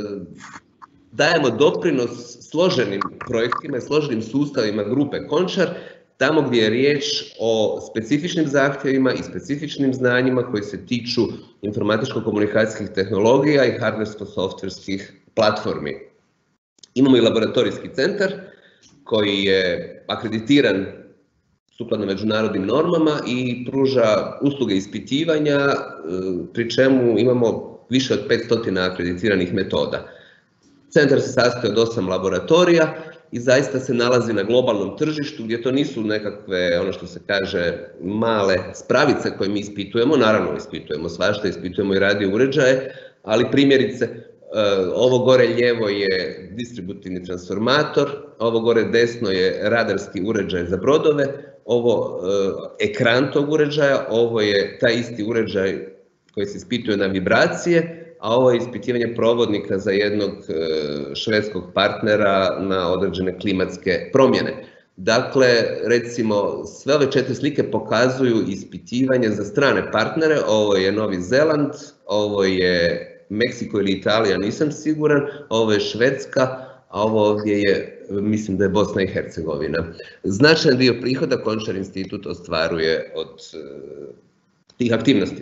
[SPEAKER 7] dajemo doprinos složenim projektima i složenim sustavima grupe Končar, tamo gdje je riječ o specifičnim zahtjevima i specifičnim znanjima koji se tiču informatičko-komunikacijskih tehnologija i hardversko-softverskih platformi. Imamo i laboratorijski centar koji je akreditiran sukladno međunarodnim normama i pruža usluge ispitivanja, pri čemu imamo više od 500 akreditiranih metoda. Centar se sastoji od 8 laboratorija i zaista se nalazi na globalnom tržištu gdje to nisu nekakve, ono što se kaže, male spravice koje mi ispitujemo, naravno ispitujemo svašta, ispitujemo i radio uređaje, ali primjerice ovo gore lijevo je distributivni transformator, ovo gore desno je radarski uređaj za brodove, ovo ekran tog uređaja, ovo je taj isti uređaj koji se ispituje na vibracije, a ovo je ispitivanje provodnika za jednog švedskog partnera na određene klimatske promjene. Dakle, recimo, sve ove 4 slike pokazuju ispitivanje za strane partnere, ovo je Novi Zeland, ovo je Meksiko ili Italija, nisam siguran, ovo je Švedska, a ovo ovdje je, mislim da je Bosna i Hercegovina. Značajan dio prihoda Končar institut ostvaruje od tih aktivnosti.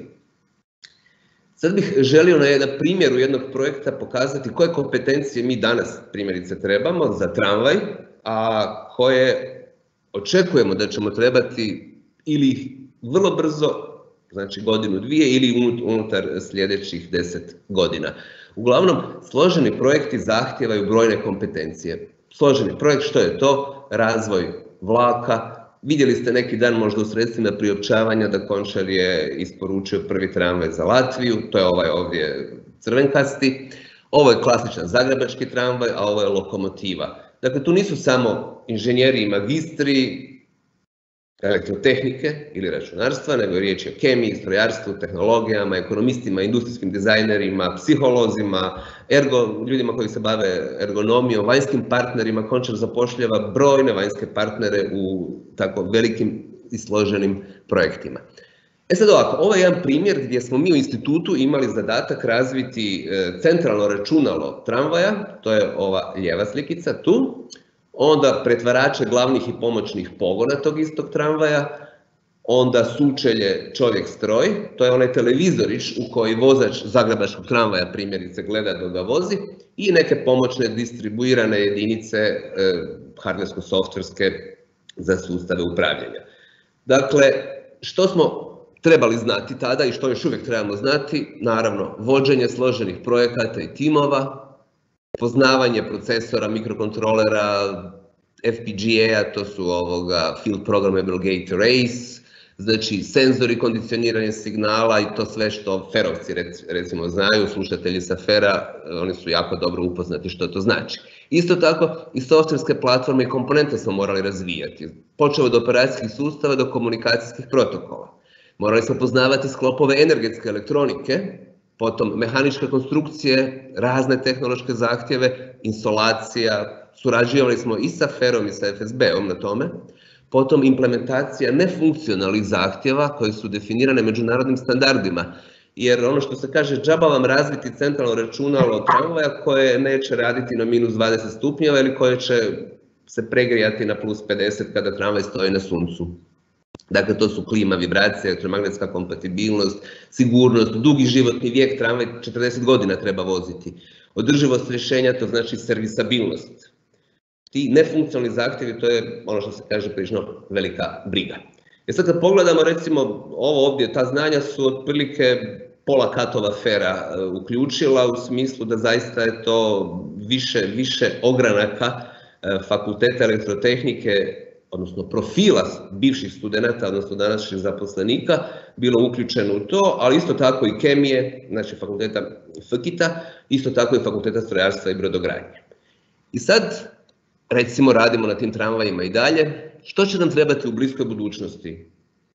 [SPEAKER 7] Sad bih želio na primjeru jednog projekta pokazati koje kompetencije mi danas primjerice trebamo za tramvaj, a koje očekujemo da ćemo trebati ili vrlo brzo, znači godinu, dvije, ili unutar sljedećih 10 godina. Uglavnom, složeni projekti zahtijevaju brojne kompetencije. Složeni projekt, što je to? Razvoj vlaka. Vidjeli ste neki dan možda u sredstvima priopćavanja da Končar je isporučio prvi tramvaj za Latviju, to je ovaj ovdje crvenkasti. Ovo je klasičan zagrebački tramvaj, a ovo je lokomotiva. Dakle, tu nisu samo inženjeri i magistri elektrotehnike ili računarstva, nego je riječ o kemiji, strojarstvu, tehnologijama, ekonomistima, industrijskim dizajnerima, psiholozima, ljudima koji se bave ergonomijom, vanjskim partnerima. Končar zapošljava brojne vanjske partnere u tako velikim i složenim projektima. Sad ovako, ovo je jedan primjer gdje smo mi u institutu imali zadatak razviti centralno računalo tramvaja, to je ova lijeva slikica tu, onda pretvarače glavnih i pomoćnih pogona tog istog tramvaja, onda sučelje čovjek-stroj, to je onaj televizorić u koji vozač zagrebačkog tramvaja primjerice gleda dok ga vozi, i neke pomoćne distribuirane jedinice hardversko-softverske za sustave upravljanja. Dakle, što smo trebali znati tada i što još uvijek trebamo znati? Naravno, vođenje složenih projekata i timova, poznavanje procesora, mikrokontrolera, FPGA-a, to su Field Programmable Gate Arrays, znači senzori, kondicioniranje signala i to sve što ferovci recimo znaju, slušatelji sa fera, oni su jako dobro upoznati što to znači. Isto tako i softverske platforme i komponente smo morali razvijati, počeo od operacijskih sustava do komunikacijskih protokola. Morali smo poznavati sklopove energetske elektronike, potom mehaničke konstrukcije, razne tehnološke zahtjeve, instalacija, surađivali smo i sa FER-om i sa FSB-om na tome, potom implementacija nefunkcionalnih zahtjeva koje su definirane međunarodnim standardima, jer ono što se kaže, džaba vam razviti centralno računalo tramvaja koje neće raditi na minus 20 stupnjeva ili koje će se pregrijati na plus 50 kada tramvaj stoji na suncu. Dakle, to su klima, vibracija, elektromagnetska kompatibilnost, sigurnost, dugi životni vijek, tramvaj 40 godina treba voziti. Održivost rješenja, to znači servisabilnost. Ti nefunkcionalni zahtjevi, to je ono što se kaže prilično velika briga. Jer sad kad pogledamo recimo ovo ovdje, ta znanja su otprilike pola katova FER-a uključila u smislu da zaista je to više ogranaka fakulteta elektrotehnike, odnosno profila bivših studenata, odnosno današnjih zaposlenika, bilo uključeno u to, ali isto tako i kemije, znači fakulteta FKIT-a, isto tako i fakulteta strojarstva i brodogradnje. I sad, recimo, radimo na tim tramvajima i dalje. Što će nam trebati u bliskoj budućnosti?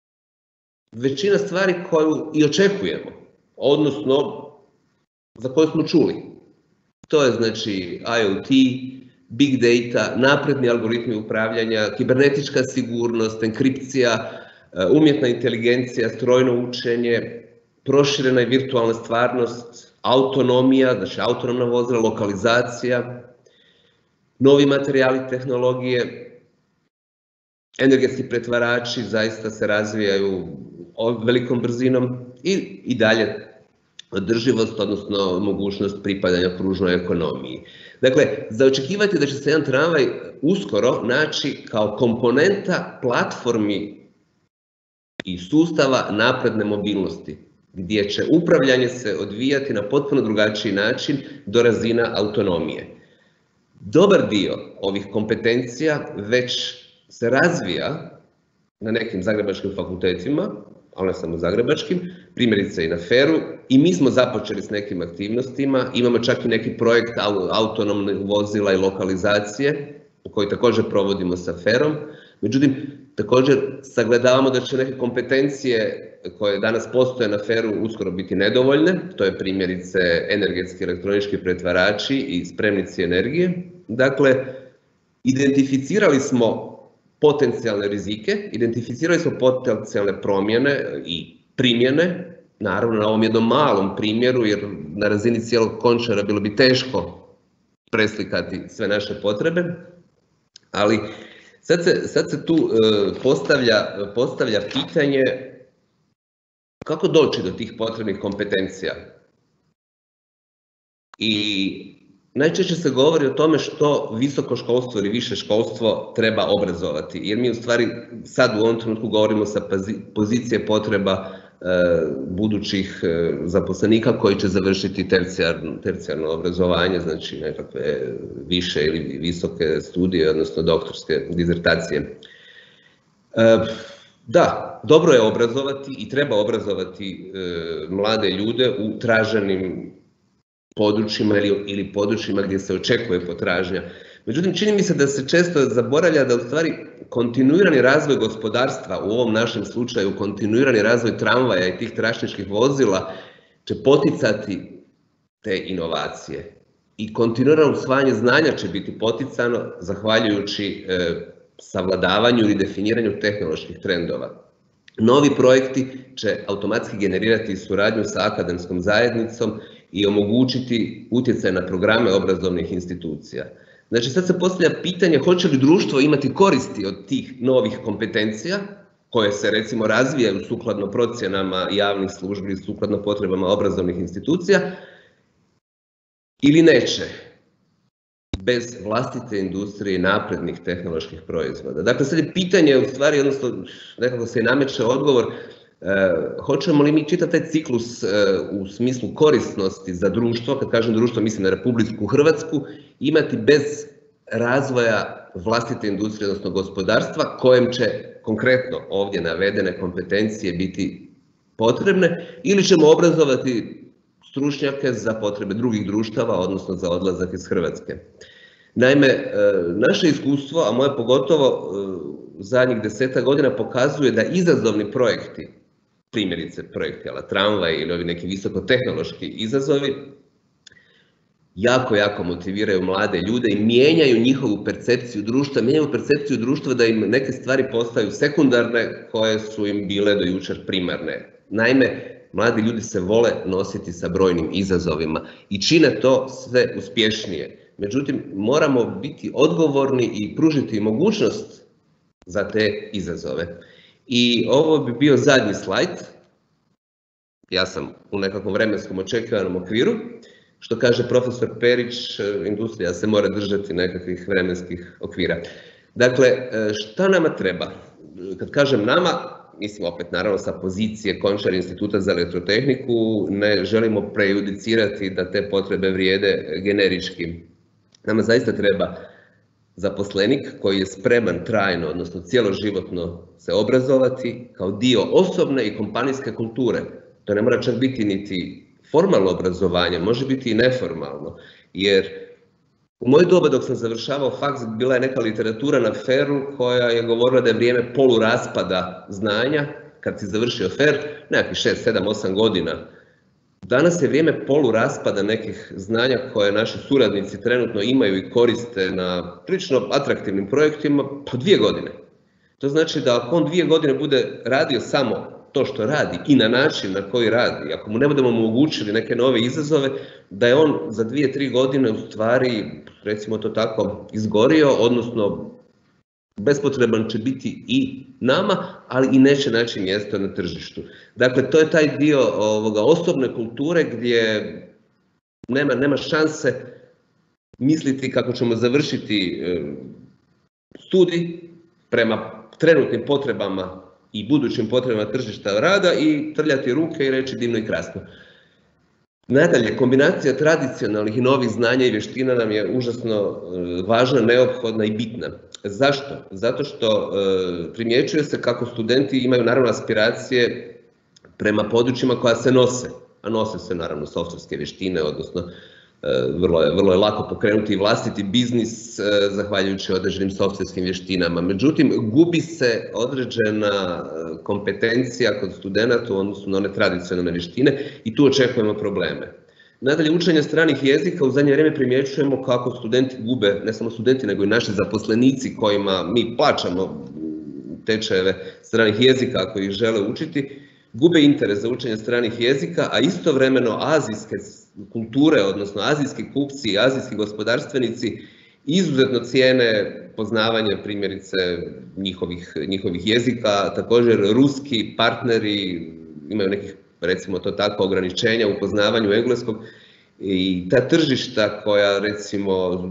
[SPEAKER 7] Većina stvari koju i očekujemo, odnosno za koju smo čuli. To je znači IoT, big data, napredni algoritmi upravljanja, kibernetička sigurnost, enkripcija, umjetna inteligencija, strojno učenje, proširena i virtualna stvarnost, autonomija, znači autonomna vozila, lokalizacija, novi materijali, tehnologije, energetski pretvarači zaista se razvijaju velikom brzinom i dalje održivost, odnosno mogućnost pripadanja kružnoj ekonomiji. Dakle, za očekivati da će se jedan tramvaj uskoro naći kao komponenta platformi i sustava napredne mobilnosti, gdje će upravljanje se odvijati na potpuno drugačiji način do razina autonomije. Dobar dio ovih kompetencija već se razvija na nekim zagrebačkim fakultetima, ali ne samo zagrebačkim, primjerice i na FER-u, i mi smo započeli s nekim aktivnostima, imamo čak i neki projekt autonomnih vozila i lokalizacije, koji također provodimo sa FER-om, međutim, također sagledavamo da će neke kompetencije koje danas postoje na FER-u uskoro biti nedovoljne, to je primjerice energetski elektronički pretvarači i spremnici energije. Dakle, identificirali smo potencijalne rizike, identificirali smo potencijalne promjene i primjene, naravno na ovom jednom malom primjeru, jer na razini cijelog Končara bilo bi teško preslikati sve naše potrebe, ali sad se tu postavlja pitanje kako doći do tih potrebnih kompetencija. I najčešće se govori o tome što visoko školstvo ili više školstvo treba obrazovati, jer mi u stvari sad u ovom trenutku govorimo sa pozicije potreba budućih zaposlenika koji će završiti tercijarno obrazovanje, znači nekakve više ili visoke studije, odnosno doktorske dizertacije. Da, dobro je obrazovati i treba obrazovati mlade ljude u traženim područjima ili područjima gdje se očekuje potražnja. Međutim, čini mi se da se često zaboravlja da u stvari kontinuirani razvoj gospodarstva, u ovom našem slučaju kontinuirani razvoj tramvaja i tih tračničkih vozila će poticati te inovacije. I kontinuirano usvajanje znanja će biti poticano zahvaljujući savladavanju ili definiranju tehnoloških trendova. Novi projekti će automatski generirati suradnju sa akademskom zajednicom i omogućiti utjecaj na programe obrazovnih institucija. Znači sad se postavlja pitanje hoće li društvo imati koristi od tih novih kompetencija koje se recimo razvijaju sukladno procjenama javnih službi, sukladno potrebama obrazovnih institucija, ili neće, bez vlastite industrije i naprednih tehnoloških proizvoda. Dakle, sad je pitanje, u stvari, odnosno nekako se i nameće odgovor, hoćemo li mi čitati taj ciklus u smislu korisnosti za društvo, kad kažem društvo mislim na Republiku Hrvatsku, imati bez razvoja vlastite industrije, odnosno gospodarstva, kojem će konkretno ovdje navedene kompetencije biti potrebne, ili ćemo obrazovati stručnjake za potrebe drugih društava, odnosno za odlazak iz Hrvatske. Naime, naše iskustvo, a moje pogotovo zadnjih 10 godina, pokazuje da izazovni projekti, primjerice projekti ala tramvaj ili ovi neki visokotehnološki izazovi, jako motiviraju mlade ljude i mijenjaju njihovu percepciju društva, mijenjaju percepciju društva da im neke stvari postaju sekundarne koje su im bile do jučer primarne. Naime, mladi ljudi se vole nositi sa brojnim izazovima i čine to sve uspješnije. Međutim, moramo biti odgovorni i pružiti mogućnost za te izazove. I ovo bi bio zadnji slajd. Ja sam u nekakvom vremenskom očekivanom okviru. Što kaže profesor Perić, industrija se mora držati nekakvih vremenskih okvira. Dakle, šta nama treba? Kad kažem nama, mislim opet naravno sa pozicije Končar Instituta za elektrotehniku, ne želimo prejudicirati da te potrebe vrijede generički. Nama zaista treba zaposlenik koji je spreman trajno, odnosno cjeloživotno se obrazovati kao dio osobne i kompanijske kulture. To ne mora čak biti niti formalno obrazovanje, može biti i neformalno, jer u moje doba dok sam završavao faks bila je neka literatura na FER-u koja je govorila da je vrijeme poluraspada znanja, kad si završio FER, nekakvih 6, 7, 8 godina. Danas je vrijeme poluraspada nekih znanja koje naši suradnici trenutno imaju i koriste na prilično atraktivnim projektima po 2 godine. To znači da ako on 2 godine bude radio samo to što radi i na način na koji radi, ako mu ne budemo omogućili neke nove izazove, da je on za 2-3 godine u stvari, recimo to tako, izgorio, odnosno bespotreban će biti i nama, ali i neće naći mjesto na tržištu. Dakle, to je taj dio osobne kulture gdje nema šanse misliti kako ćemo završiti studij prema trenutnim potrebama i budućim potrebama tržišta rada i trljati ruke i reći divno i krasno. Nadalje, kombinacija tradicionalnih i novih znanja i vještina nam je užasno važna, neophodna i bitna. Zašto? Zato što primjećuje se kako studenti imaju naravno aspiracije prema područjima koja se nose, a nose se naravno softverske vještine, odnosno vrlo je lako pokrenuti vlastiti biznis zahvaljujući određenim softverskim vještinama. Međutim, gubi se određena kompetencija kod studenata u odnosu na one tradicionalne vještine i tu očekujemo probleme. Nadalje, učenje stranih jezika u zadnje vrijeme primjećujemo kako studenti gube, ne samo studenti nego i naši zaposlenici kojima mi plaćamo tečajeve stranih jezika ako ih žele učiti, gube interes za učenje stranih jezika, a istovremeno azijske kulture, odnosno azijski kupci i azijski gospodarstvenici izuzetno cijene poznavanje primjerice njihovih jezika. Također ruski partneri imaju nekih, recimo to tako, ograničenja u poznavanju engleskog i ta tržišta koja recimo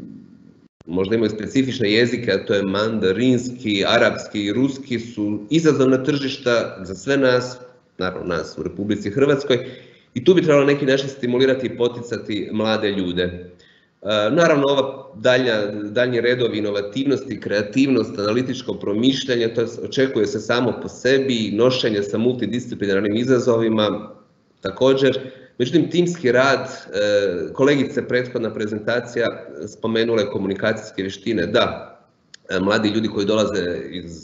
[SPEAKER 7] možda imaju specifične jezike, a to je mandarinski, arapski i ruski, su izazovna tržišta za sve nas, naravno nas u Republici Hrvatskoj, i tu bi trebalo neki način stimulirati i poticati mlade ljude. Naravno, ova daljnji redovi inovativnosti, kreativnost, analitičko promišljanje, to očekuje se samo po sebi, nošenje sa multidisciplinarnim izazovima također. Međutim, timski rad, kolegice prethodna prezentacija spomenule komunikacijske vještine, da, mladi ljudi koji dolaze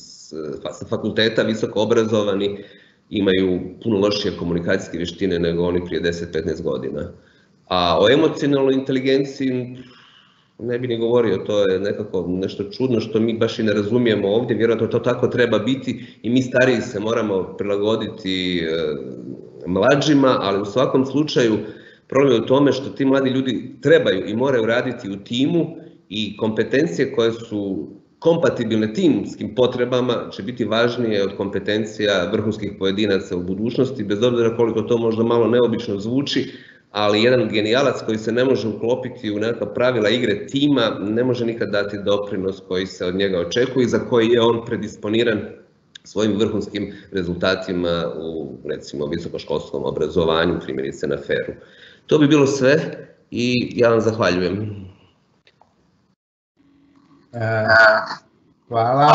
[SPEAKER 7] sa fakulteta, visoko obrazovani, imaju puno lošije komunikacijske vještine nego oni prije 10-15 godina. A o emocionalnoj inteligenciji ne bi ni govorio, to je nekako nešto čudno što mi baš i ne razumijemo ovdje, vjerojatno to tako treba biti i mi stariji se moramo prilagoditi mlađima, ali u svakom slučaju problem je u tome što ti mladi ljudi trebaju i moraju raditi u timu i kompetencije koje su kompatibilne timskim potrebama će biti važnije od kompetencija vrhunskih pojedinaca u budućnosti, bez obzira koliko to možda malo neobično zvuči, ali jedan genijalac koji se ne može uklopiti u nekakva pravila igre tima ne može nikad dati doprinos koji se od njega očekuje i za koji je on predisponiran svojim vrhunskim rezultatima u, recimo, visokoškolskom obrazovanju, primjerice na FER-u. To bi bilo sve i ja vam zahvaljujem.
[SPEAKER 1] Hvala.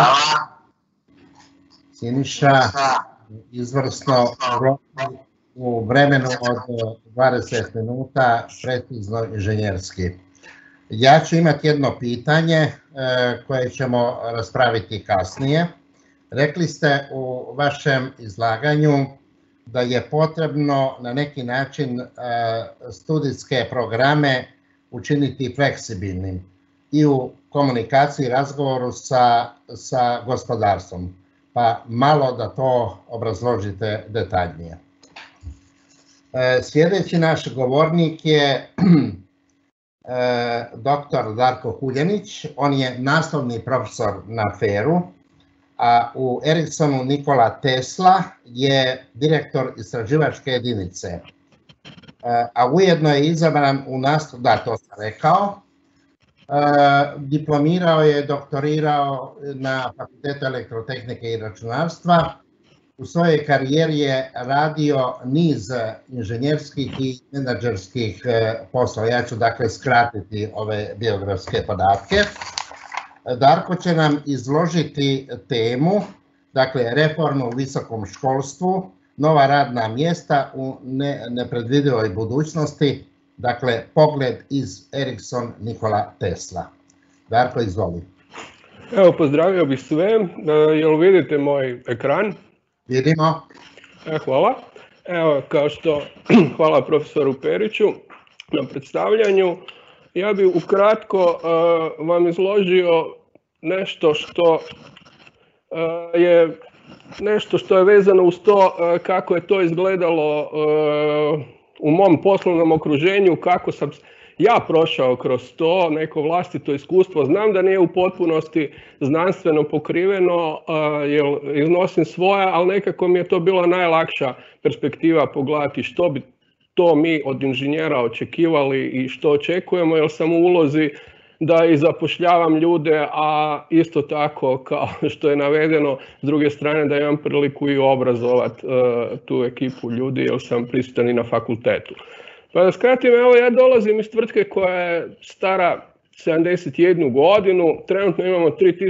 [SPEAKER 1] Siniša, izvrsno u vremenu od 20 minuta, precizno inženjerski. Ja ću imati jedno pitanje koje ćemo raspraviti kasnije. Rekli ste u vašem izlaganju da je potrebno na neki način studijske programe učiniti fleksibilnim i u komunikaciji i razgovoru sa gospodarstvom. Pa malo da to obrazložite detaljnije. Sljedeći naš govornik je dr. Darko Huljanić. On je naslovni profesor na FER-u, a u Ericssonu Nikola Tesla je direktor istraživačke jedinice. A ujedno je izabran u nastavu, da, to sam rekao, diplomirao je, doktorirao na Fakultetu elektrotehnike i računarstva. U svojoj karijeri je radio niz inženjerskih i menadžerskih poslova. Ja ću dakle skratiti ove biografske podatke. Darko će nam izložiti temu, dakle reformu u visokom školstvu, nova radna mjesta u nepredvidivoj budućnosti, dakle pogled iz Ericsson Nikola Tesla. Darko, izvoli.
[SPEAKER 8] Evo, pozdravio bih sve. Jel vidite moj ekran?
[SPEAKER 1] Vidimo.
[SPEAKER 8] Hvala. Evo, kao što, hvala profesoru Periću na predstavljanju. Ja bih ukratko vam izložio nešto što je vezano uz to kako je to izgledalo u mom poslovnom okruženju, kako sam ja prošao kroz to, neko vlastito iskustvo. Znam da nije u potpunosti znanstveno pokriveno, jer iznosim svoja, ali nekako mi je to bila najlakša perspektiva pogledati što bi to mi od inženjera očekivali i što očekujemo, jer sam u ulozi da i zapošljavam ljude, a isto tako, kao što je navedeno, s druge strane da imam priliku i obrazovati tu ekipu ljudi, jer sam prisutan i na fakultetu. Pa da skratim, evo, ja dolazim iz tvrtke koja je stara 71 godinu, trenutno imamo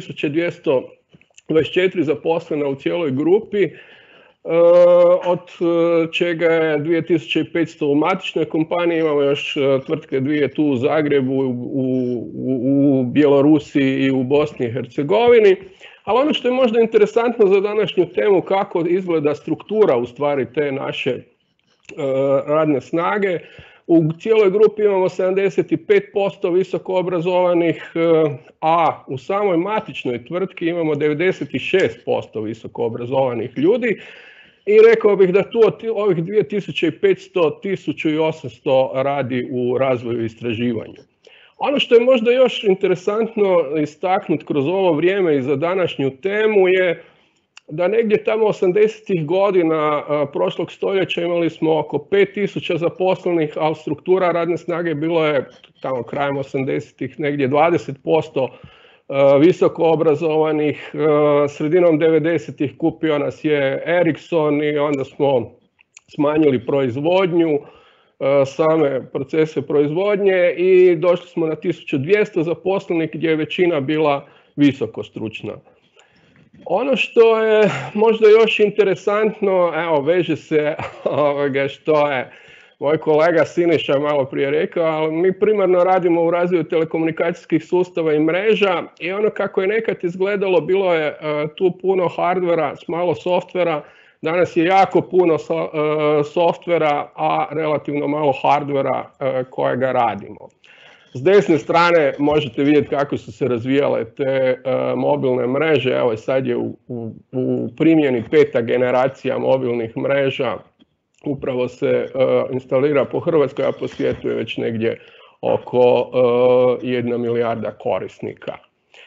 [SPEAKER 8] 3224 zaposlena u cijeloj grupi, od čega je 2500 u matičnoj kompaniji, imamo još tvrtke dvije tu u Zagrebu, u Bjelorusiji i u Bosni i Hercegovini. Ali ono što je možda interesantno za današnju temu, kako izgleda struktura u stvari te naše radne snage. U cijeloj grupi imamo 75% visoko obrazovanih, a u samoj matičnoj tvrtki imamo 96% visoko obrazovanih ljudi. I rekao bih da tu od ovih 2500, 1800 radi u razvoju i istraživanju. Ono što je možda još interesantno istaknuti kroz ovo vrijeme i za današnju temu je da negdje tamo 80-ih godina prošlog stoljeća imali smo oko 5000 zaposlenih, ali struktura radne snage bilo je tamo krajem 80-ih negdje 20% visoko obrazovanih. Sredinom 90-ih kupio nas je Ericsson i onda smo smanjili proizvodnju, same procese proizvodnje i došli smo na 1200 zaposlenih gdje je većina bila visoko stručna. Ono što je možda još interesantno, evo, veže se što je moj kolega Siniša malo prije rekao, ali mi primarno radimo u razvoju telekomunikacijskih sustava i mreža i ono kako je nekad izgledalo, bilo je tu puno hardvera s malo softvera, danas je jako puno softvera, a relativno malo hardvera kojega radimo. S desne strane možete vidjeti kako su se razvijale te mobilne mreže. Evo, sad je u primjeni 5. generacija mobilnih mreža. Upravo se instalira po Hrvatskoj, a po svijetu je već negdje oko 1 milijarda korisnika.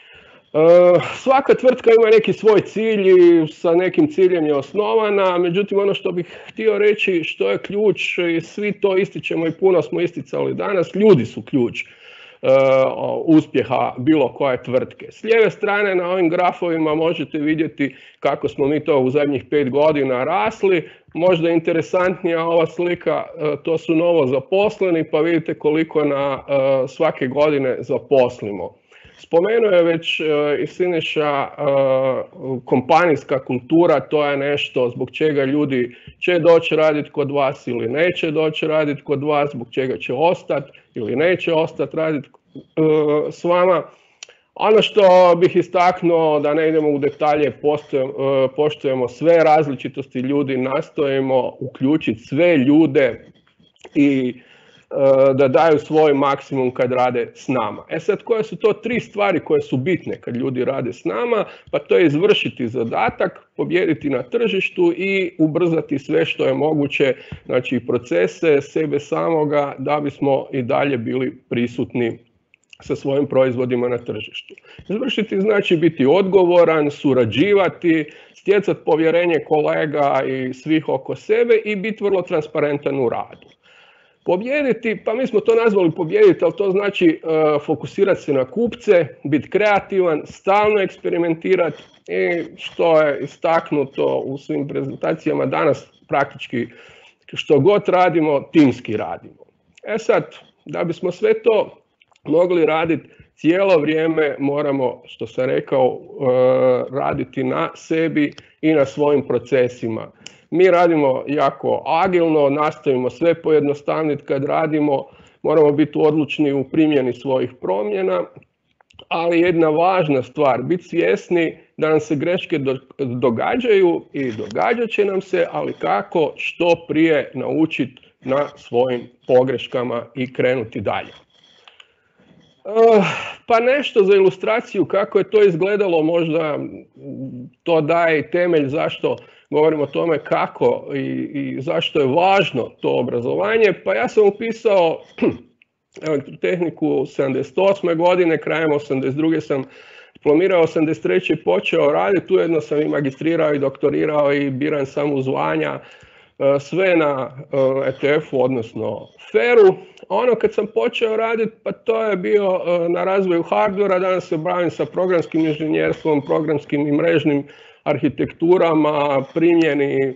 [SPEAKER 8] Svaka tvrtka ima neki svoj cilj i sa nekim ciljem je osnovana, međutim ono što bih htio reći što je ključ i svi to ističemo i puno smo isticali danas, ljudi su ključ uspjeha bilo koje tvrtke. S lijeve strane na ovim grafovima možete vidjeti kako smo mi to u zadnjih 5 godina rasli. Možda interesantnija ova slika, to su novo zaposleni, pa vidite koliko na svake godine zaposlimo. Spomenuo je već i Siniša kompanijska kultura, to je nešto zbog čega ljudi će doći raditi kod vas ili neće doći raditi kod vas, zbog čega će ostati ili neće ostati raditi s vama. Ono što bih istaknuo, da ne idemo u detalje, poštujemo sve različitosti ljudi, nastojimo uključiti sve ljude i da daju svoj maksimum kad rade s nama. Sad, koje su to 3 stvari koje su bitne kad ljudi rade s nama? Pa to je izvršiti zadatak, pobijediti na tržištu i ubrzati sve što je moguće, znači procese, sebe samoga, da bismo i dalje bili prisutni sa svojim proizvodima na tržištu. Izvršiti znači biti odgovoran, surađivati, stjecati povjerenje kolega i svih oko sebe i biti vrlo transparentan u radu. Pobijediti, pa mi smo to nazvali pobijediti, ali to znači fokusirati se na kupce, biti kreativan, stalno eksperimentirati i što je istaknuto u svim prezentacijama danas praktički što god radimo, timski radimo. Sad, da bismo sve to mogli raditi cijelo vrijeme, moramo, što sam rekao, raditi na sebi i na svojim procesima. Mi radimo jako agilno, nastavimo sve pojednostavniti kad radimo, moramo biti odlučni u primjeni svojih promjena, ali jedna važna stvar, biti svjesni da nam se greške događaju i događat će nam se, ali kako što prije naučiti na svojim pogreškama i krenuti dalje. Pa nešto za ilustraciju kako je to izgledalo, možda to daje i temelj zašto govorimo o tome kako i zašto je važno to obrazovanje. Pa ja sam upisao elektrotehniku 78. godine, krajem 82. sam diplomirao, 83. počeo raditi, ujedno sam i magistrirao i doktorirao i biran sam u zvanja, sve na ETF-u, odnosno FER-u. Ono kad sam počeo raditi, pa to je bio na razvoju hardvera, danas se bavim sa programskim inženjerstvom, programskim i mrežnim arhitekturama, primjeni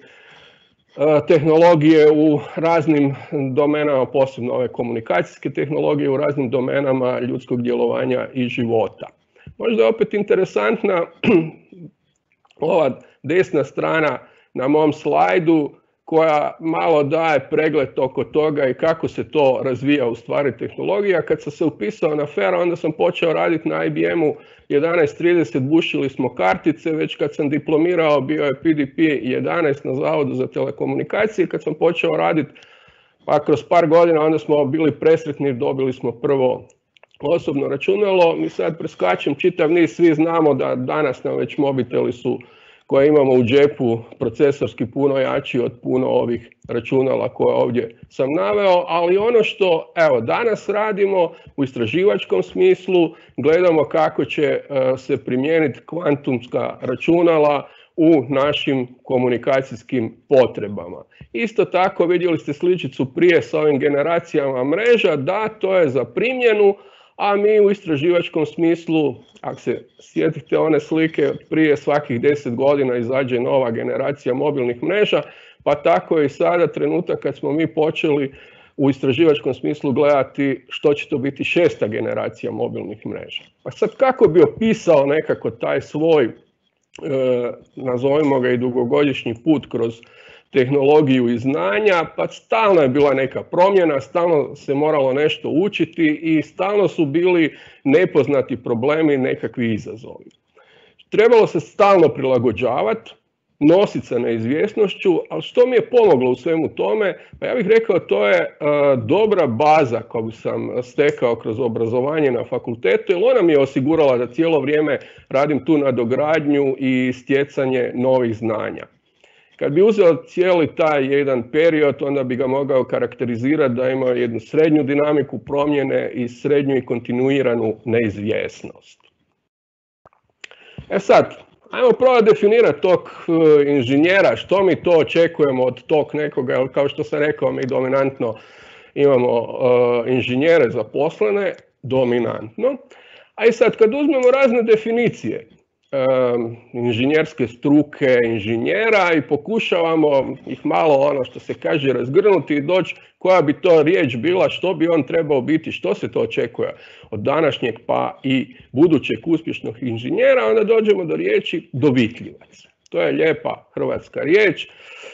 [SPEAKER 8] tehnologije u raznim domenama, posebno ove komunikacijske tehnologije u raznim domenama ljudskog djelovanja i života. Možda je opet interesantna ova desna strana na mom slajdu koja malo daje pregled oko toga i kako se to razvija u stvari tehnologija. Kad sam se upisao na FER, onda sam počeo raditi na IBM-u 1130, bušili smo kartice, već kad sam diplomirao bio je PDP 11 na Zavodu za telekomunikacije. Kad sam počeo raditi, pa kroz par godina, onda smo bili presretni, dobili smo prvo osobno računalo. Mi sad preskačem čitav niz, svi znamo da danas nam već mobiteli su koje imamo u džepu procesorski puno jači od puno ovih računala koje ovdje sam naveo, ali ono što danas radimo u istraživačkom smislu, gledamo kako će se primijeniti kvantumska računala u našim komunikacijskim potrebama. Isto tako vidjeli ste sličicu prije sa ovim generacijama mreža, da, to je za primjenu, a mi u istraživačkom smislu, ako se sjetite one slike, prije svakih 10 godina izađe nova generacija mobilnih mreža, pa tako i sada trenutak kad smo mi počeli u istraživačkom smislu gledati što će to biti 6. generacija mobilnih mreža. Pa sad kako bi opisao nekako taj svoj, nazovimo ga i dugogodišnji put kroz tehnologiju i znanja, pa stalno je bila neka promjena, stalno se moralo nešto učiti i stalno su bili nepoznati problemi, nekakvi izazovi. Trebalo se stalno prilagođavati, nositi sa neizvjesnošću, ali što mi je pomoglo u svemu tome? Pa ja bih rekao to je dobra baza koju sam stekao kroz obrazovanje na fakultetu, jer ona mi je osigurala da cijelo vrijeme radim tu nadogradnju i stjecanje novih znanja. Kad bi uzeo cijeli taj jedan period, onda bi ga mogao karakterizirati da ima jednu srednju dinamiku promjene i srednju i kontinuiranu neizvjesnost. Sad, ajmo probati definirati tog inženjera, što mi to očekujemo od tog nekoga, jer kao što sam rekao, mi dominantno imamo inženjere zaposlene, dominantno. A i sad, kad uzmemo razne definicije inženjerske struke, inženjera i pokušavamo ih malo, ono što se kaže, razgrnuti i doći koja bi to riječ bila, što bi on trebao biti, što se to očekuje od današnjeg pa i budućeg uspješnog inženjera, onda dođemo do riječi dovitljivac. To je lijepa hrvatska riječ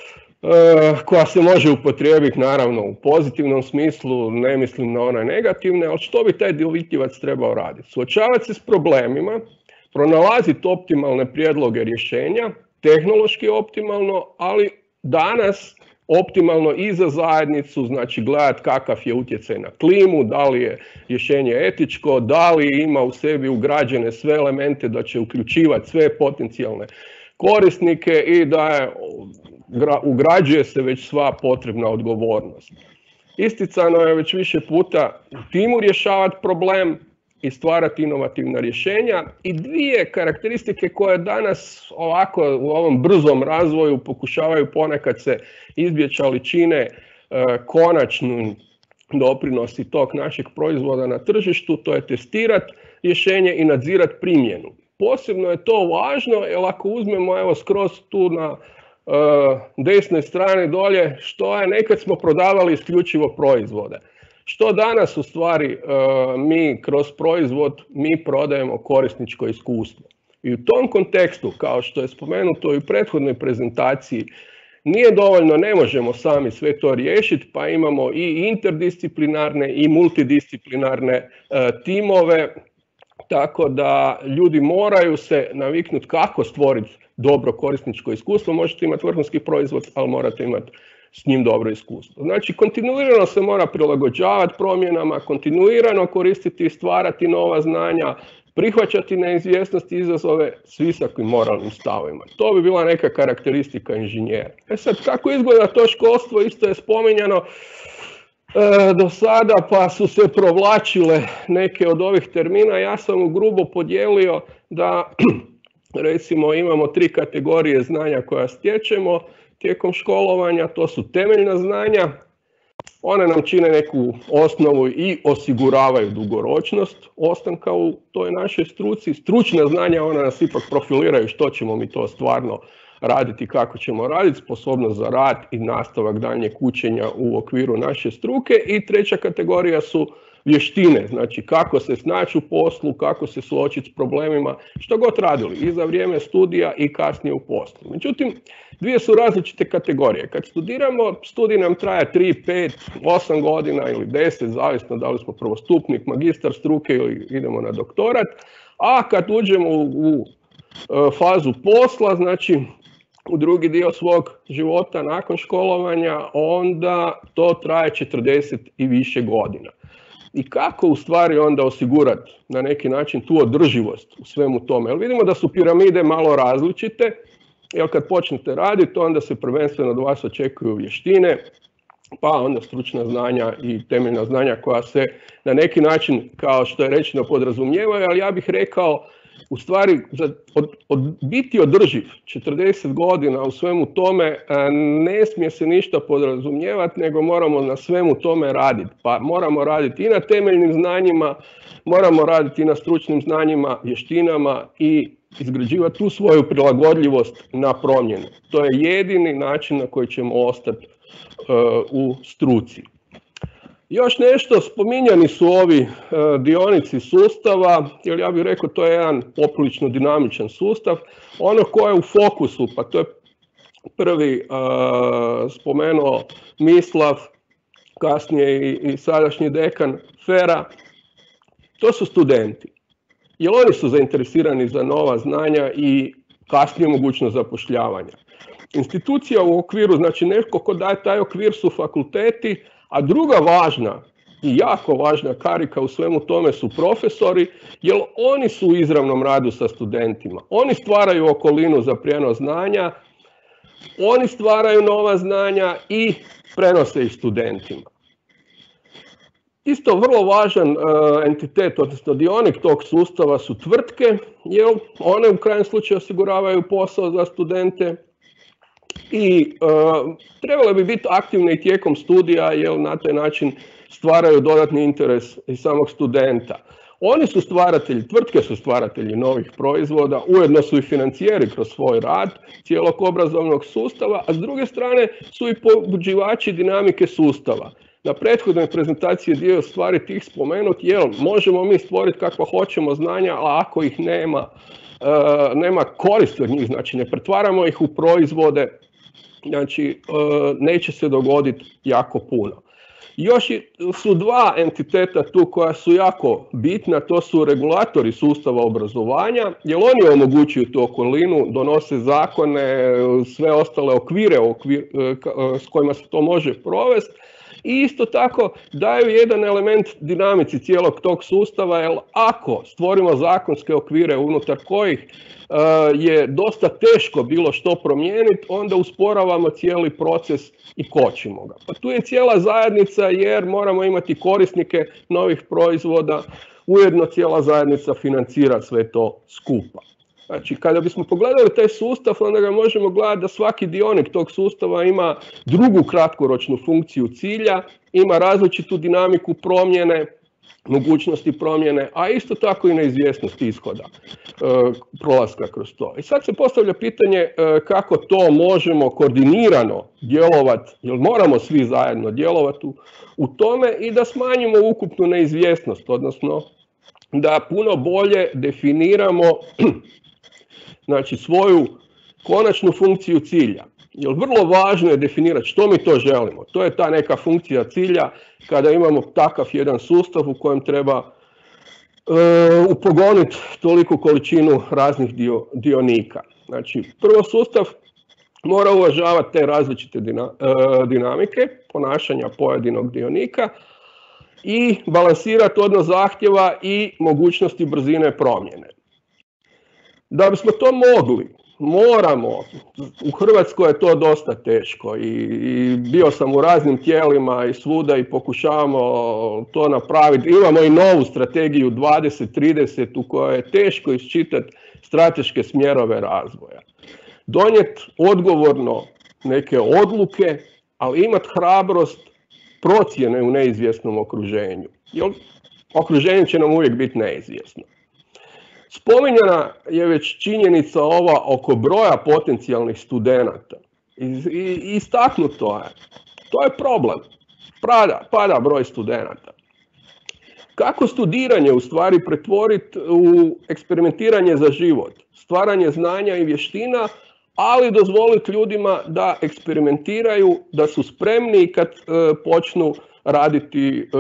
[SPEAKER 8] koja se može upotrijebiti naravno u pozitivnom smislu, ne mislim na one negativne, ali što bi taj dovitljivac trebao raditi? Suočavati se s problemima, pronalaziti optimalne prijedloge rješenja, tehnološki optimalno, ali danas optimalno i za zajednicu, znači gledati kakav je utjecaj na klimu, da li je rješenje etičko, da li ima u sebi ugrađene sve elemente da će uključivati sve potencijalne korisnike i da ugrađuje se već sva potrebna odgovornost. Isticano je već više puta u timu rješavati problem i stvarati inovativna rješenja i dvije karakteristike koje danas ovako u ovom brzom razvoju pokušavaju ponekad se izbjeći, ali čine konačnu doprinosi tog našeg proizvoda na tržištu, to je testirati rješenje i nadzirati primjenu. Posebno je to važno jer ako uzmemo evo skroz tu na desnoj strani dolje, što je nekad smo prodavali isključivo proizvode. Što danas u stvari mi kroz proizvod mi prodajemo korisničko iskustvo. I u tom kontekstu, kao što je spomenuto i u prethodnoj prezentaciji, nije dovoljno, ne možemo sami sve to riješiti, pa imamo i interdisciplinarne i multidisciplinarne timove, tako da ljudi moraju se naviknuti kako stvoriti dobro korisničko iskustvo. Možete imati vrhunski proizvod, ali morate imati s njim dobro iskustvo. Znači, kontinuirano se mora prilagođavati promjenama, kontinuirano koristiti i stvarati nova znanja, prihvaćati neizvjesnosti i izazove s visokim moralnim stavovima. To bi bila neka karakteristika inženjera. Sad, kako izgleda to školstvo, isto je spominjano do sada, pa su se provlačile neke od ovih termina. Ja sam u grubo podijelio da, recimo, imamo 3 kategorije znanja koja stječemo tijekom školovanja, to su temeljna znanja, one nam čine neku osnovu i osiguravaju dugoročnost ostanka u toj našoj struci. Stručna znanja, ona nas ipak profiliraju što ćemo mi to stvarno raditi, kako ćemo raditi, sposobnost za rad i nastavak daljnjeg učenja u okviru naše struke. I treća kategorija su vještine, znači kako se snaći u poslu, kako se suočiti s problemima, što god radili i za vrijeme studija i kasnije u poslu. Međutim, dvije su različite kategorije. Kad studiramo, studij nam traje 3, 5, 8 godina ili 10, zavisno da li smo prvostupnik, magistar struke ili idemo na doktorat, a kad uđemo u fazu posla, znači u drugi dio svog života nakon školovanja, onda to traje 40 i više godina. I kako u stvari onda osigurati na neki način tu održivost u svemu tome? Jer vidimo da su piramide malo različite, jer kad počnete raditi, onda se prvenstveno od vas očekuju vještine, pa onda stručna znanja i temeljna znanja koja se na neki način, kao što je rečeno, podrazumijevaju, ali ja bih rekao, u stvari, biti održiv 40 godina u svemu tome ne smije se ništa podrazumijevati, nego moramo na svemu tome raditi. Pa moramo raditi i na temeljnim znanjima, moramo raditi i na stručnim znanjima, vještinama i izgrađivati tu svoju prilagodljivost na promjenu. To je jedini način na koji ćemo ostati u struci. Još nešto, spominjani su ovi dionici sustava, jer ja bih rekao to je jedan poprilično dinamičan sustav. Ono koje je u fokusu, pa to je prvi spomenuo Mislav, kasnije i sadašnji dekan FER-a, to su studenti. Jer oni su zainteresirani za nova znanja i kasnije mogućnost zapošljavanja. Institucija u okviru, znači netko ko daje taj okvir su fakulteti, a druga važna i jako važna karika u svemu tome su profesori, jer oni su u izravnom radu sa studentima. Oni stvaraju okolinu za prijenos znanja, oni stvaraju nova znanja i prenose ih studentima. Isto vrlo važan entitet, odnosno dionik tog sustava su tvrtke, jer one u krajnjem slučaju osiguravaju posao za studente i trebale bi biti aktivne i tijekom studija, jer na taj način stvaraju dodatni interes i samog studenta. Oni su stvaratelji, tvrtke su stvaratelji novih proizvoda, ujedno su i financijeri kroz svoj rad cijelog obrazovnog sustava, a s druge strane su i pobuđivači dinamike sustava. Na prethodnoj prezentaciji je dio stvari tih spomenuti, jer možemo mi stvoriti kakva hoćemo znanja, a ako ih nema koristi od njih, znači ne pretvaramo ih u proizvode, znači neće se dogoditi jako puno. Još su dva entiteta tu koja su jako bitna, to su regulatori sustava obrazovanja, jer oni omogućuju tu okolinu, donose zakone, sve ostale okvire s kojima se to može provesti. I isto tako daju jedan element dinamici cijelog tog sustava, jer ako stvorimo zakonske okvire unutar kojih je dosta teško bilo što promijeniti, onda usporavamo cijeli proces i kočimo ga. Pa tu je cijela zajednica, jer moramo imati korisnike novih proizvoda, ujedno cijela zajednica financira sve to skupa. Znači, kada bismo pogledali taj sustav, onda ga možemo gledati da svaki dionik tog sustava ima drugu kratkoročnu funkciju cilja, ima različitu dinamiku promjene, mogućnosti promjene, a isto tako i neizvjesnost ishoda prolaska kroz to. I sad se postavlja pitanje kako to možemo koordinirano djelovati, jer moramo svi zajedno djelovati u tome i da smanjimo ukupnu neizvjesnost, odnosno da puno bolje definiramo znači svoju konačnu funkciju cilja. Jer vrlo važno je definirati što mi to želimo. To je ta neka funkcija cilja kada imamo takav jedan sustav u kojem treba upogoniti toliku količinu raznih dionika. Znači, prvo sustav mora uvažavati te različite dinamike ponašanja pojedinog dionika i balansirati odnos zahtjeva i mogućnosti brzine promjene. Da bismo to mogli, moramo, u Hrvatskoj je to dosta teško i bio sam u raznim tijelima i svuda i pokušavamo to napraviti. Imamo i novu strategiju 2030 u kojoj je teško iščitati strateške smjerove razvoja. Donijeti odgovorno neke odluke, ali imati hrabrost procjene u neizvjesnom okruženju. Jer okruženje će nam uvijek biti neizvjesno. Spominjana je već činjenica ova oko broja potencijalnih studenata. Istaknuto je. To je problem. Pada broj studenata. Kako studiranje u stvari pretvoriti u eksperimentiranje za život? Stvaranje znanja i vještina, ali dozvoliti ljudima da eksperimentiraju, da su spremni kad počnu raditi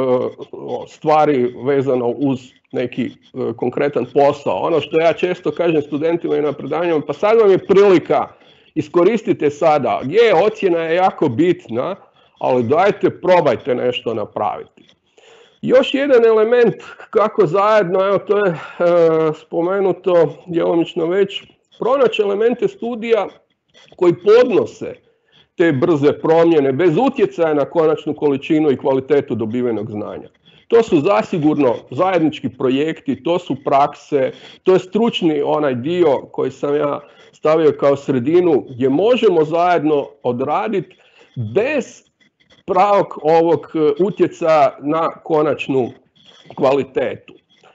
[SPEAKER 8] stvari vezano uz neki konkretan posao. Ono što ja često kažem studentima i na predavanjima, pa sad vam je prilika, iskoristite sada. Ocjena je jako bitna, ali dajte, probajte nešto napraviti. Još jedan element kako zajedno, evo to je spomenuto djelomično već, pronaći elemente studija koji podnose te brze promjene bez utjecaja na konačnu količinu i kvalitetu dobivenog znanja. To su zasigurno zajednički projekti, to su prakse, to je stručni onaj dio koji sam ja stavio kao sredinu gdje možemo zajedno odraditi bez pravog ovog utjecaja na konačnu kvalitetu.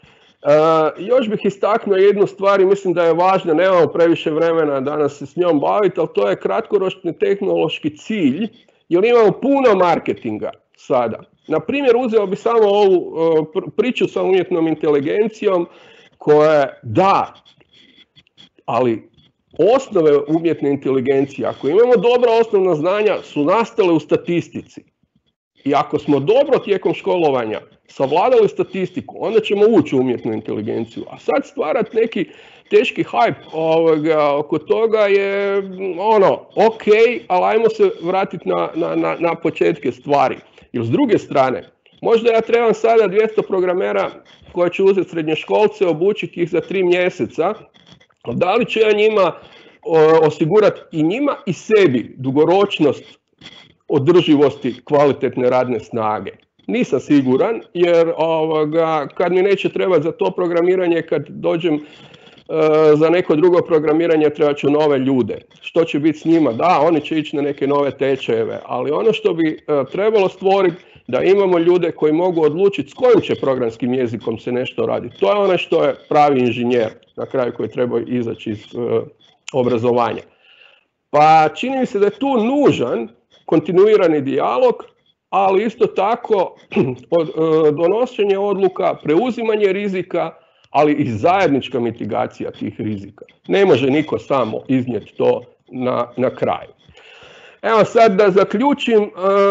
[SPEAKER 8] Još bih istaknuo jednu stvar i mislim da je važna, nemamo previše vremena danas se s njom baviti, ali to je kratkoročni tehnološki cilj, jer imamo puno marketinga sada. Na primjer, uzeo bi samo ovu priču sa umjetnom inteligencijom koja da, ali osnove umjetne inteligencije, ako imamo dobra osnovna znanja, su nastale u statistici. I ako smo dobro tijekom školovanja savladali statistiku, onda ćemo ući u umjetnu inteligenciju. A sad stvarati neki teški hype oko toga je ok, ali ajmo se vratiti na početke stvari. Jer s druge strane, možda ja trebam sada 200 programera koji će uzeti srednjoškolce, obučiti ih za 3 mjeseca, da li će ja njima osigurati i njima i sebi dugoročnost održivosti kvalitetne radne snage? Nisam siguran, jer kad mi neće trebati za to programiranje, kad dođem za neko drugo programiranje, trebat ću nove ljude. Što će biti s njima? Da, oni će ići na neke nove tečajeve, ali ono što bi trebalo stvoriti, da imamo ljude koji mogu odlučiti s kojim će programskim jezikom se nešto raditi. To je ono što je pravi inženjer na kraju koji treba izaći iz obrazovanja. Pa čini mi se da je tu nužan kontinuirani dijalog, ali isto tako donošenje odluka, preuzimanje rizika, ali i zajednička mitigacija tih rizika. Ne može niko samo iznijeti to na kraju. Evo sad da zaključim,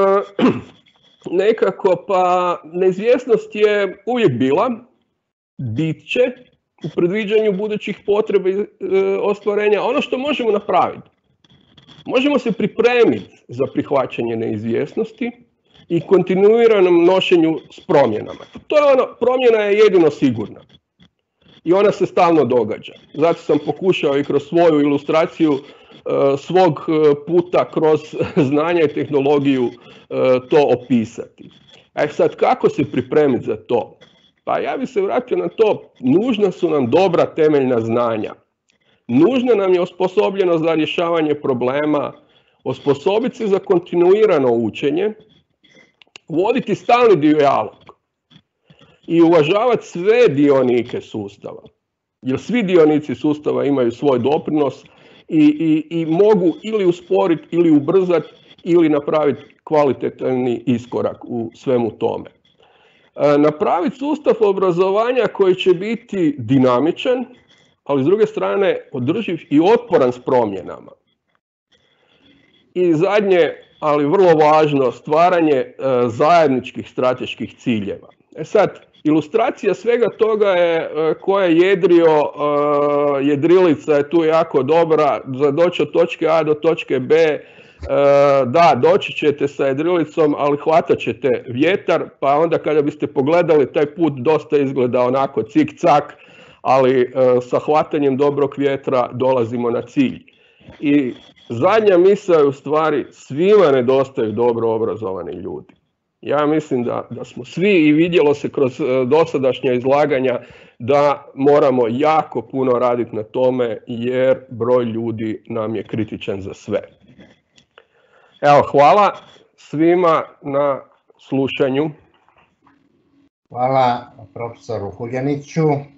[SPEAKER 8] nekako pa neizvjesnost je uvijek bila, bit će u predviđanju budućih potreba i ostvarenja. Ono što možemo napraviti, možemo se pripremiti za prihvaćanje neizvjesnosti i kontinuiranom nošenju s promjenama. To je ono, promjena je jedino sigurna i ona se stalno događa. Zato sam pokušao i kroz svoju ilustraciju svog puta kroz znanje i tehnologiju to opisati. A sad kako se pripremiti za to? Pa ja bih se vratio na to, nužna su nam dobra temeljna znanja. Nužna nam je osposobljenost za rješavanje problema, osposobiti se za kontinuirano učenje, voditi stalni dijalog i uvažavati sve dionike sustava. Jer svi dionici sustava imaju svoj doprinos i mogu ili usporiti ili ubrzati ili napraviti kvalitetni iskorak u svemu tome. Napraviti sustav obrazovanja koji će biti dinamičan, ali s druge strane održiv i otporan s promjenama. I zadnje, ali vrlo važno, stvaranje zajedničkih strateških ciljeva. Sad, ilustracija svega toga je ko je jedrio, jedrilica je tu jako dobra, za doći od točke A do točke B, da, doći ćete sa jedrilicom, ali hvatat ćete vjetar, pa onda kada biste pogledali taj put dosta izgleda onako cik-cak, ali sa hvatanjem dobrog vjetra dolazimo na cilj. I zadnja misao je u stvari, svima nedostaju dobro obrazovani ljudi. Ja mislim da smo svi, i vidjelo se kroz dosadašnja izlaganja, da moramo jako puno raditi na tome, jer broj ljudi nam je kritičan za sve. Evo, hvala svima na slušanju.
[SPEAKER 1] Hvala profesoru Huljaniću.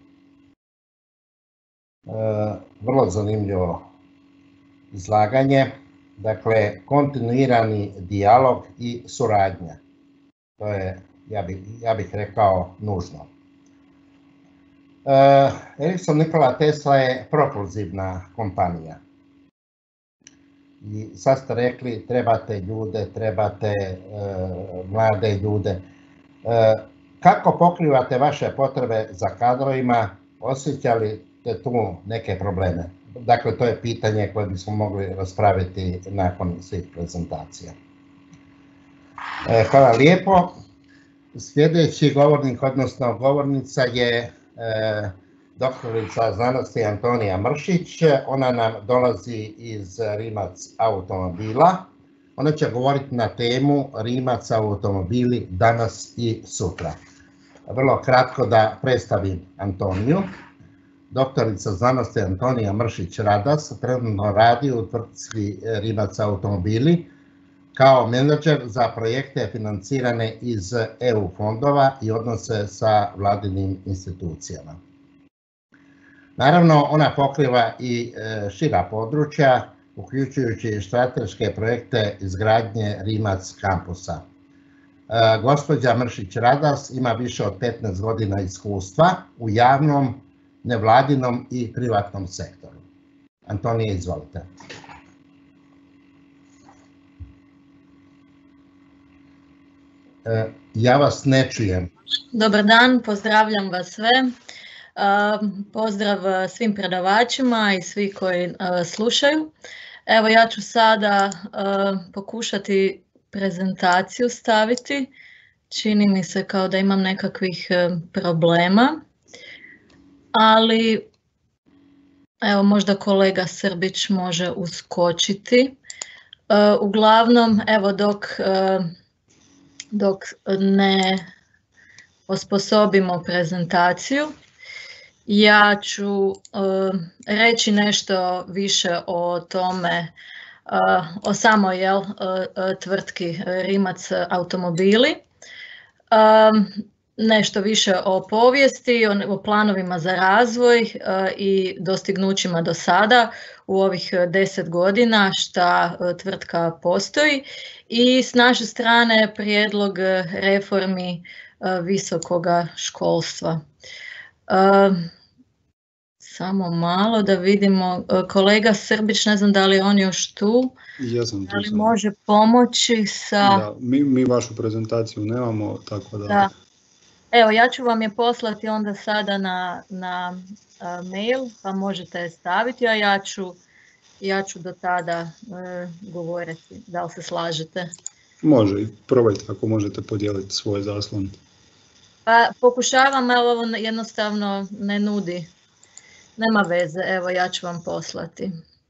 [SPEAKER 1] Vrlo zanimljivo izlaganje. Dakle, kontinuirani dijalog i suradnja. To je, ja bih rekao, nužno. Ericsson Nikola Tesla je propulzivna kompanija. I sad ste rekli, trebate ljude, trebate mlade ljude. Kako pokrivate vaše potrebe za kadrovima? Osjećali ste tu neke probleme? Dakle, to je pitanje koje bismo mogli raspraviti nakon svih prezentacija. Hvala lijepo. Sljedeći govornik, odnosno govornica je doktorica znanosti Antonija Mršić. Ona nam dolazi iz Rimac automobila. Ona će govoriti na temu Rimac automobili danas i sutra. Vrlo kratko da predstavim Antoniju. Doktorica znanosti Antonija Mršić Radas trenutno radi u tvrtci Rimac automobili kao menadžer za projekte financirane iz EU fondova i odnose sa vladinim institucijama. Naravno, ona pokriva i šira područja, uključujući strateške projekte izgradnje Rimac kampusa. Gospođa Mršić Radas ima više od 15 godina iskustva u javnom, nevladinom i privatnom sektoru. Antonija, izvolite. Ja vas ne čujem.
[SPEAKER 9] Dobar dan, pozdravljam vas sve. Pozdrav svim predavačima i svi koji slušaju. Evo, ja ću sada pokušati prezentaciju staviti. Čini mi se kao da imam nekakvih problema, ali evo, možda kolega Srbić može dok ne osposobimo prezentaciju. Ja ću reći nešto više o tome, o samoj tvrtki Rimac automobili, nešto više o povijesti, o planovima za razvoj i dostignućima do sada u ovih 10 godina šta tvrtka postoji i s naše strane prijedlog reformi visokoga školstva. Samo malo da vidimo, kolega Srbić, ne znam da li je on još tu, da li može pomoći sa...
[SPEAKER 5] Da, mi vašu prezentaciju nemamo, tako da...
[SPEAKER 9] Evo, ja ću vam je poslati onda sada na mail, pa možete je staviti, a ja ću do tada govoriti, da li se slažete?
[SPEAKER 5] Može, i probajte ako možete podijeliti svoj zaslon.
[SPEAKER 9] Pa pokušavam, ali ovo jednostavno ne nudi. Nema veze, evo ja ću vam poslati.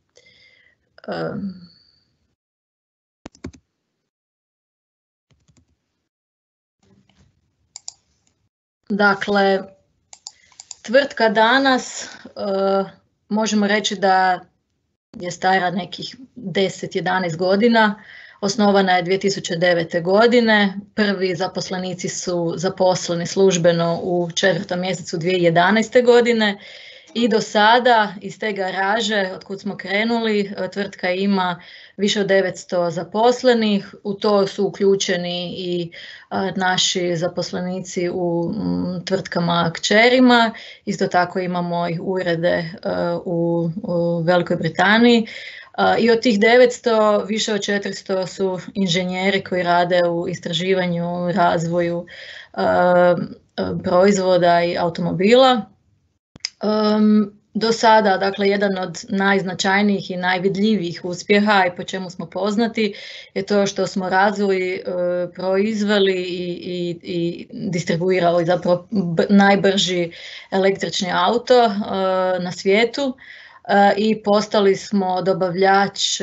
[SPEAKER 9] Dakle, tvrtka danas možemo reći da je stara nekih 10-11 godina. Osnovana je 2009. godine, prvi zaposlenici su zaposleni službeno u 4. mjesecu 2011. godine i do sada iz te garaže od kud smo krenuli tvrtka ima više od 900 zaposlenih, u to su uključeni i naši zaposlenici u tvrtkama kćerima, isto tako imamo i urede u Velikoj Britaniji. I od tih 900, više od 400 su inženjeri koji rade u istraživanju, razvoju proizvoda i automobila. Do sada, dakle, jedan od najznačajnijih i najvidljivijih uspjeha i po čemu smo poznati je to što smo razvili, proizveli i distribuirali zapravo najbrži električni auto na svijetu. I postali smo dobavljač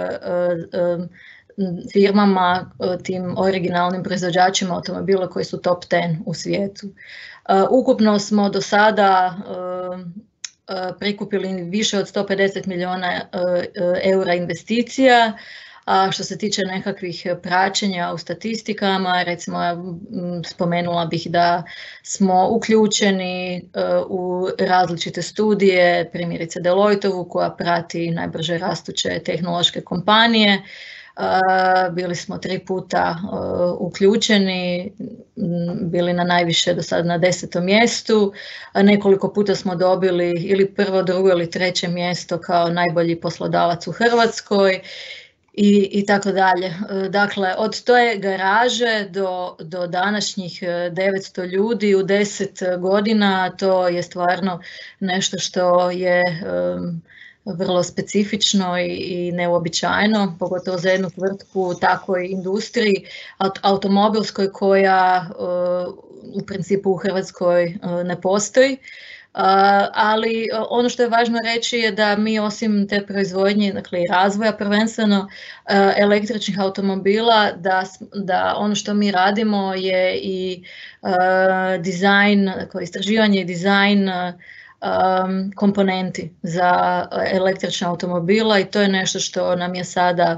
[SPEAKER 9] firmama, tim originalnim proizvođačima automobila koji su top 10 u svijetu. Ukupno smo do sada prikupili više od 150 milijuna eura investicija, a što se tiče nekakvih praćenja u statistikama, recimo spomenula bih da smo uključeni u različite studije, primjerice Deloittovu koja prati najbrže rastuće tehnološke kompanije. Bili smo 3 puta uključeni, bili na najviše do sada na 10. mjestu, nekoliko puta smo dobili ili 1., 2. ili 3. mjesto kao najbolji poslodavac u Hrvatskoj. I tako dalje. Dakle, od te garaže do današnjih 900 ljudi u 10 godina, to je stvarno nešto što je vrlo specifično i neuobičajeno, pogotovo za jednu tvrtku u takvoj industriji, automobilskoj koja u principu u Hrvatskoj ne postoji. Ali ono što je važno reći je da mi osim te proizvodnje, dakle i razvoja prvenstveno električnih automobila, da ono što mi radimo je i dizajn, dakle istraživanje i dizajn komponenti za električne automobila i to je nešto što nam je sada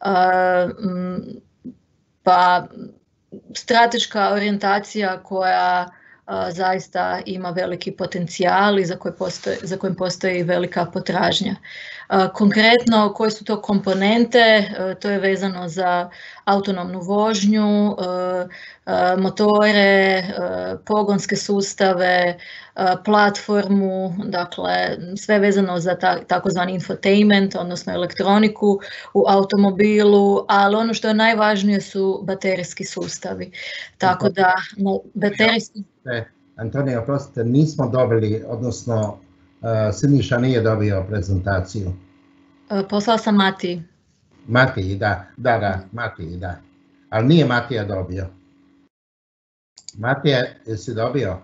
[SPEAKER 9] pa strateška orijentacija koja zaista ima veliki potencijal i za kojim postoji velika potražnja. Konkretno, koje su to komponente, to je vezano za autonomnu vožnju, motore, pogonske sustave, platformu, dakle sve vezano za takozvani infotainment, odnosno elektroniku u automobilu, ali ono što je najvažnije su baterijski sustavi. Tako da baterijski...
[SPEAKER 1] Antonija, oprostite, nismo dobili, odnosno Siniša nije dobio prezentaciju.
[SPEAKER 9] Poslala sam Matiji.
[SPEAKER 1] Matiji, da, Matiji, da. Ali nije Matija dobio. Matija, jesi dobio?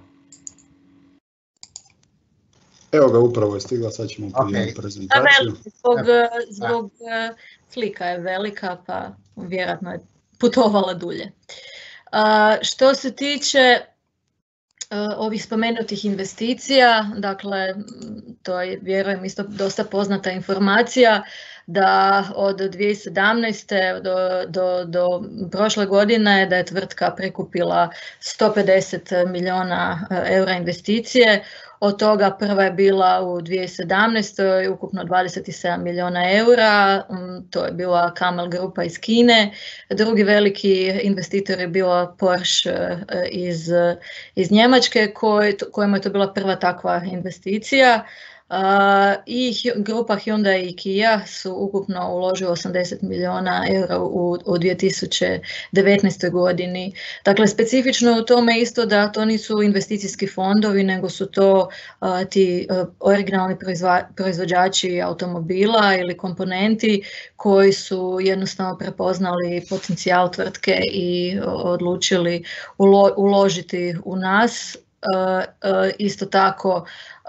[SPEAKER 5] Evo ga, upravo je stigla, sad ćemo podijeliti prezentaciju.
[SPEAKER 9] Zbog slika je velika, pa vjerojatno je putovala dulje. Što se tiče ovih spomenutih investicija, dakle, to je, vjerujem, isto dosta poznata informacija da od 2017. do prošle godine da je tvrtka prikupila 150 milijuna eura investicije. Od toga prva je bila u 2017. ukupno 27 milijuna eura, to je bila Camel grupa iz Kine. Drugi veliki investitor je bila Porsche iz Njemačke, kojemu je to bila prva takva investicija. I grupa Hyundai i Kia su ukupno uložili 80 milijuna eura u 2019. godini. Dakle, specifično je u tome isto da to nisu investicijski fondovi, nego su to ti originalni proizvođači automobila ili komponenti koji su jednostavno prepoznali potencijal tvrtke i odlučili uložiti u nas. Isto tako,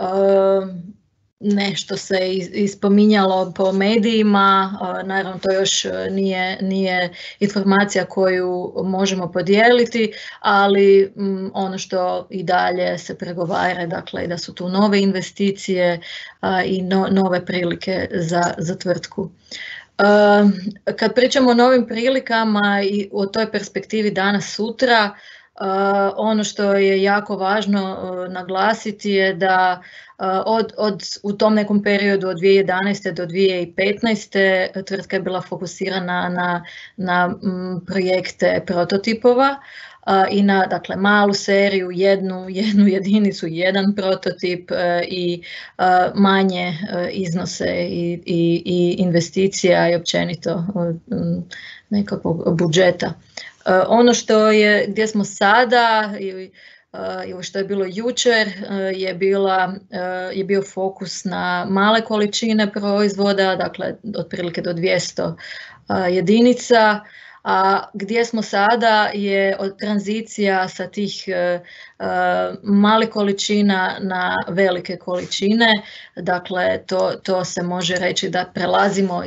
[SPEAKER 9] nešto se ispominjalo po medijima, naravno to još nije informacija koju možemo podijeliti, ali ono što i dalje se pregovara, dakle, da su tu nove investicije i nove prilike za tvrtku. Kad pričamo o novim prilikama i o toj perspektivi danas sutra, ono što je jako važno naglasiti je da u tom nekom periodu od 2011. do 2015. tvrtka je bila fokusirana na projekte prototipova i na, dakle, malu seriju, jednu jedinicu, jedan prototip i manje iznose i investicija i općenito nekakvog budžeta. Ono gdje smo sada ili što je bilo jučer je bio fokus na male količine proizvoda, dakle otprilike do 200 jedinica, a gdje smo sada je tranzicija sa tih malih količina na velike količine, dakle to se može reći da prelazimo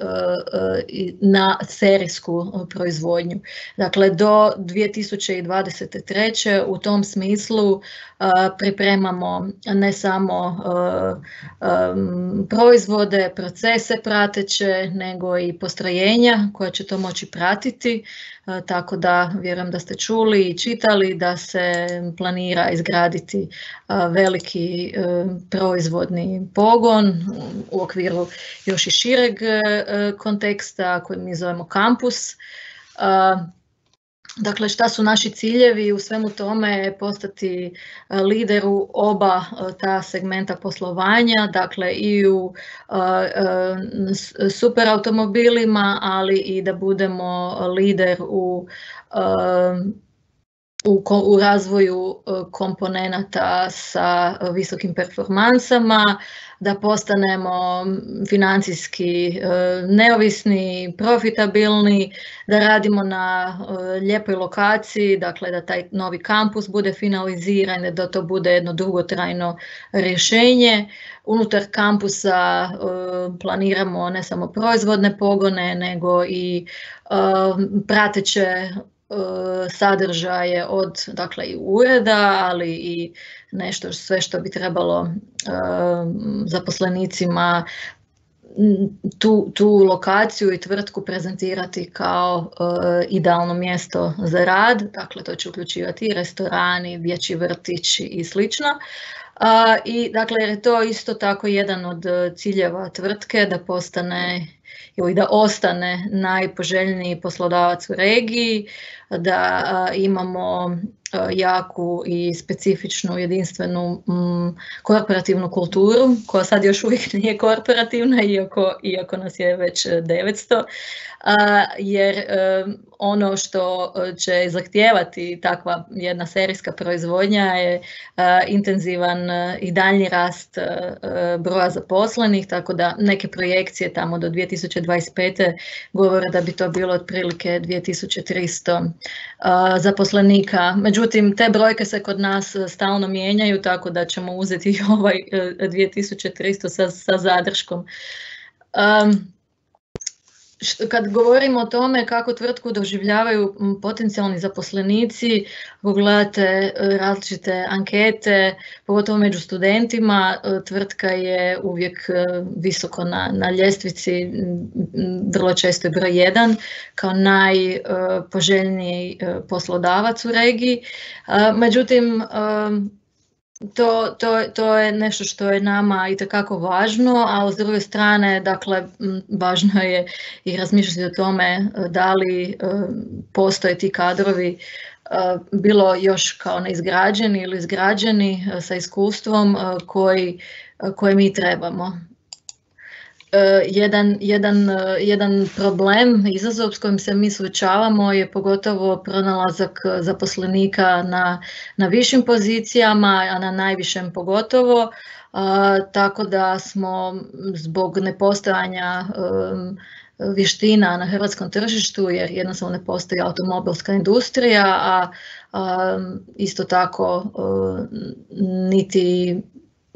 [SPEAKER 9] na serijsku proizvodnju. Dakle, do 2023. u tom smislu pripremamo ne samo proizvode, procese prateće, nego i postrojenja koja će to moći pratiti, tako da vjerujem da ste čuli i čitali da se planira izgraditi veliki proizvodni pogon u okviru još i šireg konteksta koji mi zovemo kampus. Dakle, šta su naši ciljevi u svemu tome? Postati lider u oba ta segmenta poslovanja, dakle i u superautomobilima, ali i da budemo lider u razvoju komponenata sa visokim performansama, da postanemo financijski neovisni, profitabilni, da radimo na lijepoj lokaciji, dakle da taj novi kampus bude finaliziran, da to bude jedno dugotrajno rješenje. Unutar kampusa planiramo ne samo proizvodne pogone, nego i prateće sadržaje od, dakle, i ureda, ali i nešto sve što bi trebalo zaposlenicima tu lokaciju i tvrtku prezentirati kao idealno mjesto za rad. Dakle, to će uključivati i restorani, dječji vrtić i slično. I dakle, jer je to isto tako jedan od ciljeva tvrtke da postane ili da ostane najpoželjniji poslodavac u regiji, da imamo jaku i specifičnu jedinstvenu korporativnu kulturu, koja sad još uvijek nije korporativna, iako nas je već 900, jer ono što će zahtijevati takva jedna serijska proizvodnja je intenzivan i daljnji rast broja zaposlenih, tako da neke projekcije tamo do 2025. govore da bi to bilo otprilike 2300 zaposlenika. Međutim, te brojke se kod nas stalno mijenjaju, tako da ćemo uzeti i ovaj 2300 sa zadrškom. kad govorimo o tome kako tvrtku doživljavaju potencijalni zaposlenici, ako gledate različite ankete, pogotovo među studentima, tvrtka je uvijek visoko na ljestvici, vrlo često je broj 1 kao najpoželjniji poslodavac u regiji. Međutim, to je nešto što je nama itekako važno, a s druge strane, dakle, važno je i razmišljati o tome da li postoje ti kadrovi bilo još kao neizgrađeni ili izgrađeni sa iskustvom koje mi trebamo. Jedan problem, izazov s kojim se mi suočavamo je pogotovo pronalazak zaposlenika na višim pozicijama, a na najvišem pogotovo, tako da smo zbog nepostojanja vještina na hrvatskom tržištu, jer jednostavno ne postoji automobilska industrija, a isto tako niti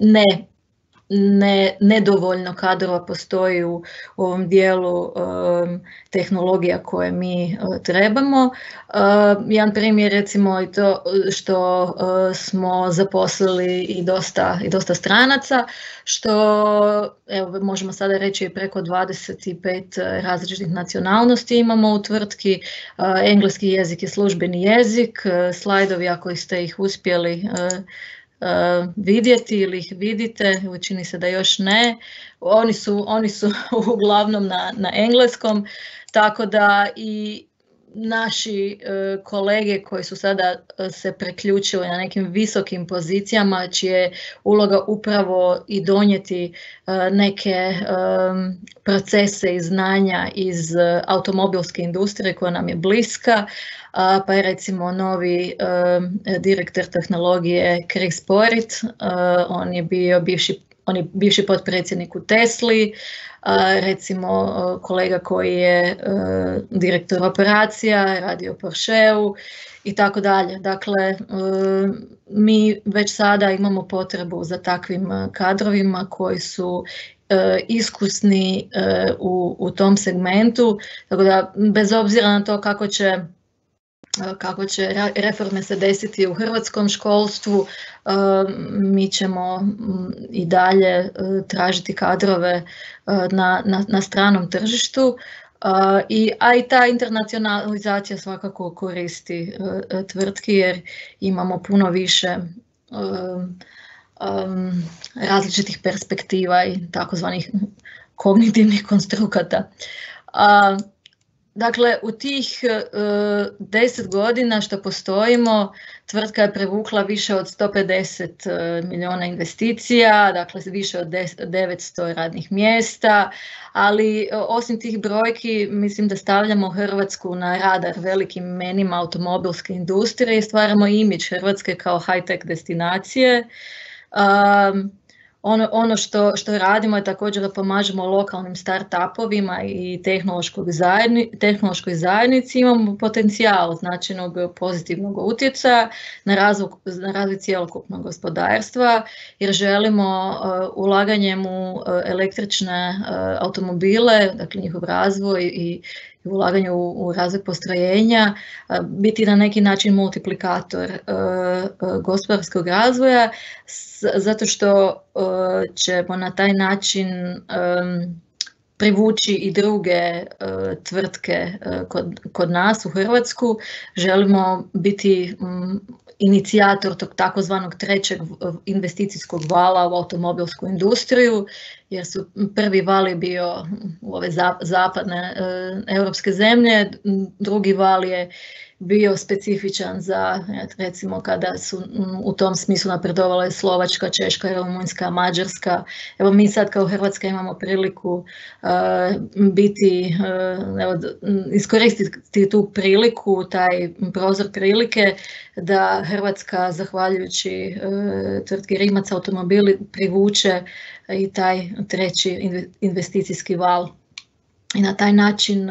[SPEAKER 9] nedovoljno kadrova postoji u ovom dijelu tehnologija koje mi trebamo. Jedan primjer recimo i to što smo zaposlili i dosta stranaca, što evo, možemo sada reći preko 25 različitih nacionalnosti imamo u tvrtki. Engleski jezik je službeni jezik, slajdovi ako ste ih uspjeli vidjeti ili ih vidite, čini se da još ne, oni su uglavnom na engleskom, tako da i naši kolege koji su sada se priključili na nekim visokim pozicijama, čija je uloga upravo i donijeti neke procese i znanja iz automobilske industrije koja nam je bliska, pa je recimo novi direktor tehnologije Craig Sporit, on je bivši potpredsjednik u Tesli, recimo kolega koji je direktor operacija, radio u Porscheu i tako dalje. Dakle, mi već sada imamo potrebu za takvim kadrovima koji su iskusni u tom segmentu, tako da bez obzira na to kako će reforme se desiti u hrvatskom školstvu, mi ćemo i dalje tražiti kadrove na stranom tržištu, a i ta internacionalizacija svakako koristi tvrtki jer imamo puno više različitih perspektiva i takozvanih kognitivnih konstrukata. Dakle, u tih 10 godina što postojimo, tvrtka je privukla više od 150 milijuna investicija, dakle više od 900 radnih mjesta, ali osim tih brojki mislim da stavljamo Hrvatsku na radar velikim imenima automobilske industrije i stvaramo imidž Hrvatske kao high-tech destinacije. Ono što radimo je također da pomažemo lokalnim start-upovima i tehnološkoj zajednici. Imamo potencijal značajnog pozitivnog utjecaja na razvoj cjelokupnog gospodarstva jer želimo ulaganjem u električne automobile, dakle njihov razvoj i ulaganje u razvoj postrojenja, biti na neki način multiplikator gospodarskog razvoja, zato što ćemo na taj način privući i druge tvrtke kod nas u Hrvatsku. Želimo biti inicijator tog takozvanog trećeg investicijskog vala u automobilsku industriju, jer su prvi val je bio u ove zapadne europske zemlje, drugi val je bio specifičan za, recimo, kada su u tom smislu napredovale Slovačka, Češka, Rumunjska, Mađarska. Evo mi sad kao Hrvatska imamo priliku iskoristiti tu priliku, taj prozor prilike da Hrvatska, zahvaljujući tvrtki Rimac automobili, privuče i taj treći investicijski val i na taj način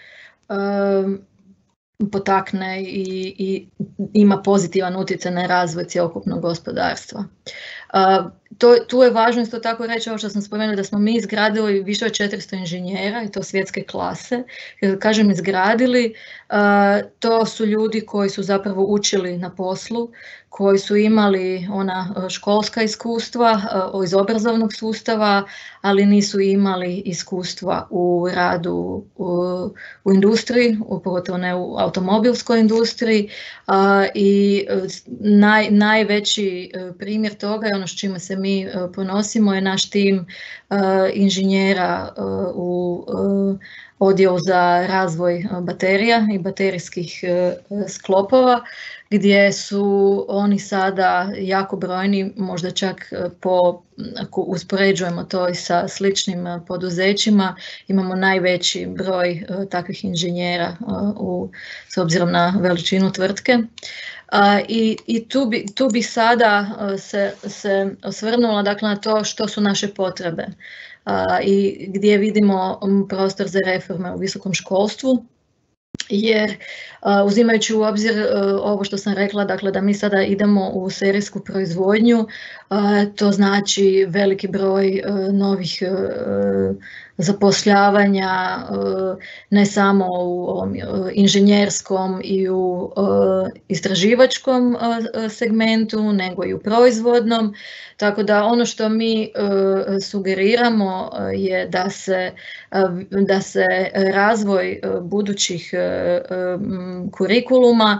[SPEAKER 9] potakne i ima pozitivan utjecaj na razvoj cjelokupnog gospodarstva. Tu je važno isto tako reći ovo što sam spomenula, da smo mi izgradili više od 400 inženjera i to svjetske klase. Kad kažem izgradili, to su ljudi koji su zapravo učili na poslu, koji su imali ona školska iskustva iz obrazovnog sustava, ali nisu imali iskustva u radu u industriji, pogotovo ne u automobilskoj industriji. I najveći primjer toga je ono s čime se mi ponosimo je naš tim inženjera u odjelu za razvoj baterija i baterijskih sklopova, gdje su oni sada jako brojni, možda čak ako uspoređujemo to i sa sličnim poduzećima, imamo najveći broj takvih inženjera s obzirom na veličinu tvrtke. I tu bi sada se osvrnula, dakle, na to što su naše potrebe i gdje vidimo prostor za reforme u visokom školstvu. Jer uzimajući u obzir ovo što sam rekla, dakle da mi sada idemo u serijsku proizvodnju, to znači veliki broj novih zapošljavanja, ne samo u inženjerskom i u istraživačkom segmentu, nego i u proizvodnom. Tako da ono što mi sugeriramo je da se razvoj budućih kurikuluma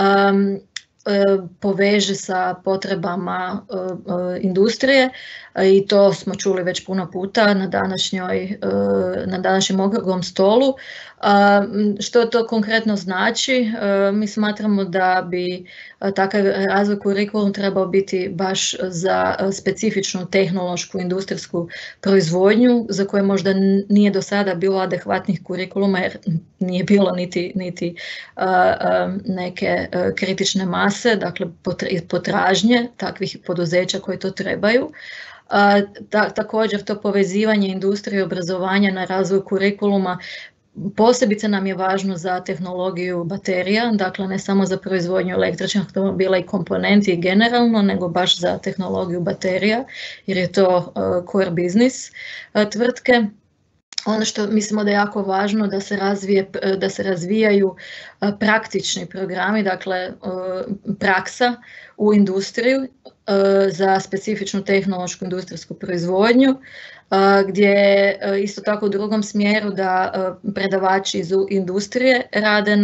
[SPEAKER 9] poveže sa potrebama industrije i to smo čuli već puno puta na današnjem okruglom stolu. Što to konkretno znači? Mi smatramo da bi takav razvoj kurikulum trebao biti baš za specifičnu tehnološku industrijsku proizvodnju za koje možda nije do sada bilo adekvatnih kurikuluma jer nije bilo niti neke kritične mase, dakle potražnje takvih poduzeća koje to trebaju. Također to povezivanje industrije i obrazovanja na razvoj kurikuluma posebice nam je važno za tehnologiju baterija, dakle ne samo za proizvodnju električnih automobila i komponenti generalno, nego baš za tehnologiju baterija jer je to core business tvrtke. Ono što mislimo da je jako važno da se razvijaju praktični programi, dakle praksa u industriju za specifičnu tehnološku industrijsku proizvodnju, gdje isto tako u drugom smjeru da predavači iz industrije rade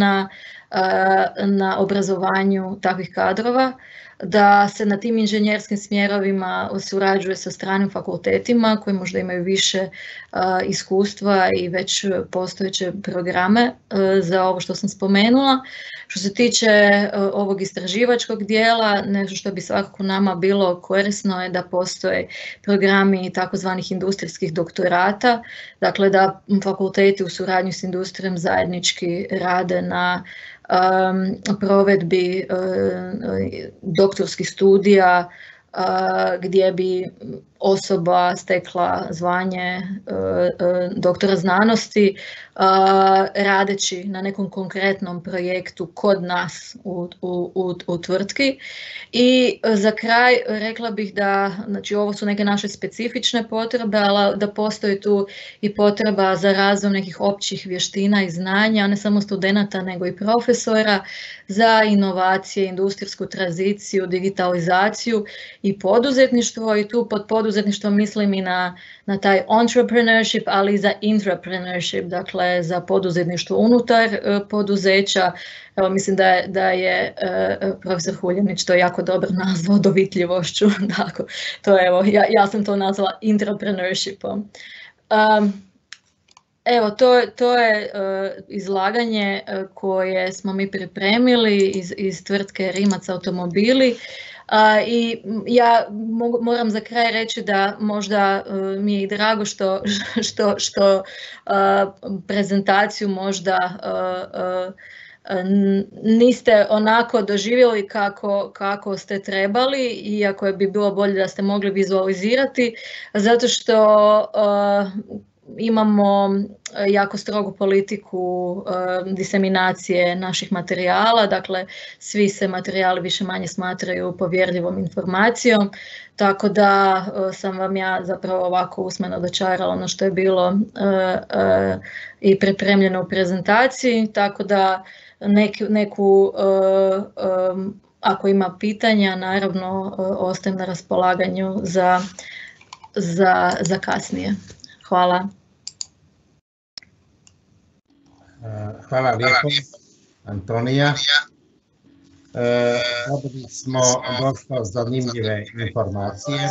[SPEAKER 9] na obrazovanju takvih kadrova, da se na tim inženjerskim smjerovima surađuje sa stranim fakultetima koji možda imaju više iskustva i već postojeće programe za ovo što sam spomenula. Što se tiče ovog istraživačkog dijela, nešto što bi svakako nama bilo korisno je da postoje programi takozvanih industrijskih doktorata, dakle da fakulteti u suradnji s industrijom zajednički rade na provedbi doktorskih studija gdje bi osoba stekla zvanje doktora znanosti radeći na nekom konkretnom projektu kod nas u tvrtki. I za kraj rekla bih da, znači ovo su neke naše specifične potrebe, ali da postoji tu i potreba za razvoj nekih općih vještina i znanja, ne samo studenata nego i profesora, za inovacije, industrijsku tranziciju, digitalizaciju i poduzetništvo. I tu pod poduzetništvom mislim i na taj entrepreneurship, ali i za intrapreneurship, dakle za poduzetništvo unutar poduzeća. Evo, mislim da je profesor Huljanić to jako dobro nazvao dovitljivošću. Dakle, ja sam to nazvala intrapreneurshipom. Evo, to je izlaganje koje smo mi pripremili iz tvrtke Rimac automobili. I ja moram za kraj reći da možda mi je i drago što prezentaciju možda niste onako doživjeli kako ste trebali, iako bi bilo bolje da ste mogli vizualizirati, zato što imamo jako strogu politiku diseminacije naših materijala, dakle svi se materijali više manje smatraju povjerljivom informacijom, tako da sam vam ja zapravo ovako usmeno dočarala ono što je bilo i pripremljeno u prezentaciji, tako da neku ako ima pitanja, naravno ostajem na raspolaganju za kasnije. Hvala.
[SPEAKER 1] Hvala lijepo, Antonija. Dobili smo dosta zanimljive informacije.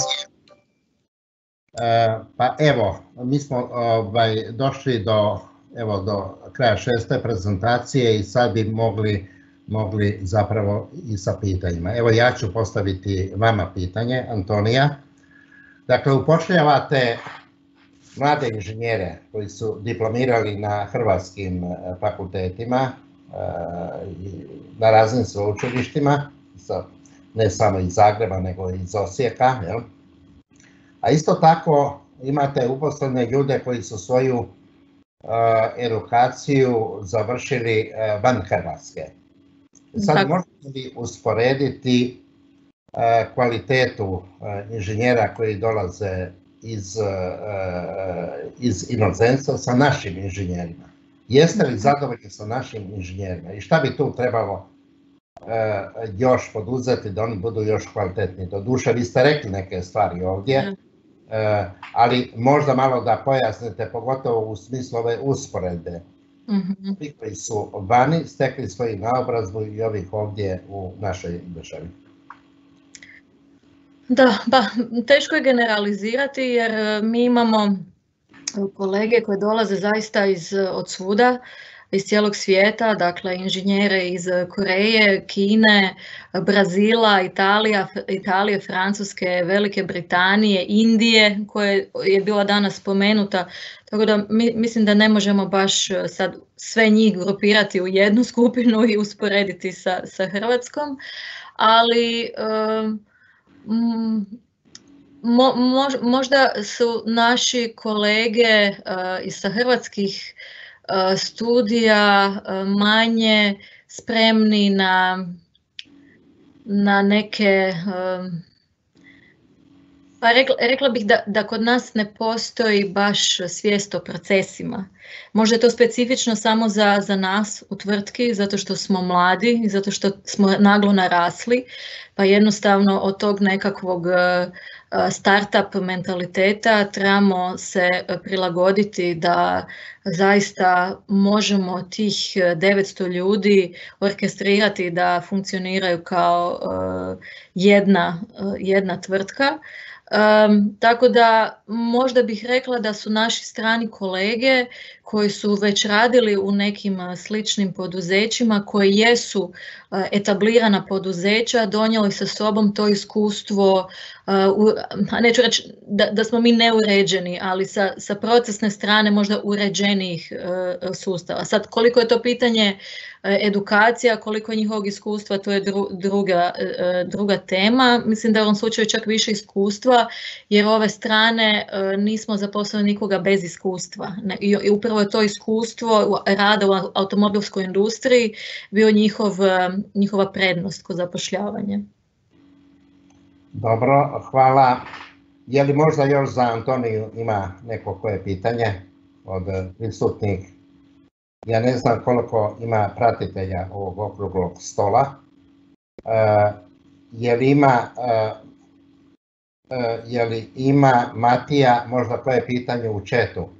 [SPEAKER 1] Pa evo, mi smo došli do kraja 6. prezentacije i sad bi mogli zapravo i sa pitanjima. Evo ja ću postaviti vama pitanje, Antonija. Dakle, upošljavate mlade inženjere koji su diplomirali na hrvatskim fakultetima, na raznim sveučilištima, ne samo iz Zagreba nego i iz Osijeka, a isto tako imate uposlene ljude koji su svoju edukaciju završili van Hrvatske. Sad možete li usporediti kvalitetu inženjera koji dolaze iz inozemstva sa našim inženjerima? Jeste li zadovoljni sa našim inženjerima i šta bi tu trebalo još poduzeti da oni budu još kvalitetni? Doduše, vi ste rekli neke stvari ovdje, ali možda malo da pojasnite, pogotovo u smislu ove usporedbe. Svi koji su vani stekli svoju naobrazbu i ovih ovdje u našoj državi.
[SPEAKER 9] Da, pa teško je generalizirati jer mi imamo kolege koji dolaze zaista od svuda, iz cijelog svijeta, dakle inženjere iz Koreje, Kine, Brazila, Italije, Francuske, Velike Britanije, Indije, koja je bila danas spomenuta. Tako da mislim da ne možemo baš sad sve njih grupirati u jednu skupinu i usporediti sa Hrvatskom, ali možda su naši kolege sa hrvatskih studija manje spremni na neke, pa rekla bih da kod nas ne postoji baš svijest o procesima. Možda je to specifično samo za nas u tvrtki, zato što smo mladi i zato što smo naglo narasli, pa jednostavno od tog nekakvog startup mentaliteta trebamo se prilagoditi da zaista možemo tih 900 ljudi orkestrirati da funkcioniraju kao jedna tvrtka. Tako da možda bih rekla da su naši strani kolege koji su već radili u nekim sličnim poduzećima, koji jesu etablirana poduzeća, donijeli sa sobom to iskustvo, neću reći da smo mi neuređeni, ali sa procesne strane možda uređenijih sustava. Sad, koliko je to pitanje edukacija, koliko je njihovog iskustva, to je druga tema. Mislim da je u ovom slučaju čak više iskustva, jer ove strane nismo zaposlili nikoga bez iskustva. I upravo je to iskustvo rada u automobilskoj industriji bio njihova prednost kod zapošljavanja.
[SPEAKER 1] Dobro, hvala. Je li možda još za Antoniju ima neko koje pitanje od prisutnih? Ja ne znam koliko ima pratitelja ovog okruglog stola. Je li ima Matija možda koje pitanje u chatu?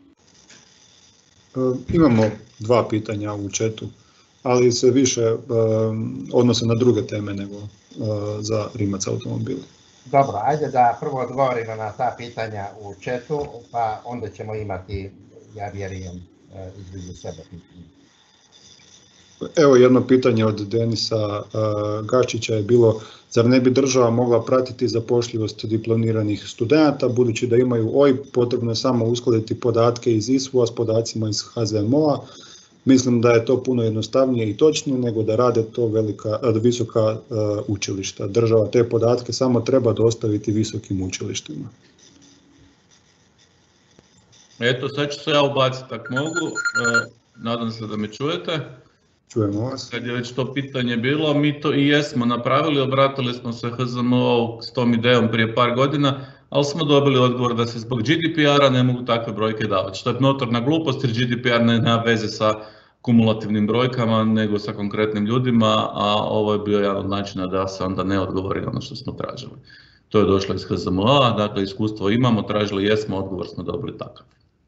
[SPEAKER 5] Imamo 2 pitanja u chatu, ali se više odnose na druge teme nego za Rimac automobile.
[SPEAKER 1] Dobro, ajde da prvo odgovorimo na ta pitanja u chatu, pa onda ćemo imati, ja vjerujem, između sebe pitanje.
[SPEAKER 5] Evo jedno pitanje od Denisa Gašića je bilo: zar ne bi država mogla pratiti zapošljivost diplomiranih studenata, budući da imaju OIB, potrebno je samo uskladiti podatke iz ISU-a s podacima iz HZMO-a. Mislim da je to puno jednostavnije i točnije nego da rade to visoka učilišta. Država te podatke samo treba dostaviti visokim učilištima.
[SPEAKER 3] Eto, sad ću se ja ubaciti ako mogu, nadam se da me čujete.
[SPEAKER 5] Čujemo vas.
[SPEAKER 3] Kad je već to pitanje bilo, mi to i jesmo napravili, obratili smo se HZMO s tom idejom prije par godina, ali smo dobili odgovor da se zbog GDPR-a ne mogu takve brojke davati, što je notorna glupost jer GDPR nema veze sa kumulativnim brojkama nego sa konkretnim ljudima, a ovo je bio jedan od načina da se onda ne odgovori ono što smo tražili. To je došlo iz HZMO-a, dakle iskustvo imamo, tražili jesmo, odgovor smo dobili takav.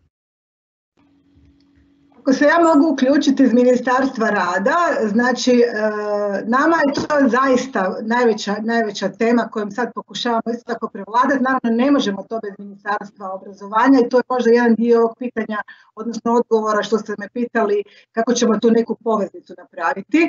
[SPEAKER 4] Ako se ja mogu uključiti iz Ministarstva rada, znači nama je to zaista najveća tema kojom sad pokušavamo isto tako prevladati. Naravno ne možemo to bez Ministarstva obrazovanja i to je možda jedan dio ovog pitanja, odnosno odgovora što ste me pitali kako ćemo tu neku poveznicu napraviti.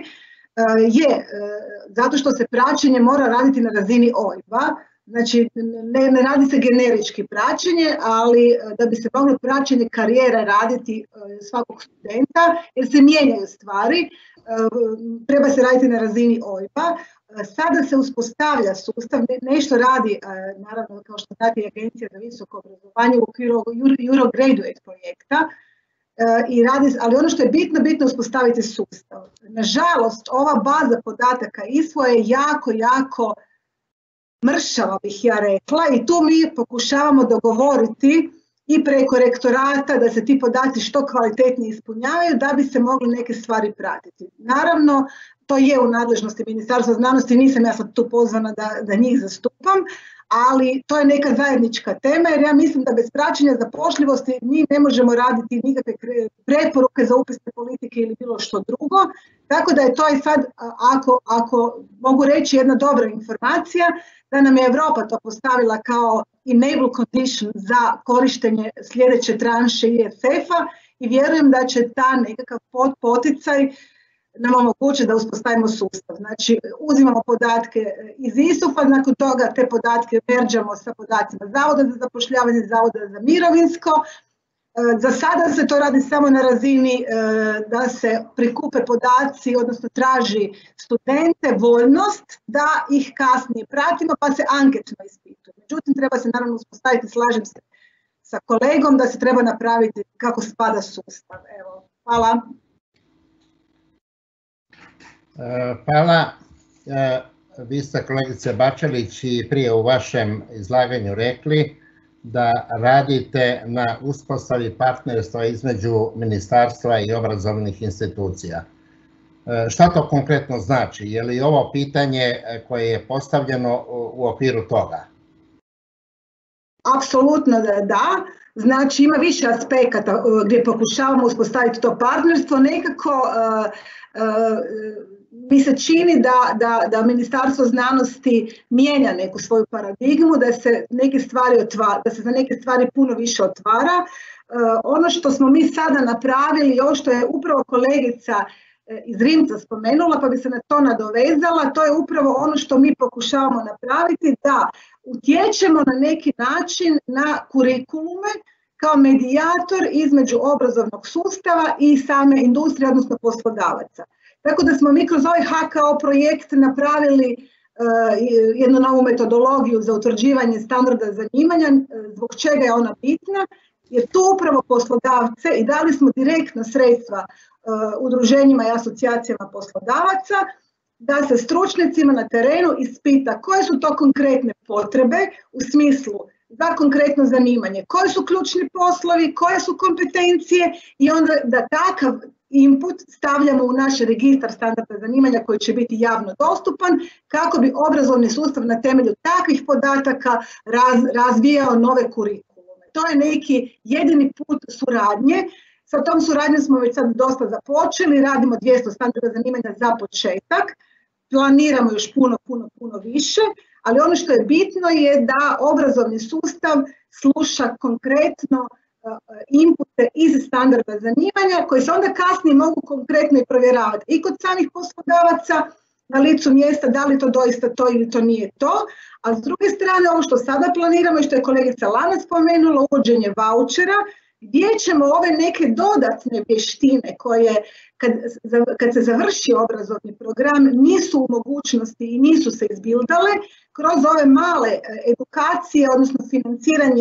[SPEAKER 4] Zato što se praćenje mora raditi na razini OIB-a. Znači, ne radi se generički praćenje, ali da bi se moglo praćenje karijere raditi svakog studenta, jer se mijenjaju stvari, treba se raditi na razini OIB-a. Sada se uspostavlja sustav, nešto radi, naravno, kao što znate, i Agencija za visoko obrazovanje u okviru Eurograduate projekta, ali ono što je bitno uspostaviti sustav. Nažalost, ova baza podataka ISVO je jako mršava bih ja rekla i tu mi pokušavamo dogovoriti i preko rektorata da se ti podaci što kvalitetnije ispunjavaju da bi se mogli neke stvari pratiti. Naravno, to je u nadležnosti Ministarstva znanosti, nisam ja sad tu pozvana da njih zastupam, ali to je neka zajednička tema jer ja mislim da bez praćenja zapošljivosti mi ne možemo raditi nikakve preporuke za upisne politike ili bilo što drugo. Tako da je to i sad, ako mogu reći jedna dobra informacija, da nam je Europa to postavila kao enable condition za korištenje sljedeće tranše ISF-a i vjerujem da će ta nekakav poticaj nam omogući da uspostavimo sustav. Znači, uzimamo podatke iz ISUF-a, nakon toga te podatke merđamo sa podacima Zavoda za zapošljavanje, Zavoda za mirovinsko. Za sada se to radi samo na razini da se prikupe podaci, odnosno traži studente voljnost da ih kasnije pratimo pa se anketno ispituje. Međutim, treba se naravno uspostaviti, slažem se sa kolegom, da se treba napraviti kako spada sustav. Evo, hvala.
[SPEAKER 1] Hvala. Vi ste, kolegice Bačelić, i prije u vašem izlaganju rekli da radite na uspostavi partnerstva između ministarstva i obrazovnih institucija. Šta to konkretno znači? Je li ovo pitanje koje je postavljeno u okviru toga?
[SPEAKER 4] Apsolutno da. Znači ima više aspekata gdje pokušavamo uspostaviti to partnerstvo. Nekako mi se čini da Ministarstvo znanosti mijenja neku svoju paradigmu, da se za neke stvari puno više otvara. Ono što smo mi sada napravili, ovo što je upravo kolegica iz Rimca spomenula, pa bi se na to nadovezala, to je upravo ono što mi pokušavamo napraviti, da utječemo na neki način na kurikulume kao medijator između obrazovnog sustava i same industrije, odnosno poslodavaca. Tako da smo mi kroz ovaj HKO projekt napravili jednu novu metodologiju za utvrđivanje standarda zanimanja, zbog čega je ona bitna, jer tu upravo poslodavce i dali smo direktno sredstva udruženjima i asocijacijama poslodavaca da se stručnjacima na terenu ispita koje su to konkretne potrebe u smislu za konkretno zanimanje, koji su ključni poslovi, koje su kompetencije i onda da takav input stavljamo u naš registar standarda zanimanja koji će biti javno dostupan kako bi obrazovni sustav na temelju takvih podataka razvijao nove kurikulume. To je neki jedini put suradnje. Sa tom suradnjom smo već sad dosta započeli, radimo 200 standarda zanimanja za početak, planiramo još puno više, ali ono što je bitno je da obrazovni sustav sluša konkretno inpute iz standarda zanimanja koji se onda kasnije mogu konkretno i provjeravati i kod samih poslodavaca na licu mjesta da li to doista to ili to nije to, a s druge strane ovo što sada planiramo i što je kolegica Lana spomenula, uvođenje vaučera, gdje ćemo ove neke dodatne vještine koje kad se završi obrazovni program nisu u mogućnosti i nisu se izbildale, kroz ove male edukacije, odnosno financiranje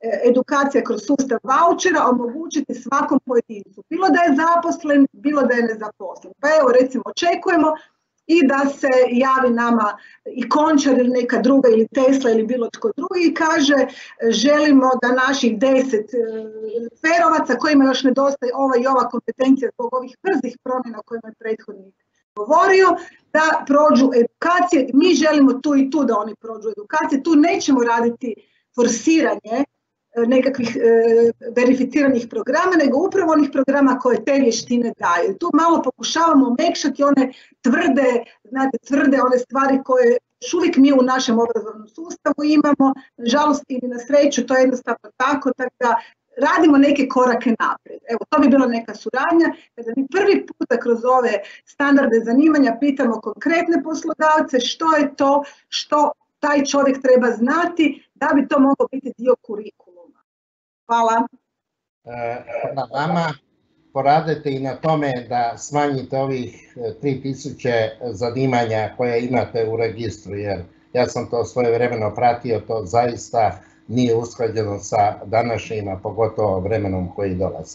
[SPEAKER 4] edukacija kroz sustav vaučera omogućiti svakom pojedincu, bilo da je zaposlen, bilo da je nezaposlen. Pa evo recimo očekujemo i da se javi nama i Končar ili neka druga ili Tesla ili bilo tko drugi i kaže želimo da naših 10 ferovaca kojima još nedostaje ova i ova kompetencija zbog ovih brzih promjena o kojima je prethodnik govorio, da prođu edukacije. Mi želimo tu i tu da oni prođu edukacije, tu nećemo raditi forsiranje nekakvih verificiranih programa, nego upravo onih programa koje te vještine daju. Tu malo pokušavamo omekšati one tvrde one stvari koje još uvijek mi u našem obrazovnom sustavu imamo, nažalost ili na sreću, to je jednostavno tako da radimo neke korake naprijed. Evo, to bi bila neka suradnja, kada mi prvi puta kroz ove standarde zanimanja pitamo konkretne poslodavce što je to što taj čovjek treba znati da bi to moglo biti dio kurikuluma. Hvala.
[SPEAKER 1] Hvala vama. Poradite i na tome da smanjite ovih 3000 zanimanja koje imate u registru, jer ja sam to svojevremeno pratio, to zaista nije usklađeno sa današnjima, pogotovo vremenom koji dolazi.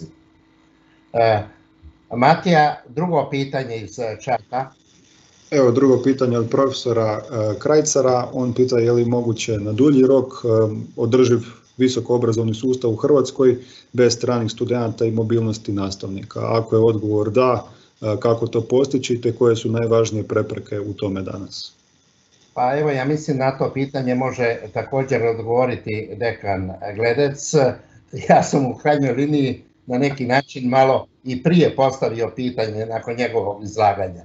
[SPEAKER 1] Matija, drugo pitanje iz čata.
[SPEAKER 5] Evo drugo pitanje od profesora Krajcara, on pita je li moguće na dulji rok održiv visokoobrazovni sustav u Hrvatskoj bez stranih studenata i mobilnosti nastavnika. Ako je odgovor da, kako to postići te koje su najvažnije prepreke u tome danas?
[SPEAKER 1] Pa evo, ja mislim na to pitanje može također odgovoriti dekan Gledec. Ja sam u krajnjoj liniji na neki način malo i prije postavio pitanje nakon njegovog izlaganja.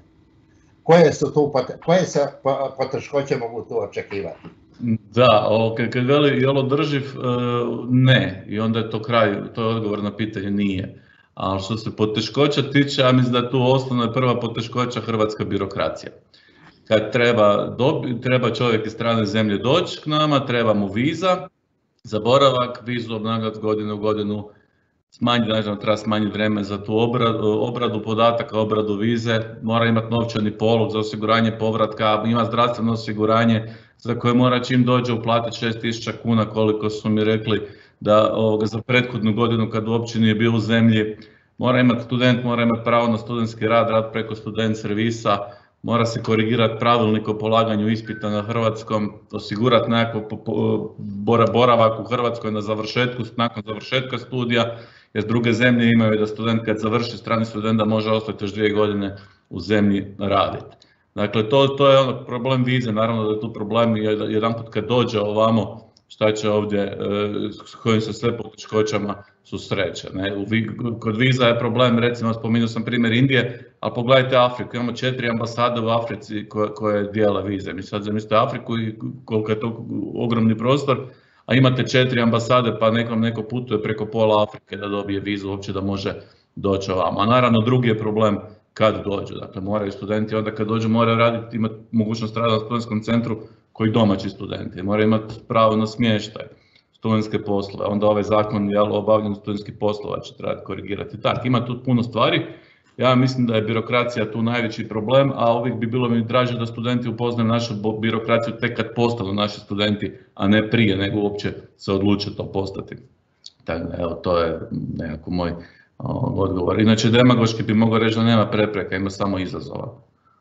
[SPEAKER 1] Koje se poteškoće mogu tu očekivati?
[SPEAKER 3] Da, kad veli jel održiv, ne, i onda je to kraj, to je odgovor na pitanje nije. Ali što se poteškoća tiče, ja mislim da je tu osnovna i prva poteškoća hrvatska birokracija. Kad treba čovjek iz strane zemlje doći k nama, treba mu viza za boravak, vizu obnavljati godinu u godinu, treba smanjiti vrijeme za tu obradu podataka, obradu vize, mora imati novčani polog za osiguranje povratka, ima zdravstveno osiguranje za koje mora čim dođe uplatiti 6.000 kuna koliko su mi rekli da za prethodnu godinu kad uopće nije bio u zemlji. Student mora imati pravo na studentski rad preko student servisa, mora se korigirati pravilnik o polaganju ispita na hrvatskom, osigurati nekakav boravak u Hrvatskoj nakon završetka studija, jer druge zemlje imaju da student kad završi, strani student da može ostati još 2 godine u zemlji raditi. Dakle, to je problem vize, naravno da je tu problem jedanput kad dođe ovamo, šta će ovdje, s kojim se sve poteškoćama susreće. Kod viza je problem, recimo spomenuo sam primjer Indije, ali pogledajte Afriku, imamo 4 ambasade u Africi koje dijele vize. Mi sad zamislite Afriku i koliko je to ogromni prostor, a imate 4 ambasade pa neko putuje preko pola Afrike da dobije vizu uopće da može doći ovamo. A naravno drugi je problem kad dođu, dakle moraju studenti onda kad dođu moraju raditi, imati mogućnost rada na studentskom centru koji domaći studenti, moraju imati pravo na smještaj, studentske poslove, onda ovaj zakon o obavljanju studentskih poslova će trebati korigirati. Tak, ima tu puno stvari, ja mislim da je birokracija tu najveći problem, a uvijek bi bilo mi draže da studenti upoznaju našu birokraciju tek kad postanu naši studenti, a ne prije nego uopće se odluče to postati. Tako da, evo, to je nekako moj odgovor. Inače, demagoški bi mogao reći da nema prepreka, ima samo izazova.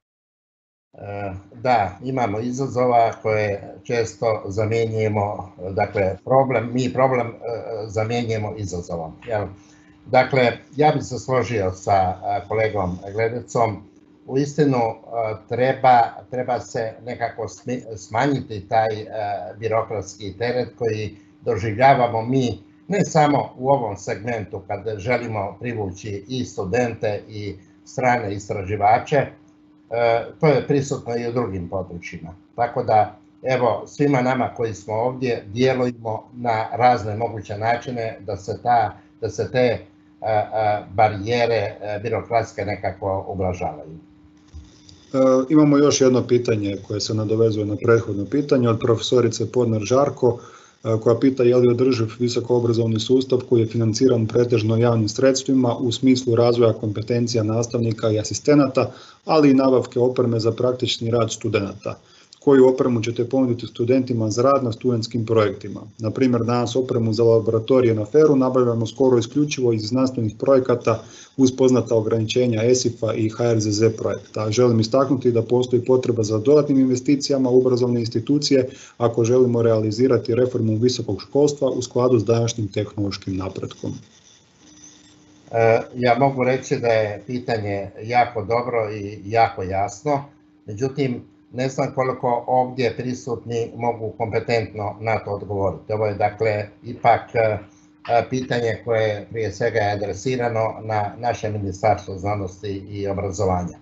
[SPEAKER 1] Da, imamo izazova koje često zamjenjujemo, dakle mi problem zamjenjujemo izazovom. Dakle, ja bih se složio sa kolegom Gledecom, uistinu treba se nekako smanjiti taj birokratski teret koji doživljavamo mi, ne samo u ovom segmentu kad želimo privući i studente i strane istraživače, to je prisutno i u drugim područjima. Tako da, evo, svima nama koji smo ovdje djelujemo na razne moguće načine da se te barijere birokratske nekako ublažavaju.
[SPEAKER 5] Imamo još jedno pitanje koje se nadovezuje na prethodno pitanje od profesorice Podnar Žarko, koja pita je li održiv visokoobrazovni sustav koji je financiran pretežno javnim sredstvima u smislu razvoja kompetencija nastavnika i asistenata, ali i nabavke opreme za praktični rad studenata. koju opremu ćete ponuditi studentima za rad na studentskim projektima. Na primjer, danas opremu za laboratorije na FER-u nabavljamo skoro isključivo iz znanstvenih projekata uz poznata ograničenja ESIF-a i HRZZ projekta. Želim istaknuti da postoji potreba za dodatnim investicijama u obrazovne institucije ako želimo realizirati reformu visokog školstva u skladu s današnjim tehnološkim napretkom.
[SPEAKER 1] Ja mogu reći da je pitanje jako dobro i jako jasno, međutim ne znam koliko ovdje prisutni mogu kompetentno na to odgovoriti. Ovo je dakle ipak pitanje koje prije svega je adresirano na naše Ministarstvo znanosti i obrazovanja.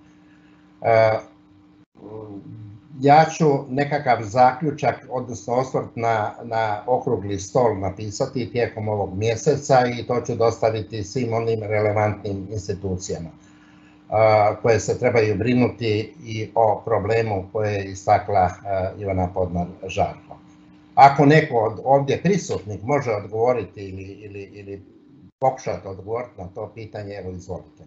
[SPEAKER 1] Ja ću nekakav zaključak, odnosno osvrt na okrugli stol napisati tijekom ovog mjeseca i to ću dostaviti svim onim relevantnim institucijama koje se trebaju brinuti i o problemu koje je istakla Ivana Podnar-Žarko. Ako neko od ovdje prisutnih može odgovoriti ili pokušati odgovoriti na to pitanje, evo izvolite.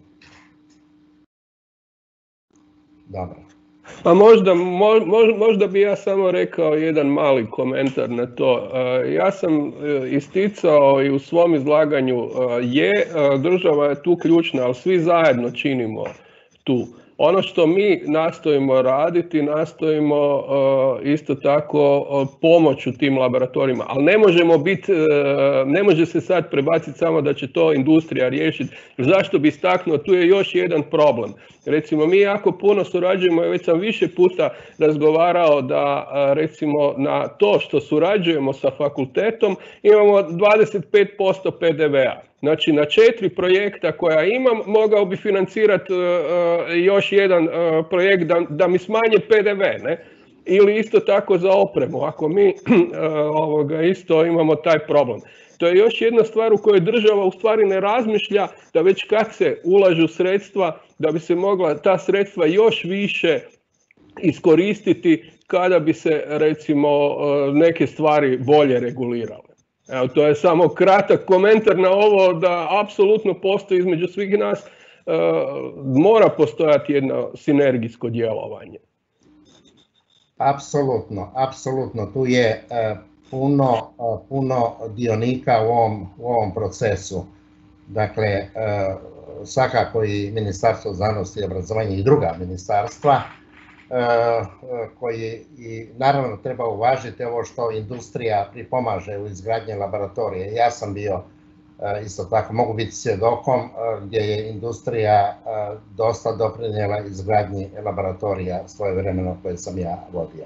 [SPEAKER 1] Dobro.
[SPEAKER 8] Pa možda bi ja samo rekao jedan mali komentar na to. Ja sam isticao i u svom izlaganju država je tu ključna, ali svi zajedno činimo tu. Ono što mi nastojimo raditi, nastojimo isto tako pomoć u tim laboratorijima, ali ne može se sad prebaciti samo da će to industrija riješiti. Zašto bi istaknuo, tu je još jedan problem. Recimo, mi jako puno surađujemo i već sam više puta razgovarao da recimo na to što surađujemo sa fakultetom imamo 25% PDV-a. Znači na 4 projekta koja imam mogao bi financirati još jedan projekt da mi smanje PDV, ne? Ili isto tako za opremu, ako mi isto imamo taj problem. To je još jedna stvar u kojoj država u stvari ne razmišlja da već kad se ulažu sredstva, da bi se mogla ta sredstva još više iskoristiti kada bi se recimo neke stvari bolje regulirale. Evo, to je samo kratak komentar na ovo da apsolutno postoji između svih nas, mora postojati jedno sinergijsko djelovanje.
[SPEAKER 1] Apsolutno, tu je puno dionika u ovom procesu. Dakle, svakako i Ministarstvo znanosti i obrazovanja i druga ministarstva, koji i naravno treba uvažiti ovo što industrija pripomaže u izgradnji laboratorije. Ja sam bio isto tako, mogu biti svjedokom gdje je industrija dosta doprinijela izgradnji laboratorija svojevremeno koje sam ja vodio.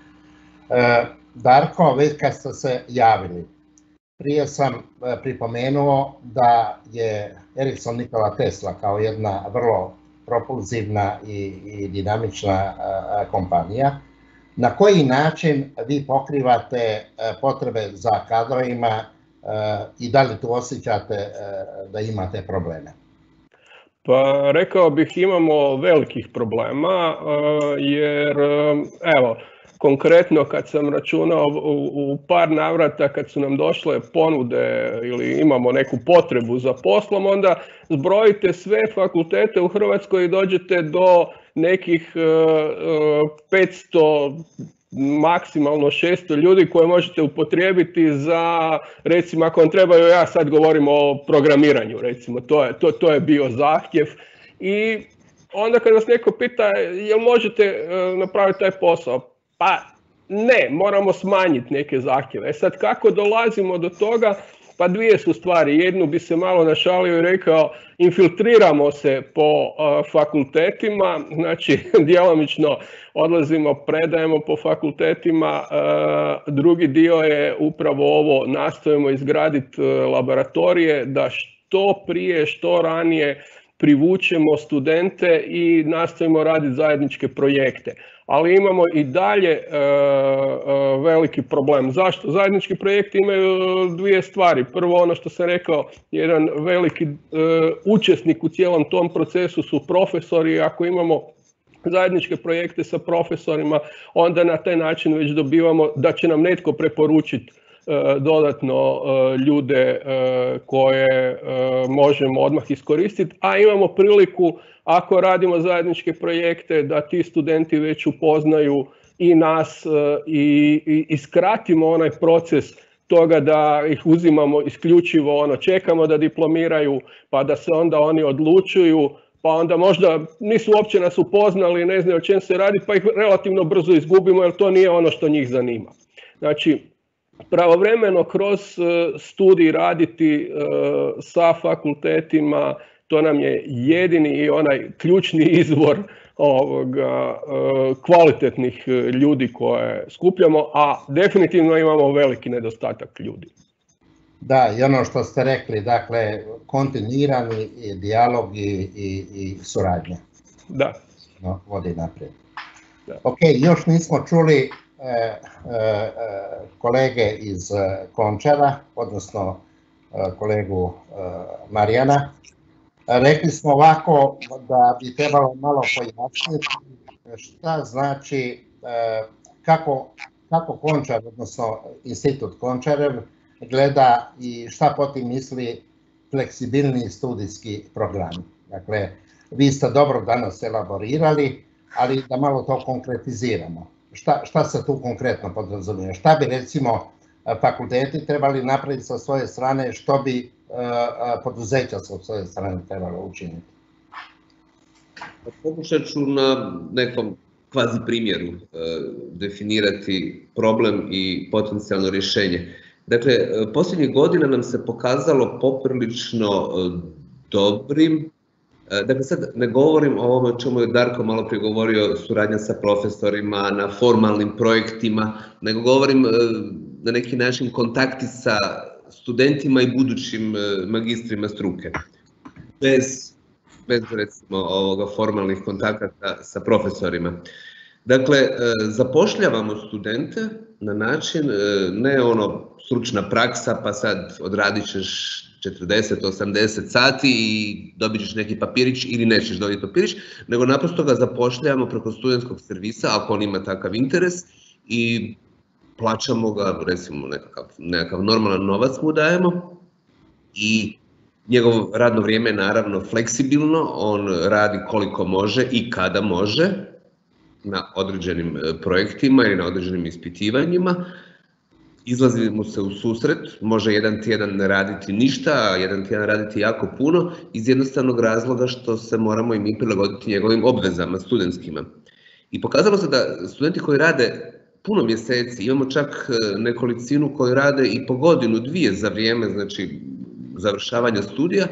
[SPEAKER 1] Darko, vi kad ste se javili, prije sam pripomenuo da je Ericsson Nikola Tesla kao jedna vrlo propulzivna i dinamična kompanija. Na koji način vi pokrivate potrebe za kadrovima i da li tu osjećate da imate probleme?
[SPEAKER 8] Pa rekao bih imamo velikih problema jer evo, konkretno kad sam računao u par navrata kad su nam došle ponude ili imamo neku potrebu za poslom, onda zbrojite sve fakultete u Hrvatskoj i dođete do nekih 500, maksimalno 600 ljudi koje možete upotrijebiti za, recimo ako vam trebaju, ja sad govorim o programiranju, recimo, to je bio zahtjev. I onda kad vas neko pita jel možete napraviti taj posao, pa ne, moramo smanjiti neke zahtjeve. Sad kako dolazimo do toga? Pa dvije su stvari. Jednu bi se malo našalio i rekao, infiltriramo se po fakultetima, znači djelomično odlazimo, predajemo po fakultetima. Drugi dio je upravo ovo, nastojimo izgraditi laboratorije da što prije, što ranije privučemo studente i nastojimo raditi zajedničke projekte. Ali imamo i dalje veliki problem. Zašto? Zajednički projekti imaju dvije stvari. Prvo, ono što sam rekao, jedan veliki učesnik u cijelom tom procesu su profesori. Ako imamo zajedničke projekte sa profesorima, onda na taj način već dobivamo da će nam netko preporučiti dodatno ljude koje možemo odmah iskoristiti, a imamo priliku, ako radimo zajedničke projekte, da ti studenti već upoznaju i nas i skratimo onaj proces toga da ih uzimamo isključivo, čekamo da diplomiraju pa da se onda oni odlučuju, pa onda možda nisu uopće nas upoznali, ne znaju o čem se radi, pa ih relativno brzo izgubimo jer to nije ono što njih zanima. Znači, pravovremeno kroz studij raditi sa fakultetima, to nam je jedini i onaj ključni izvor kvalitetnih ljudi koje skupljamo, a definitivno imamo veliki nedostatak ljudi.
[SPEAKER 1] Da, i ono što ste rekli, dakle, kontinuirani dijalog i suradnja.
[SPEAKER 8] Da.
[SPEAKER 1] Vodi naprijed.
[SPEAKER 8] Da.
[SPEAKER 1] Ok, još nismo čuli kolege iz Končara, odnosno kolegu Marijana. Rekli smo ovako da bi trebalo malo pojasniti šta znači, kako Končar, odnosno Institut Končarev, gleda i šta po tim misli fleksibilni studijski program. Dakle, vi ste dobro danas elaborirali, ali da malo to konkretiziramo. Šta se tu konkretno podrazumijeva? Šta bi recimo fakulteti trebali napraviti sa svoje strane, što bi poduzeća sa svoje strane trebalo učiniti?
[SPEAKER 7] Pokušat ću na nekom kvazi primjeru definirati problem i potencijalno rješenje. Dakle, posljednjih godina nam se pokazalo poprilično dobrim. Dakle, sad ne govorim o ovome o čemu je Darko malo prije govorio, suradnja sa profesorima, na formalnim projektima, nego govorim na neki način kontakti sa studentima i budućim magistrima struke. Bez recimo formalnih kontakata sa profesorima. Dakle, zapošljavamo studente na način, ne stručna praksa, pa sad odradit ćeš 40-80 sati i dobit ćeš neki papirić ili nećeš dobiti papirić, nego naprosto ga zapošljavamo preko studentskog servisa, ako on ima takav interes, i plaćamo ga, recimo nekakav normalan novac mu dajemo, i njegovo radno vrijeme je naravno fleksibilno, on radi koliko može i kada može na određenim projektima ili na određenim ispitivanjima. Izlazi mu se u susret, može jedan tjedan ne raditi ništa, a jedan tjedan raditi jako puno, iz jednostavnog razloga što se moramo i mi prilagoditi njegovim obvezama studentskima. I pokazalo se da studenti koji rade puno mjeseci, imamo čak nekolicinu koji rade i po godinu, dvije za vrijeme, znači, završavanja studija,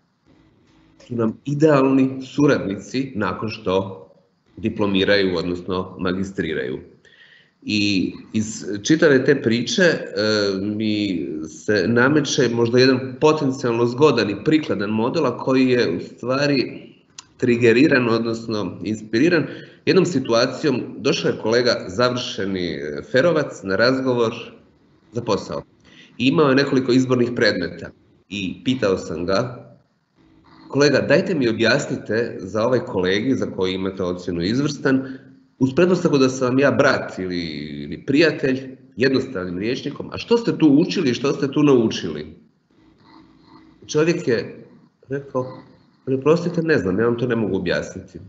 [SPEAKER 7] su nam idealni suradnici nakon što diplomiraju, odnosno magistriraju. I iz čitave te priče mi se nameće možda jedan potencijalno zgodan i prikladan model, a koji je u stvari trigeriran, odnosno inspiriran jednom situacijom. Došao je kolega završeni ferovac na razgovor za posao. I imao je nekoliko izbornih predmeta i pitao sam ga: kolega, dajte mi objasnite za ovaj kolegi za koji imate ocjenu izvrstan, uz pretpostavku da sam vam ja brat ili prijatelj, jednostavnim rječnikom, a što ste tu učili i što ste tu naučili? Čovjek je rekao: oprostite, ne znam, ja vam to ne mogu objasniti.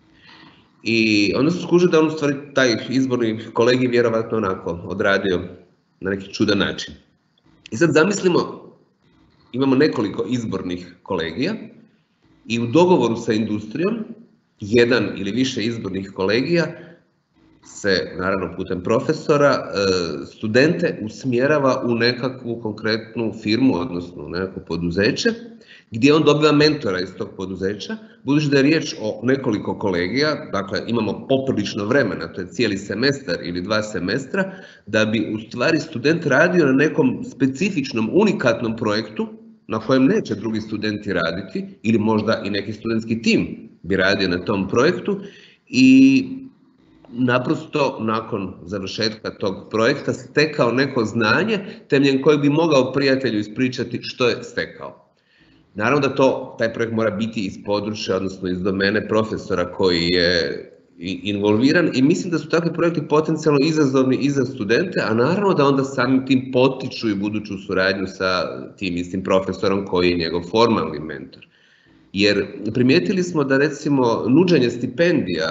[SPEAKER 7] I onda su skužili da on u stvari taj izborni kolegi vjerovatno onako odradio na neki čudan način. I sad zamislimo, imamo nekoliko izbornih kolegija i u dogovoru sa industrijom jedan ili više izbornih kolegija se, naravno putem profesora, studente usmjerava u nekakvu konkretnu firmu, odnosno u nekakvo poduzeće, gdje on dobiva mentora iz tog poduzeća. Budući da je riječ o nekoliko kolegija, dakle imamo poprilično vremena, to je cijeli semestar ili 2 semestra, da bi u stvari student radio na nekom specifičnom, unikatnom projektu na kojem neće drugi studenti raditi, ili možda i neki studentski tim bi radio na tom projektu, i naprosto nakon završetka tog projekta stekao neko znanje temeljem kojeg bi mogao prijatelju ispričati što je stekao. Naravno da taj projekt mora biti iz područja, odnosno iz domene profesora koji je involviran, i mislim da su takvi projekti potencijalno izazovni i za studente, a naravno da onda samim tim potiču i buduću suradnju sa tim istim profesorom koji je njegov formalni mentor. Jer primijetili smo da recimo nuđenje stipendija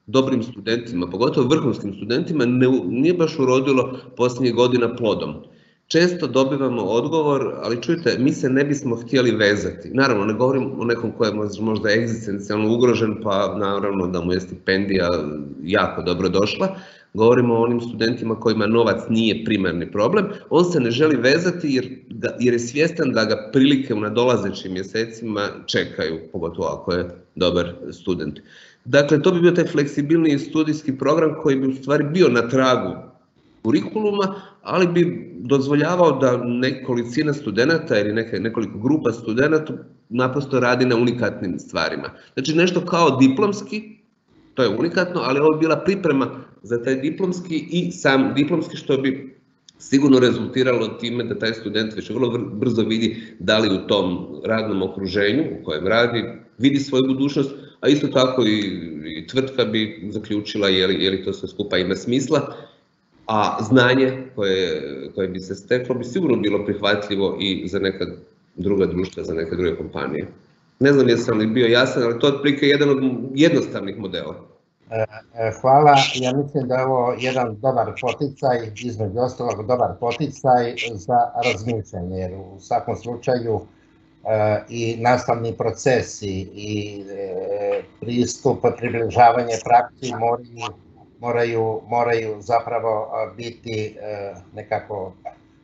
[SPEAKER 7] dobrim studentima, pogotovo vrhunskim studentima, nije baš urodilo posljednjih godina plodom. Često dobivamo odgovor, ali čujte, mi se ne bismo htjeli vezati. Naravno, ne govorim o nekom koji je možda egzistencijalno ugrožen, pa naravno da mu je stipendija jako dobro došla. Govorimo o onim studentima kojima novac nije primarni problem. On se ne želi vezati jer je svjestan da ga prilike u nadolazećim mjesecima čekaju, pogotovo ako je dobar student. Dakle, to bi bio taj fleksibilniji studijski program koji bi u stvari bio na tragu kurikuluma, ali bi dozvoljavao da nekolicina studenata ili nekoliko grupa studenata naprosto radi na unikatnim stvarima. Znači nešto kao diplomski, to je unikatno, ali ovo bi bila priprema za taj diplomski i sam diplomski, što bi sigurno rezultiralo time da taj student već vrlo brzo vidi da li u tom radnom okruženju u kojem radi vidi svoju budućnost, a isto tako i tvrtka bi zaključila je li to sve skupa ima smisla, a znanje koje bi se steklo bi sigurno bilo prihvatljivo i za neka druga društva, za neke druge kompanije. Ne znam jesam li bio jasan, ali to je otprilike jedan od jednostavnih modela.
[SPEAKER 1] Hvala, ja mislim da je ovo jedan dobar poticaj, između ostalog dobar poticaj za razmišljanje, jer u svakom slučaju i nastavni procesi i pristup, približavanje praksi moraju zapravo biti nekako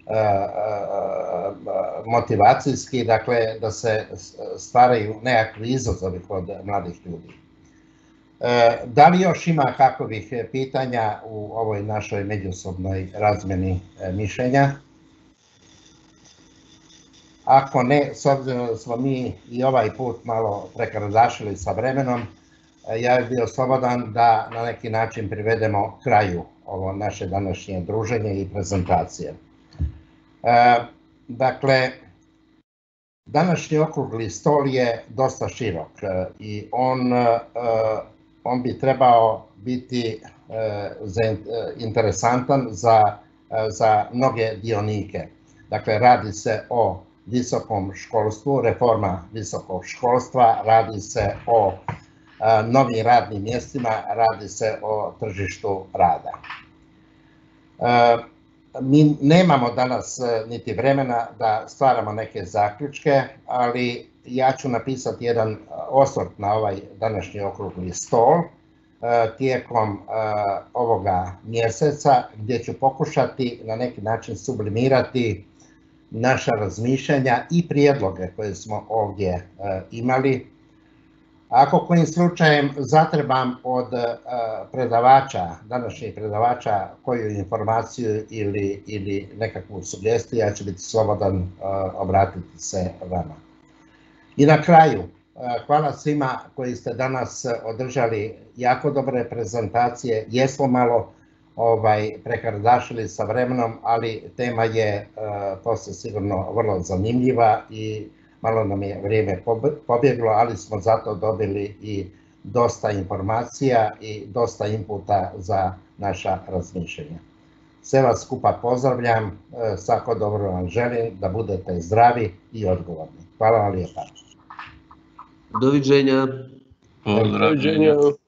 [SPEAKER 1] motivacijski, dakle da se stvaraju nekakvi izazovi kod mladih ljudi. Da li još ima kakvih pitanja u ovoj našoj međusobnoj razmjeni mišljenja? Ako ne, s obzirom da smo mi i ovaj put malo prekardašili sa vremenom, ja bih bio slobodan da na neki način privedemo kraju ovo naše današnje druženje i prezentacije. Dakle, današnji okrugli stol je dosta širok i on bi trebao biti interesantan za mnoge dionike. Dakle, radi se o visokom školstvu, reforma visokog školstva, radi se o novim radnim mjestima, radi se o tržištu rada. Mi nemamo danas niti vremena da stvaramo neke zaključke, ali ja ću napisati jedan osvrt na ovaj današnji okrugli stol tijekom ovoga mjeseca, gdje ću pokušati na neki način sublimirati naša razmišljanja i prijedloge koje smo ovdje imali. Ako kojim slučajem zatrebam od predavača, današnjih predavača, koju informaciju ili nekakvu sugestiju, ja ću biti slobodan obratiti se vama. I na kraju, hvala svima koji ste danas održali jako dobre prezentacije. Jesmo malo prekardašili sa vremenom, ali tema je poslije sigurno vrlo zanimljiva i malo nam je vrijeme pobjeglo, ali smo zato dobili i dosta informacija i dosta inputa za naša razmišljenja. Sve vas skupa pozdravljam, svako dobro vam želim, da budete zdravi i odgovorni. Hvala vam lijepa.
[SPEAKER 7] Doviđenja.
[SPEAKER 3] Doviđenja.